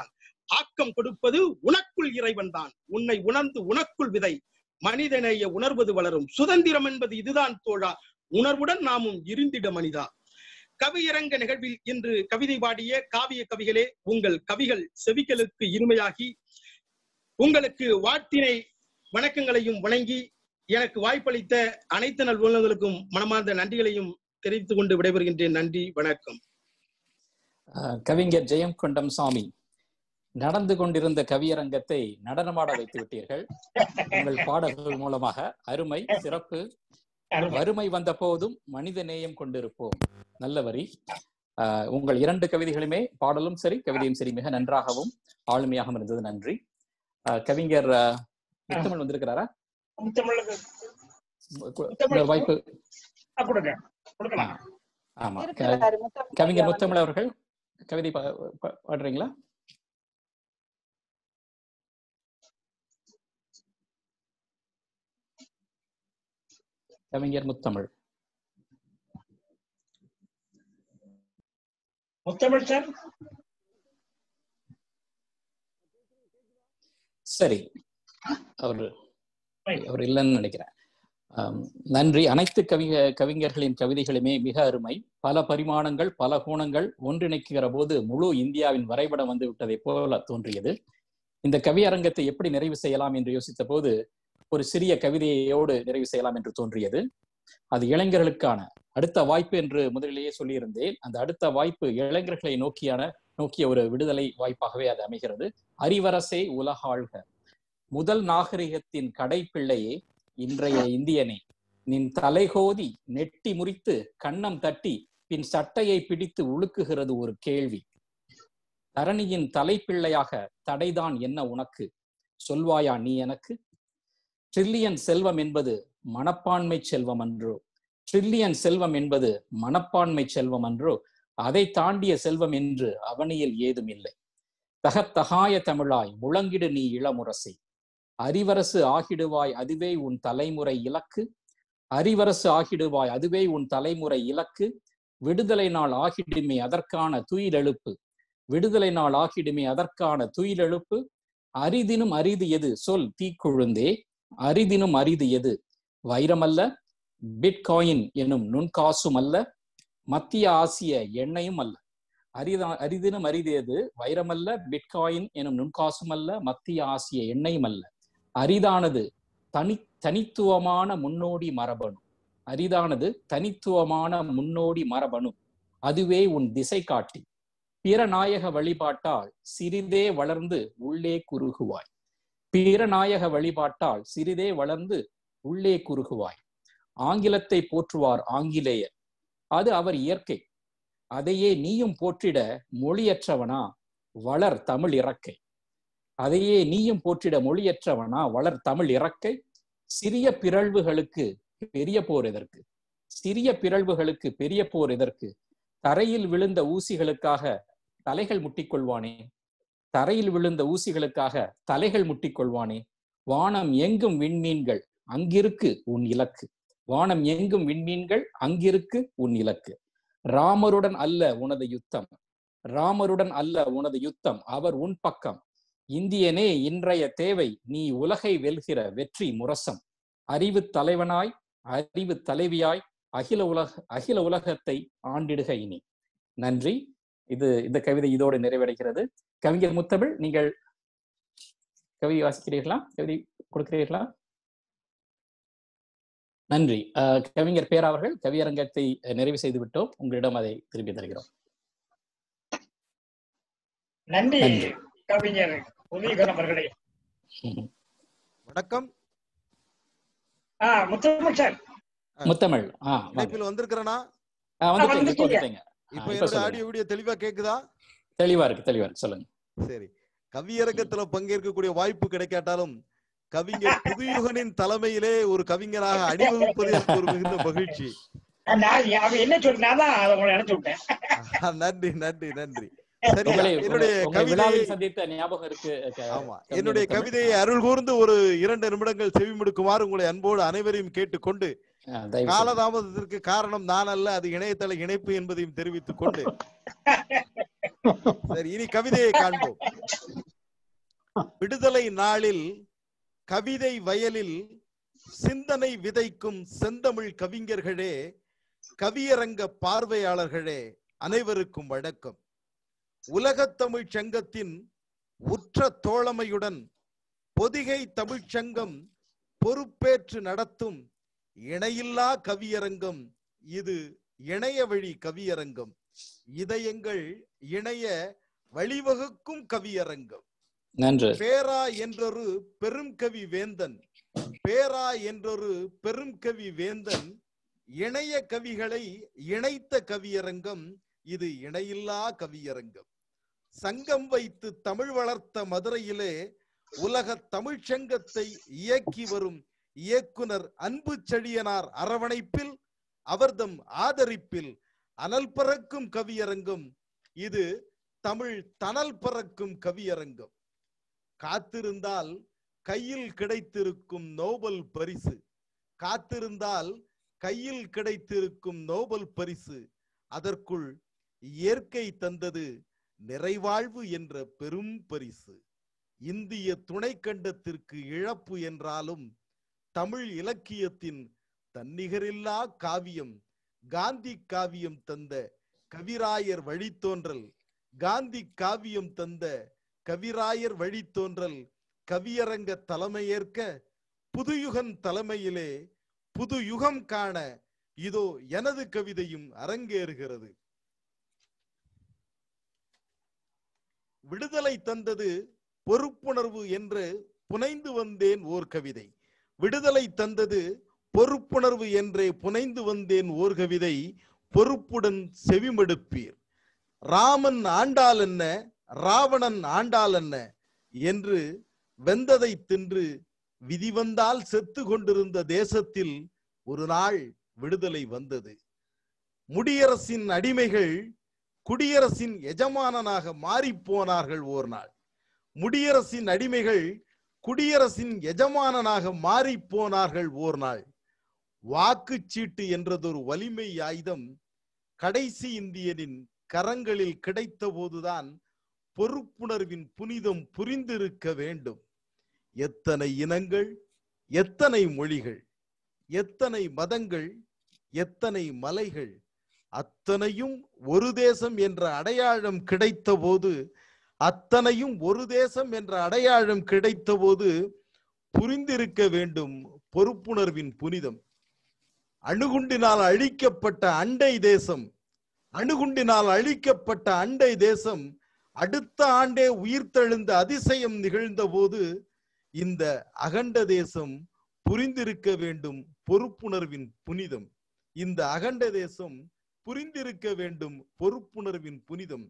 ஆக்கம் கொடுப்பது உனக்குள் இறைவன் தான். உன்னை உணர்ந்து உனக்குள் விதை, மனிதநேய உணர்வது வளரும். சுதந்திரம் என்பது இதுதான் தோழா, உணர்வுடன் நாமும் இருந்திட மனிதா. கவியரங்க நிகழ்வில் இன்று கவிதை பாடிய காவிய கவிகளே, உங்கள் கவிகள் செவிகளுக்கு இனிமையாகி உங்களுக்கு வாழ்த்தினை வணக்கங்களையும் வணங்கி எனக்கு வாய்ப்பளித்த அனைத்து நல் உள்ளங்களுக்கும் மனமார்ந்த நன்றிகளையும் தெரிவித்துக் கொண்டு விடைபெறுகின்றேன். நன்றி, வணக்கம். கவிஞர் ஜெயங்கொண்டம் சாமி, நடந்து கொண்டிருந்த கவியரங்கத்தை நடனமாட வைத்து விட்டீர்கள். உங்கள் பாடல்கள் மூலமாக அருமை, சிறப்பு. வறுமை வந்த போதும் மனித நேயம் கொண்டிருப்போம். நல்ல வரி. உங்கள் 2 கவிதைகளுமே, பாடலும் சரி கவிதையும் சரி, மிக நன்றாகவும் ஆளுமையாகவும் இருந்தது. நன்றி. கவிஞர் முத்தமிழ் வந்திருக்கிறாரா? வாய்ப்பு. ஆமா, கவிஞர் முத்தமிழ் அவர்கள் கவிதை பாடுறீங்களா? கவிஞர் முத்தமிழ். முத்தமிழ் சார். சரி, அவர் இல்லைன்னு நினைக்கிறேன். நன்றி. அனைத்து கவிஞர்களின் கவிதைகளுமே மிக அருமை. பல பரிமாணங்கள், பல கோணங்கள் ஒன்றிணைக்கிற போது முழு இந்தியாவின் வரைபடம் வந்து விட்டதை போல தோன்றியது. இந்த கவியரங்கத்தை எப்படி நிறைவு செய்யலாம் என்று யோசித்த போது ஒரு சிறிய கவிதையோடு நிறைவு செய்யலாம் என்று தோன்றியது. அது இளைஞர்களுக்கான அடுத்த வாய்ப்பு என்று முதலிலேயே சொல்லியிருந்தேன். அந்த அடுத்த வாய்ப்பு இளைஞர்களை நோக்கிய ஒரு விடுதலை வாய்ப்பாகவே அது அமைகிறது. அறிவரசே உலகாள்க, முதல் நாகரிகத்தின் கடைப்பிள்ளையே, இன்றைய இந்தியனே, நின் தலைகோதி நெட்டி முறித்து கன்னம் தட்டி பின் சட்டையை பிடித்து உழுக்குகிறது ஒரு கேள்வி. தரணியின் தலைப்பிள்ளையாக தடைதான் என்ன உனக்கு, சொல்வாயா நீ எனக்கு? ட்ரில்லியன் செல்வம் என்பது மனப்பான்மை செல்வம் அன்றோ, ட்ரில்லியன் செல்வம் என்பது மனப்பான்மை செல்வம் அன்றோ, அதை தாண்டிய செல்வம் என்று அவனியில் ஏதும் இல்லை. தகத்தகாய தமிழாய் முழங்கிடு நீ இளமுரசை, அறிவரசு ஆகிடுவாய் அதுவே உன் தலைமுறை இலக்கு, அறிவரசு ஆகிடுவாய் அதுவே உன் தலைமுறை இலக்கு. விடுதலை நாள் ஆகிடுமே அதற்கான துயிலெழுப்பு, விடுதலை நாள் ஆகிடுமே அதற்கான துயிலெழுப்பு. அரிதினும் அரிது எது சொல் தீக்குழுந்தே, அரிதினும் அரிது எது வைரமல்ல, பிட்காயின் எனும் நுண்காசும் அல்ல, மத்திய ஆசிய எண்ணெயும் அல்ல. அரிதினும் அரிது எது வைரமல்ல, பிட்காயின் எனும் நுண்காசும் அல்ல, மத்திய ஆசிய எண்ணெயும் அல்ல. அரிதானது தனித்துவமான முன்னோடி மரபணு, அரிதானது தனித்துவமான முன்னோடி மரபணு, அதுவே உன் திசை காட்டி. பிறநாயக வழிபாட்டால் சிறிதே வளர்ந்து உள்ளே குறுகுவாய், பிறநாயக வழிபாட்டால் சிறிதே வளர்ந்து உள்ளே குறுகுவாய். ஆங்கிலத்தை போற்றுவார் ஆங்கிலேயர், அது அவர் இயற்கை, அதையே நீயும் போற்றிட மொழியற்றவனா வளர் தமிழ் இறக்கை, அதையே நீயும் போற்றிட மொழியற்றவனா வளர் தமிழ் இறக்கை. சிறிய பிறழ்வுகளுக்கு பெரிய போர் எதற்கு, சிறிய பிறழ்வுகளுக்கு பெரிய போர் எதற்கு? தரையில் விழுந்த ஊசிகளுக்காக தலைகள் முட்டிக்கொள்வானே, தரையில் விழுந்த ஊசிகளுக்காக தலைகள் முட்டிக்கொள்வானே. வானம் எங்கும் விண்மீன்கள் அங்கிருக்கு உன் இலக்கு, வானம் எங்கும் விண்மீன்கள் அங்கிருக்கு உன் இலக்கு. ராமருடன் அல்ல உனது யுத்தம், ராமருடன் அல்ல உனது யுத்தம், அவர் உன் பக்கம். இந்தியனே இன்றைய தேவை நீ உலகை வெல்கிற வெற்றி முரசம். அறிவு தலைவனாய் அறிவு தலைவியாய் அகில உலகத்தை ஆண்டிடுக இனி. நன்றி. இந்த கவிதை இதோடு நிறைவடைகிறது. கவிஞர் முத்தமிழ், நீங்கள் கவிதை வாசிக்கிறீர்களா, கவிதை கொடுக்கிறீர்களா? நன்றி. கவிஞர் பேரா அவர்கள், கவியரங்கத்தை நிறைவு செய்து விட்டோம், உங்களிடம் அதை திருப்பி தருகிறோம். நன்றி கவிஞர் உதயகரன் அவர்களே. வணக்கம். முத்தமிழ் சார். முத்தமிழ் வந்திருக்கிறேனா? வந்துட்டீங்க. இப்ப என்னோட ஆடியோ வீடியோ தெளிவா கேக்குதா? தெளிவா இருக்கு, சொல்லுங்க. சரி. கவியரங்கத்துல பங்கேற்கக்கூடிய வாய்ப்பு கிடைக்காட்டாலும் கவிஞர் புதுயுகனின் தலைமையிலே ஒரு கவிஞராக அணிவகுப்பது எனக்கு ஒரு மிகுந்த மகிழ்ச்சி. என்ன சொன்னாதான் நினைச்சு விட்டேன். நன்றி நன்றி நன்றி. என்னுடைய கவிதையை அருள் கூர்ந்து ஒரு 2 நிமிடங்கள் செவிமடுக்குமாறு உங்களை அன்போடு அனைவரையும் கேட்டுக்கொண்டு, காலதாமதத்திற்கு காரணம் நான் அல்ல, அது இணையதள இணைப்பு என்பதையும் தெரிவித்துக் கொண்டு சரி, இனி கவிதையை காண்போம். விடுதலை நாளில் கவிதை வயலில் சிந்தனை விதைக்கும் செந்தமிழ் கவிஞர்களே, கவியரங்க பார்வையாளர்களே, அனைவருக்கும் வணக்கம். உலகத் தமிழ்ச் சங்கத்தின் உற்ற தோழமையுடன் பொதிகை தமிழ்ச்சங்கம் பொறுப்பேற்று நடத்தும் இணையில்லா கவியரங்கம் இது. இணைய வழி கவியரங்கம், இதயங்கள் இணைய வழிவகுக்கும் கவியரங்கம். பேரா என்றொரு பெரும் கவி வேந்தன், பேரா என்றொரு பெரும் கவி வேந்தன் இணைய கவிகளை இணைத்த கவியரங்கம் இது. இணையில்லா கவியரங்கம். சங்கம் வைத்து தமிழ் வளர்த்த மதுரையிலே உலக தமிழ்ச்சங்கத்தை இயக்கி வரும் இயக்குனர் அன்பு செழியனார் அரவணைப்பில் அவர்தம் ஆதரிப்பில் அனல் பறக்கும் கவியரங்கம் இது. தமிழ் தனல் பறக்கும் கவியரங்கம். காத்திருந்தால் கையில் கிடைத்திருக்கும் நோபல் பரிசு, காத்திருந்தால் கையில் கிடைத்திருக்கும் நோபல் பரிசு, அதற்குள் இயற்கை தந்தது நிறைவாழ்வு என்ற பெரும் பரிசு. இந்திய துணைக்கண்டத்திற்கு இழப்பு என்றாலும் தமிழ் இலக்கியத்தின் தன்னிகரில்லா காவியம் காந்தி காவியம் தந்த கவிராயர் வழித்தோன்றல், காந்தி காவியம் தந்த கவிராயர் வழித்தோன்றல் கவியரங்க தலைமையேற்க புதுயுகன் தலைமையிலே புது யுகம் காண இதோ எனது கவிதையும் அரங்கேறுகிறது. விடுதலை தந்தது பொறுப்புணர்வு என்று புனைந்து வந்தேன் ஓர் கவிதை. விடுதலை தந்தது பொறுப்புணர்வு என்றே புனைந்து வந்தேன் ஓர் கவிதை. பொறுப்புடன் செவிமடுப்பீர். ராமன் ஆண்டால் என்ன, ராவணன் ஆண்டால் என்ன என்று வெந்ததை தின்று விதி வந்தால் செத்து கொண்டிருந்த தேசத்தில் ஒரு நாள் விடுதலை வந்தது. முடியரசின் அடிமைகள் குடியரசின் எஜமானனாக மாறி போனார்கள் ஓர் நாள். முடியரசின் அடிமைகள் குடியரசின் எஜமானனாக மாறி போனார்கள் ஓர் நாள். வாக்குச்சீட்டு என்றதொரு வலிமை ஆயுதம் கடைசி இந்தியனின் கரங்களில் கிடைத்த போதுதான் பொறுப்புணர்வின் புனிதம் புரிந்திருக்க வேண்டும். எத்தனை இனங்கள், எத்தனை மொழிகள், எத்தனை மதங்கள், எத்தனை மலைகள், அத்தனையும் ஒரு தேசம் என்ற அடையாளம் கிடைத்த போது, அத்தனையும் ஒரு தேசம் என்ற அடையாளம் கிடைத்த போது புரிந்திருக்க வேண்டும் பொறுப்புணர்வின் புனிதம். அணுகுண்டினால் அழிக்கப்பட்ட அண்டை தேசம், அணுகுண்டினால் அழிக்கப்பட்ட அண்டை தேசம் அடுத்த ஆண்டே உயிர்த்தெழுந்த அதிசயம் நிகழ்ந்த போது இந்த அகண்ட தேசம் புரிந்திருக்க வேண்டும் பொறுப்புணர்வின் புனிதம். இந்த அகண்ட தேசம் புரிந்திருக்க வேண்டும் பொறுப்புணர்வின் புனிதம்.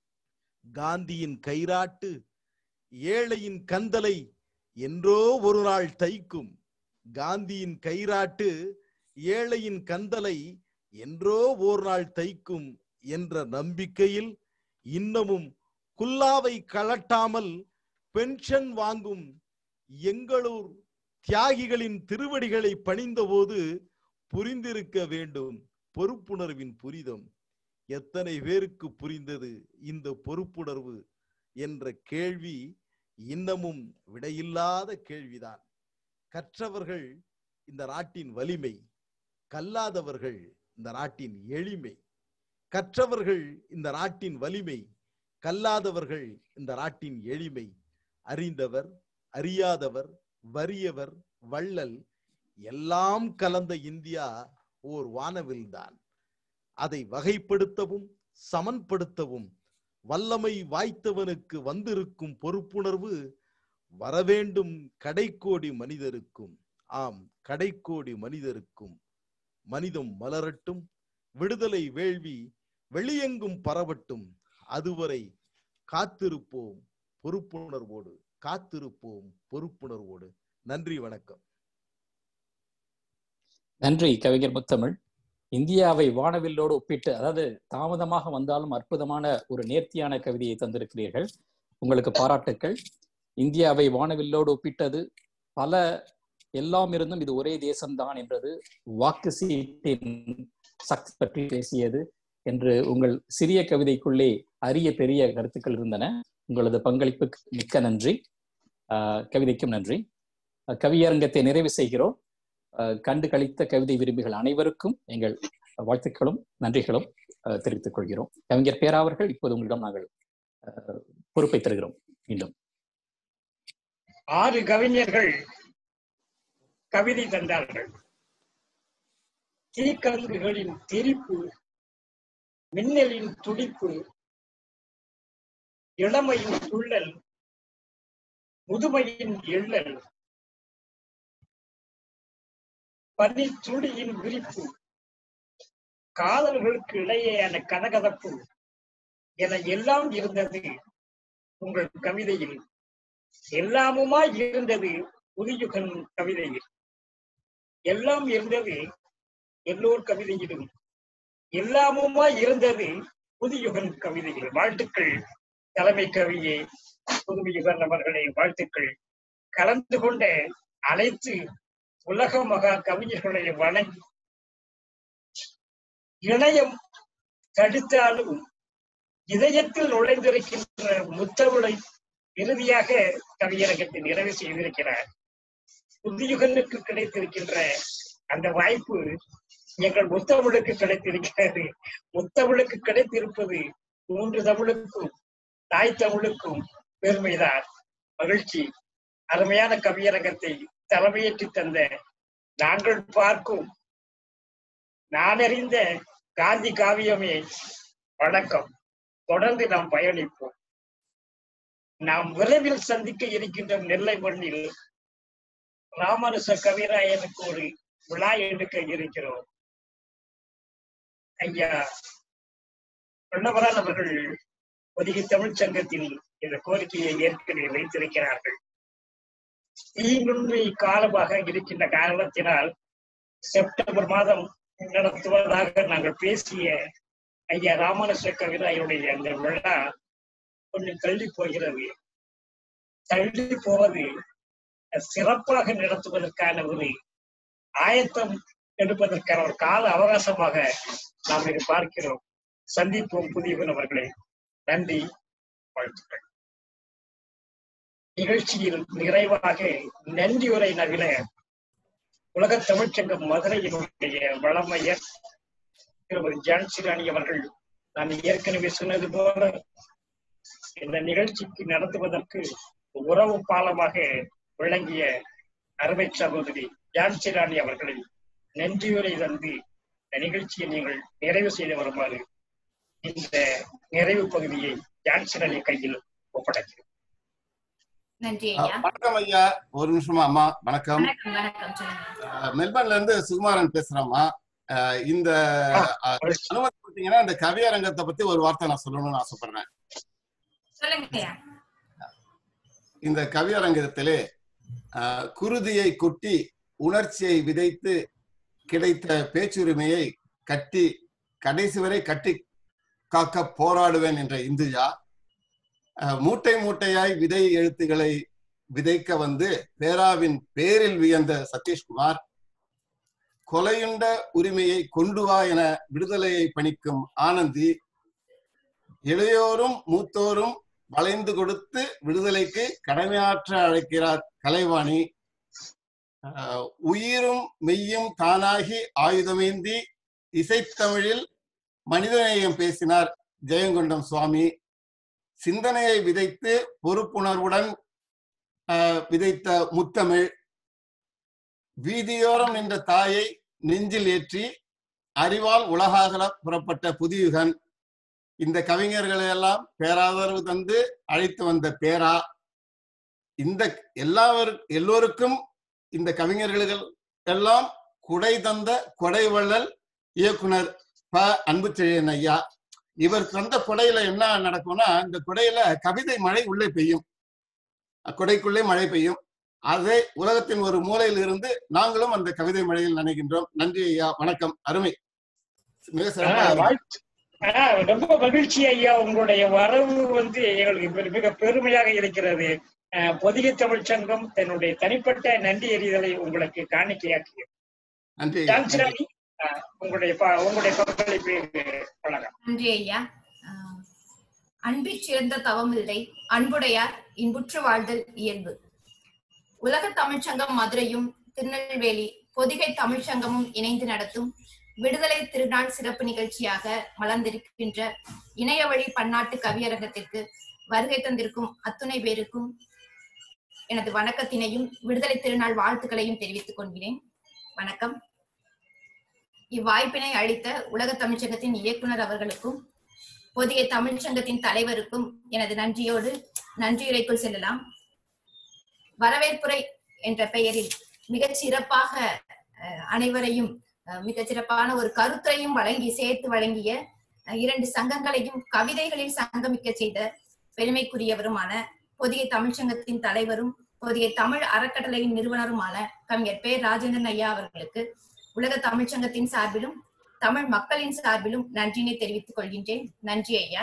காந்தியின் கைராட்டு ஏழையின் கந்தலை என்றோ ஒரு நாள் தைக்கும். காந்தியின் கைராட்டு ஏழையின் கந்தலை என்றோ ஒரு நாள் தைக்கும் என்ற நம்பிக்கையில் இன்னமும் குல்லாவை கலட்டாமல் பென்ஷன் வாங்கும் எங்களூர் தியாகிகளின் திருவடிகளை பணிந்த போது புரிந்திருக்க வேண்டும் பொறுப்புணர்வின் புரிதம். எத்தனை பேருக்கு புரிந்தது இந்த பொறுப்புணர்வு என்ற கேள்வி இன்னமும் விடையில்லாத கேள்விதான். கற்றவர்கள் இந்த நாட்டின் வலிமை, கல்லாதவர்கள் இந்த நாட்டின் எளிமை. கற்றவர்கள் இந்த நாட்டின் வலிமை, கல்லாதவர்கள் இந்த நாட்டின் எளிமை. அறிந்தவர், அறியாதவர், வறியவர், வள்ளல் எல்லாம் கலந்த இந்தியா ஓர் வானவில்தான். அதை வகைப்படுத்தவும் சமன்படுத்தவும் வல்லமை வாய்த்தவனுக்கு வந்திருக்கும் பொறுப்புணர்வு வரவேண்டும் கடைக்கோடி மனிதருக்கும். ஆம், கடைக்கோடி மனிதருக்கும். மனிதம் மலரட்டும், விடுதலை வேள்வி வெளியெங்கும் பரவட்டும். அதுவரை காத்திருப்போம் பொறுப்புணர்வோடு, காத்திருப்போம் பொறுப்புணர்வோடு. நன்றி, வணக்கம். நன்றி கவிஞர் முத்தமிழ். இந்தியாவை வானவில்லோடு ஒப்பிட்டு, அதாவது தாமதமாக வந்தாலும் அற்புதமான ஒரு நேர்த்தியான கவிதையை தந்திருக்கிறீர்கள். உங்களுக்கு பாராட்டுக்கள். இந்தியாவை வானவில்லோடு ஒப்பிட்டது பல, எல்லாம் இருந்தும் இது ஒரே தேசம்தான் என்றது, வாக்கு சீட்டின் சக்தி பற்றி பேசியது என்று உங்கள் சிறிய கவிதைக்குள்ளே அரிய பெரிய கருத்துக்கள் இருந்தன. உங்களது பங்களிப்புக்கு மிக்க நன்றி. கவிதைக்கும் நன்றி. கவியரங்கத்தை நிறைவு செய்கிறோம். கண்டு கழித்த கவிதை விரும்பிகள் அனைவருக்கும் எங்கள் வாழ்த்துக்களும் நன்றிகளும் தெரிவித்துக் கொள்கிறோம். கவிஞர் பேரா அவர்கள், இப்போது உங்களிடம் நாங்கள் பொறுப்பை தருகிறோம். மீண்டும் 6 கவிஞர்கள் கவிதை தந்தார்கள். தீக்கங்குகளின் திரிப்பு, மின்னலின் துடிப்பு, இளமையின் துள்ளல், முதுமையின் எள்ளல், பனித்துளியின் விரிப்பு, காதல்களுக்கு இடையேயான கதகதப்பு என எல்லாம் இருந்தது உங்கள் கவிதையில். எல்லாமுமாய் இருந்தது புதியுகன் கவிதையில். எல்லாம் இருந்தது எல்லோர் கவிதையிலும். எல்லாமுமாய் இருந்தது புதியுகன் கவிதையில். வாழ்த்துக்கள் தலைமை கவியே புதுமையுகன் அவர்களே, வாழ்த்துக்கள். கலந்து கொண்ட அனைத்து உலக மகா கவிஞர்களை வணங்கி, இணையம் தடுத்தாலும் இதயத்தில் நுழைந்திருக்கின்ற முத்தமிழை இறுதியாக கவியரங்கத்தை நிறைவு செய்திருக்கிறார். புதியுகனுக்கு கிடைத்திருக்கின்ற அந்த வாய்ப்பு எங்கள் முத்தமிழுக்கு கிடைத்திருக்கிறது. முத்தமிழுக்கு கிடைத்திருப்பது 3 தமிழுக்கும் தாய் தமிழுக்கும் பெருமைதான். மகிழ்ச்சி. அருமையான கவியரங்கத்தை தலைமையேற்றி தந்த நாங்கள் பார்க்கும் நான் அறிந்த காந்தி காவியமே வணக்கம். தொடர்ந்து நாம் பயணிப்போம். நாம் விரைவில் சந்திக்க இருக்கின்ற நெல்லை மண்ணில் ராமானுச கவிராயனுக்கு ஒரு விழா எடுக்க இருக்கிறோம். ஐயா பொன்னவரான் அவர்கள் பொதிகை தமிழ் சங்கத்தில் இந்த கோரிக்கையை ஏற்கனவே வைத்திருக்கிறார்கள். தீங்குண்மை காலமாக இருக்கின்ற காரணத்தினால் செப்டம்பர் மாதம் நடத்துவதாக நாங்கள் பேசிய ஐயா ராமானுச கவிராயனுடைய அந்த விழா கொஞ்சம் தள்ளி போகிறது. தள்ளி போவது சிறப்பாக நடத்துவதற்கான ஒரு ஆயத்தம் எடுப்பதற்கான ஒரு கால அவகாசமாக நாம் இதை பார்க்கிறோம். சந்திப்போம் புதியவன் அவர்களே. நன்றி, வாழ்த்துக்கள். நிகழ்ச்சியில் நிறைவாக நன்றியுரை நவில உலக தமிழ்ச்சங்கம் மதுரையினுடைய வளமையர் திருமதி ஜான்சி ராணி அவர்கள், நான் ஏற்கனவே சொன்னது போல இந்த நிகழ்ச்சிக்கு நடத்துவதற்கு உறவு பாலமாக விளங்கிய அருமை சகோதரி ஜான்சி ராணி அவர்களை நன்றியுரை தந்து இந்த நிகழ்ச்சியை நீங்கள் நிறைவு செய்து வருமாறு இந்த நிறைவு பகுதியை ஜான்சி ராணி கையில் ஒப்படைக்கிறேன். நன்றி ஐயா. வணக்கம் ஐயா. ஒரு நிமிஷமா அம்மா. வணக்கம். மெல்பர்ன்ல இருந்து சுகுமாரன் பேசுறேம்மா. இந்த அனுமதி கொடுத்தீங்கன்னா இந்த கவியரங்கத்தை பத்தி ஒரு வார்த்தை நான் சொல்லணும்னு ஆசைப்படுறேன். இந்த கவியரங்கத்திலே குருதியை கொட்டி உணர்ச்சியை விதைத்து கிடைத்த பேச்சுரிமையை கட்டி கடைசி வரை கட்டி காக்க போராடுவேன் என்ற இந்துஜா, மூட்டை மூட்டையாய் விதை எழுத்துக்களை விதைக்க வந்து பேராவின் பேரில் வியந்த சதீஷ்குமார், கொலையுண்ட உரிமையை கொண்டு வா என விடுதலையை பணிக்கும் ஆனந்தி, இளையோரும் மூத்தோரும் வளைந்து கொடுத்து விடுதலைக்கு கடமையாற்ற அழைக்கிறார் கலைவாணி, உயிரும் மெய்யும் தானாகி ஆயுதமேந்தி இசைத்தமிழில் மனிதநேயம் பேசினார் ஜெயங்கொண்டம் சுவாமி, சிந்தனையை விதைத்து பொறுப்புணர்வுடன் விதைத்த முத்தமிழ், வீதியோரம் நின்ற தாயை நெஞ்சில் ஏற்றி அறிவால் உலகாகல புறப்பட்ட புதியுகன், இந்த கவிஞர்களை எல்லாம் பேராதரவு தந்து அழைத்து வந்த பேரா, இந்த எல்லோருக்கும் இந்த கவிஞர்கள் எல்லாம் குடை தந்த கொடைவள்ளல் இயக்குனர் ப. அன்புச்செழியன் ஐயா. இவர் தந்த கொடையில என்ன நடக்கும்னா, இந்த கொடையில கவிதை மழை உள்ளே பெய்யும், கொடைக்குள்ளே மழை பெய்யும். அதை உலகத்தின் ஒரு மூலையில் இருந்து நாங்களும் அந்த கவிதை மழையில் நினைக்கின்றோம். நன்றி ஐயா, வணக்கம். அருமை, மிக சிறப்பாக. ரொம்ப மகிழ்ச்சி ஐயா. உங்களுடைய வரவு எங்களுக்கு மிக பெருமையாக இருக்கிறது. பொதிகை தமிழ் சங்கம் தன்னுடைய தனிப்பட்ட நன்றி எறிதலை உங்களுக்கு காணிக்கையாக்கியது. நன்றி. உங்களுடைய பங்களிப்பு வணக்கம். நன்றி ஐயா. அன்பிற் சிறந்த தவம் இல்லை, அன்புடையார் இன்புற்று வாழ்தல் இயல்பு. உலக தமிழ்ச்சங்கம் மதுரையும் திருநெல்வேலி பொதிகை தமிழ்ச்சங்கமும் இணைந்து நடத்தும் விடுதலை திருநாள் சிறப்பு நிகழ்ச்சியாக மலர்ந்திருக்கின்ற இணைய வழி பன்னாட்டு கவியரங்கத்திற்கு வருகை தந்திருக்கும் அத்துணை பேருக்கும் எனது வணக்கத்தினையும் விடுதலை திருநாள் வாழ்த்துக்களையும் தெரிவித்துக் கொள்கிறேன். வணக்கம். இவ்வாய்ப்பினை அளித்த உலக தமிழ்ச்சங்கத்தின் இயக்குனர் அவர்களுக்கும் பொதிகை தமிழ்ச்சங்கத்தின் தலைவருக்கும் எனது நன்றியோடு நன்றியுரைக்குள் செல்லலாம். வரவேற்புரை என்ற பெயரில் மிகச் சிறப்பாக அனைவரையும் மிகச் சிறப்பான ஒரு கருத்தையும் சேர்த்து வழங்கிய 2 சங்கங்களையும் கவிதைகளில் சங்கமிக்க செய்த பெருமைக்குரியவருமான பொதிகை தமிழ்ச்சங்கத்தின் தலைவரும் பொதிகை தமிழ் அறக்கட்டளையின் நிறுவனருமான கவிஞர் பே. ராஜேந்திரன் ஐயா அவர்களுக்கு உலக தமிழ்ச்சங்கத்தின் சார்பிலும் தமிழ் மக்களின் சார்பிலும் நன்றினை தெரிவித்துக் கொள்கின்றேன். நன்றி ஐயா.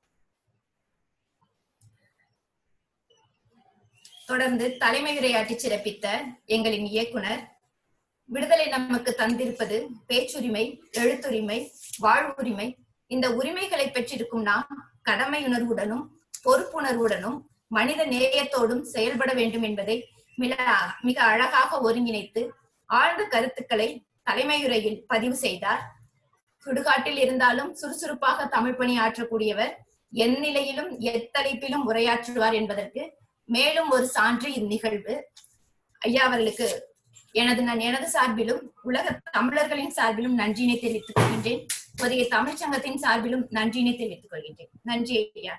தொடர்ந்து தலைமை உரையாற்றி சிறப்பித்த எங்களின் இயக்குனர், விடுதலை நமக்கு தந்திருப்பது பேச்சுரிமை, எழுத்துரிமை, வாழ்வுரிமை. இந்த உரிமைகளை பெற்றிருக்கும் நாம் கடமையுணர்வுடனும் பொறுப்புணர்வுடனும் மனித நேயத்தோடும் செயல்பட வேண்டும் என்பதை மிக அழகாக ஒருங்கிணைத்து ஆழ்ந்த கருத்துக்களை தலைமையுரையில் பதிவு செய்தார். சுடுகாட்டில் இருந்தாலும் சுறுசுறுப்பாக தமிழ் பணி ஆற்றக்கூடியவர் எந்நிலையிலும் எத்தலைப்பிலும் உரையாற்றுவார் என்பதற்கு மேலும் ஒரு சான்று இந்நிகழ்வு. ஐயா அவர்களுக்கு எனது சார்பிலும் உலக தமிழர்களின் சார்பிலும் நன்றியினை தெரிவித்துக் கொள்கின்றேன். பொதிகை தமிழ்ச்சங்கத்தின் சார்பிலும் நன்றியினை தெரிவித்துக் கொள்கின்றேன். நன்றி ஐயா.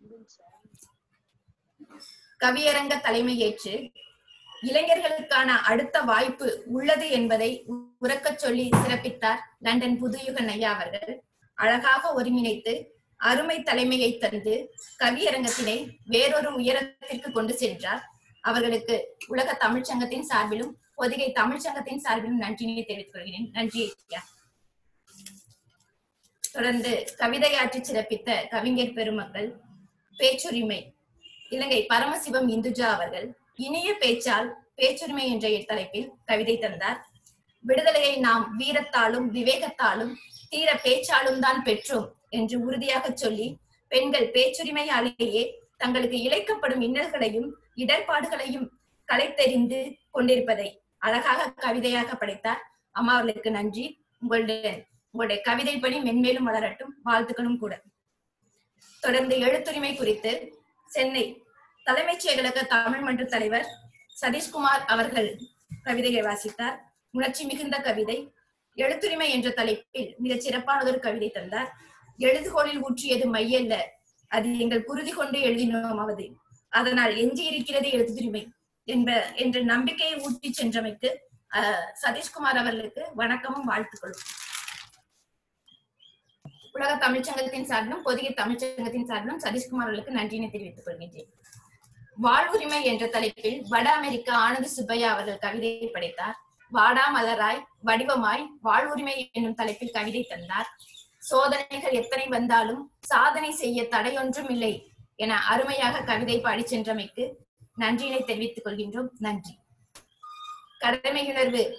கவியரங்க தலைமை ஏற்று இளைஞர்களுக்கான அடுத்த வாய்ப்பு உள்ளது என்பதை உரக்கச் சொல்லி சிறப்பித்தார் லண்டன் புதுயுகன் ஐயா அவர்கள். அழகாக ஒருங்கிணைத்து அருமை தலைமையை தந்து கவியரங்கத்தினை வேறொரு உயரத்திற்கு கொண்டு சென்றார். அவர்களுக்கு உலக தமிழ்ச்சங்கத்தின் சார்பிலும் பொதிகை தமிழ்ச்சங்கத்தின் சார்பிலும் நன்றியை தெரிவித்துக் கொள்கிறேன். நன்றி ஐயா. தொடர்ந்து கவிதையாற்றி சிறப்பித்த கவிஞர் பெருமக்கள், பேச்சுரிமை இலங்கை பரமசிவம் இந்துஜா அவர்கள் இனிய பேச்சால் பேச்சுரிமை என்ற தலைப்பில் கவிதை தந்தார். விடுதலையை நாம் வீரத்தாலும் விவேகத்தாலும் தீர பேச்சாலும் தான் பெற்றோம் என்று உறுதியாக சொல்லி பெண்கள் பேச்சுரிமையாலேயே தங்களுக்கு இழைக்கப்படும் இன்னல்களையும் இடர்பாடுகளையும் கலைத்தெறிந்து கொண்டிருப்பதை அழகாக கவிதையாக படைத்தார். அம்மா அவர்களுக்கு நன்றி. உங்களுடைய கவிதை பணி மென்மேலும் வளரட்டும். வாழ்த்துக்களும் கூட. தொடர்ந்து எழுத்துரிமை குறித்து சென்னை தலைமைச் செயலக தமிழ் மன்ற தலைவர் சதீஷ்குமார் அவர்கள் கவிதையை வாசித்தார். உணர்ச்சி மிகுந்த கவிதை. எழுத்துரிமை என்ற தலைப்பில் மிகச் சிறப்பானதொரு கவிதை தந்தார். எழுதுகோளில் ஊற்றியது மையல்ல, அது எங்கள் குருதி கொண்டு எழுதினோமாவது, அதனால் எஞ்சி இருக்கிறது எழுத்துரிமை என்ற நம்பிக்கையை ஊட்டி சென்றமைக்கு சதீஷ்குமார் அவர்களுக்கு வணக்கமும் வாழ்த்துக்களும். உலக தமிழ்ச்சங்கத்தின் சார்பிலும் பொதிகை தமிழ்ச்சங்கத்தின் சார்பிலும் சதீஷ்குமார் அவர்களுக்கு நன்றியினை தெரிவித்துக் கொள்கின்றேன். வாழ்வுரிமை என்ற தலைப்பில் வட அமெரிக்கா ஆனந்தி சுப்பையா அவர்கள் கவிதை படைத்தார். வாடா மலராய் வடிவமாய் வாழ்வுரிமை என்னும் தலைப்பில் கவிதை தந்தார். சோதனைகள் எத்தனை வந்தாலும் சாதனை செய்ய தடையொன்றும் இல்லை என அருமையாக கவிதை பாடி சென்றமைக்கு நன்றியினை தெரிவித்துக் கொள்கின்றோம். நன்றி. கடமையுணர்வு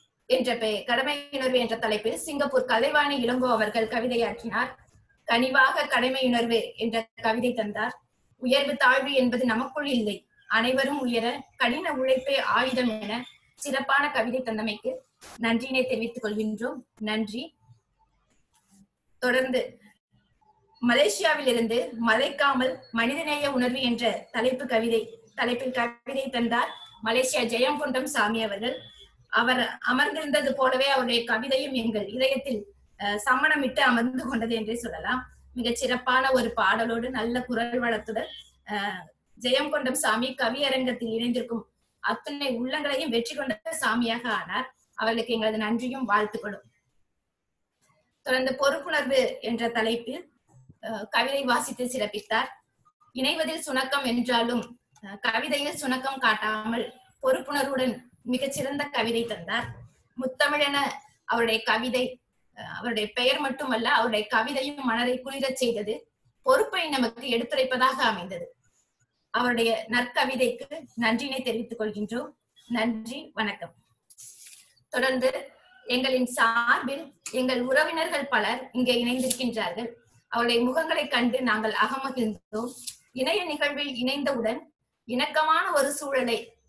என்ற தலைப்பில் சிங்கப்பூர் கலைவாணி இளங்கோ அவர்கள் கவிதையாற்றினார். கனிவாக கடமையுணர்வு என்ற கவிதை தந்தார். உயர்வு தாழ்வு என்பது நமக்குள் இல்லை, அனைவரும் உயர கடின உழைப்பே ஆயுதம் என சிறப்பான கவிதை தந்தமைக்கு நன்றியினை தெரிவித்துக் கொள்கின்றோம். நன்றி. தொடர்ந்து மலேசியாவில் இருந்து மலைக்காமல் மனிதநேய உணர்வு என்ற தலைப்பில் கவிதை தந்தார் மலேசியா ஜெயங்கொண்டம் சாமி அவர்கள். அவர் அமர்ந்திருந்தது போலவே அவருடைய கவிதையும் எங்கள் இதயத்தில் சம்மணமிட்டு அமர்ந்து கொண்டது என்றே சொல்லலாம். மிகச் சிறப்பான ஒரு பாடலோடு நல்ல குரல் வளத்துடன் ஜெயங்கொண்டம் சாமி கவியரங்கத்தில் இணைந்திருக்கும் அத்தனை உள்ளங்களையும் வெற்றி கொண்ட சாமியாக ஆனார். அவர்களுக்கு எங்களது நன்றியும் வாழ்த்துக்களும். தொடர்ந்து பொறுப்புணர்வு என்ற தலைப்பில் கவிதை வாசித்து சிறப்பித்தார். இணைவதில் சுணக்கம் என்றாலும் கவிதையில் சுணக்கம் காட்டாமல் பொறுப்புணர்வுடன் மிகச்சிறந்த கவிதை தந்தார். முத்தமிழென அவருடைய கவிதை, அவருடைய பெயர் மட்டுமல்ல, அவருடைய கவிதையும் மனதை குளிரச் செய்தது. பொறுப்பை நமக்கு எடுத்துரைப்பதாக அமைந்தது. அவருடைய நற்கவிதைக்கு நன்றியினை தெரிவித்துக் கொள்கின்றோம். நன்றி, வணக்கம். தொடர்ந்து எங்களின் சார்பில் எங்கள் உறவினர்கள் பலர் இங்கே இணைந்திருக்கின்றார்கள். அவருடைய முகங்களை கண்டு நாங்கள் அகமகிழ்ந்தோம். இணைய நிகழ்வில் இணைந்தவுடன் இணக்கமான ஒரு சூழலை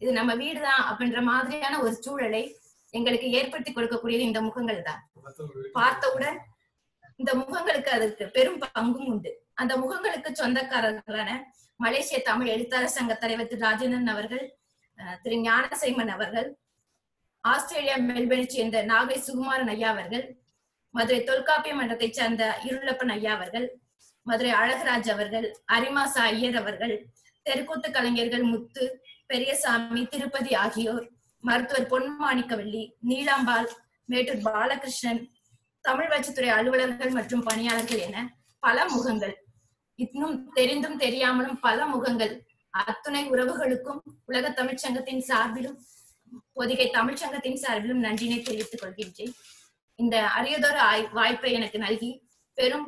இது நம்ம வீடுதான் அப்படின்ற மாதிரியான ஒரு சூழலை எங்களுக்கு ஏற்படுத்தி கொடுக்கக்கூடியது இந்த முகங்கள் தான். பார்த்தவுடன் இந்த முகங்களுக்கு அதற்கு பெரும் பங்கும் உண்டு. அந்த முகங்களுக்கு சொந்தக்காரர்களான மலேசிய தமிழ் எழுத்தாளர் சங்க தலைவர் திரு ராஜேந்திரன் அவர்கள், திரு ஞானசைமன் அவர்கள், ஆஸ்திரேலியா மெல்பர்னை சேர்ந்த நாகை சுகுமாரன் ஐயா அவர்கள், மதுரை தொல்காப்பிய மன்றத்தை சேர்ந்த இருளப்பன் ஐயா அவர்கள், மதுரை அழகராஜ் அவர்கள், அரிமாசா ஐயர் அவர்கள், தெருக்கூத்து கலைஞர்கள் முத்து, பெரியசாமி, திருப்பதி ஆகியோர், மருத்துவர் பொன்மாணிக்கவல்லி, நீலாம்பாள், மேட்டூர் பாலகிருஷ்ணன், தமிழ் வளர்ச்சித்துறை அலுவலர்கள் மற்றும் பணியாளர்கள் என பல முகங்கள், இன்னும் தெரிந்தும் தெரியாமலும் பல முகங்கள், அத்துணை உறவுகளுக்கும் உலக தமிழ்ச்சங்கத்தின் சார்பிலும் பொதிகை தமிழ்ச்சங்கத்தின் சார்பிலும் நன்றினை தெரிவித்துக் கொள்கின்றேன். இந்த அரியதொரு வாய்ப்பை எனக்கு நல்கி பெரும்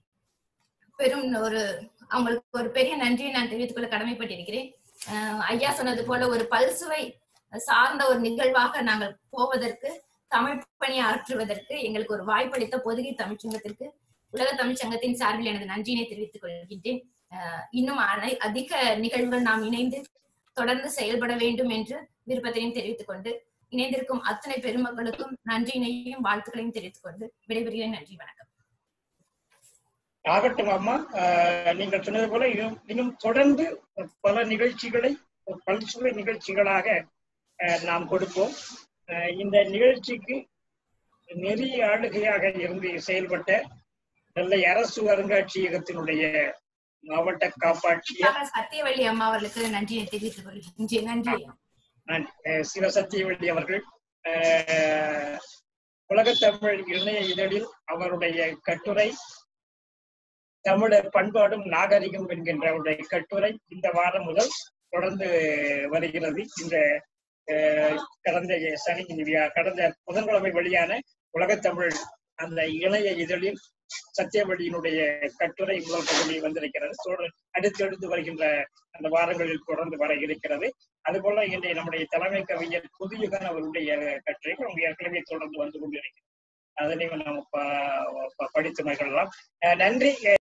அவங்களுக்கு ஒரு பெரிய நன்றியை நான் தெரிவித்துக் கொள்ள கடமைப்பட்டிருக்கிறேன். ஐயா சொன்னது போல ஒரு பல்சுவை சார்ந்த ஒரு நிகழ்வாக நாங்கள் போவதற்கு, தமிழ் பணி ஆற்றுவதற்கு எங்களுக்கு ஒரு வாய்ப்பளித்த பொதிகை தமிழ்ச்சங்கத்திற்கு உலக தமிழ்ச்சங்கத்தின் சார்பில் எனது நன்றியினை தெரிவித்துக் கொள்கின்றேன். இன்னும் அதிக நிகழ்வுகள் நாம் இணைந்து தொடர்ந்து செயல்பட வேண்டும் என்று விருப்பத்தையும் தெரிவித்துக் கொண்டு, இணைந்திருக்கும் அத்தனை பெருமக்களுக்கும் நன்றியினையும் வாழ்த்துக்களையும் தெரிவித்துக் கொண்டு விடைபெறுகிறேன். நன்றி, வணக்கம். ஆகட்டும் அம்மா, நீங்கள் சொன்னது போல இன்னும் தொடர்ந்து பல நிகழ்ச்சிகளை பல்சுவை நிகழ்ச்சிகளாக நாம் கொடுப்போம். இந்த நிகழ்ச்சிக்கு நெறிய ஆளுகையாக இருந்து செயல்பட்ட நெல்லை அரசு அருங்காட்சியகத்தினுடைய மாவட்ட காப்பாட்சியர் சத்தியவள்ளி அம்மா அவர்களுக்கு நன்றியை தெரிவித்துக் கொள்கிறேன். நன்றி. சிவ சத்தியவள்ளி அவர்கள் உலகத்தமிழ் இணைய இதழில் அவருடைய கட்டுரை தமிழர் பண்பாடும் நாகரிகம் என்கின்ற அவருடைய கட்டுரை இந்த வாரம் முதல் தொடர்ந்து வருகிறது. இந்த கடந்த புதன்கிழமை வெளியான உலகத்தமிழ் அந்த இணைய இதழில் சத்தியவழியினுடைய கட்டுரை முதல் பகுதி வந்திருக்கிறது. அடுத்தடுத்து வருகின்ற அந்த வாரங்களில் தொடர்ந்து வர இருக்கிறது. அதுபோல இன்றைய நம்முடைய தலைமை கவிஞர் புதியுகன் அவருடைய கட்டுரைகள் அவங்க ஏற்கனவே தொடர்ந்து வந்து கொண்டிருக்கிறது. அதனையும் நாம் படித்து மகிழலாம். நன்றி.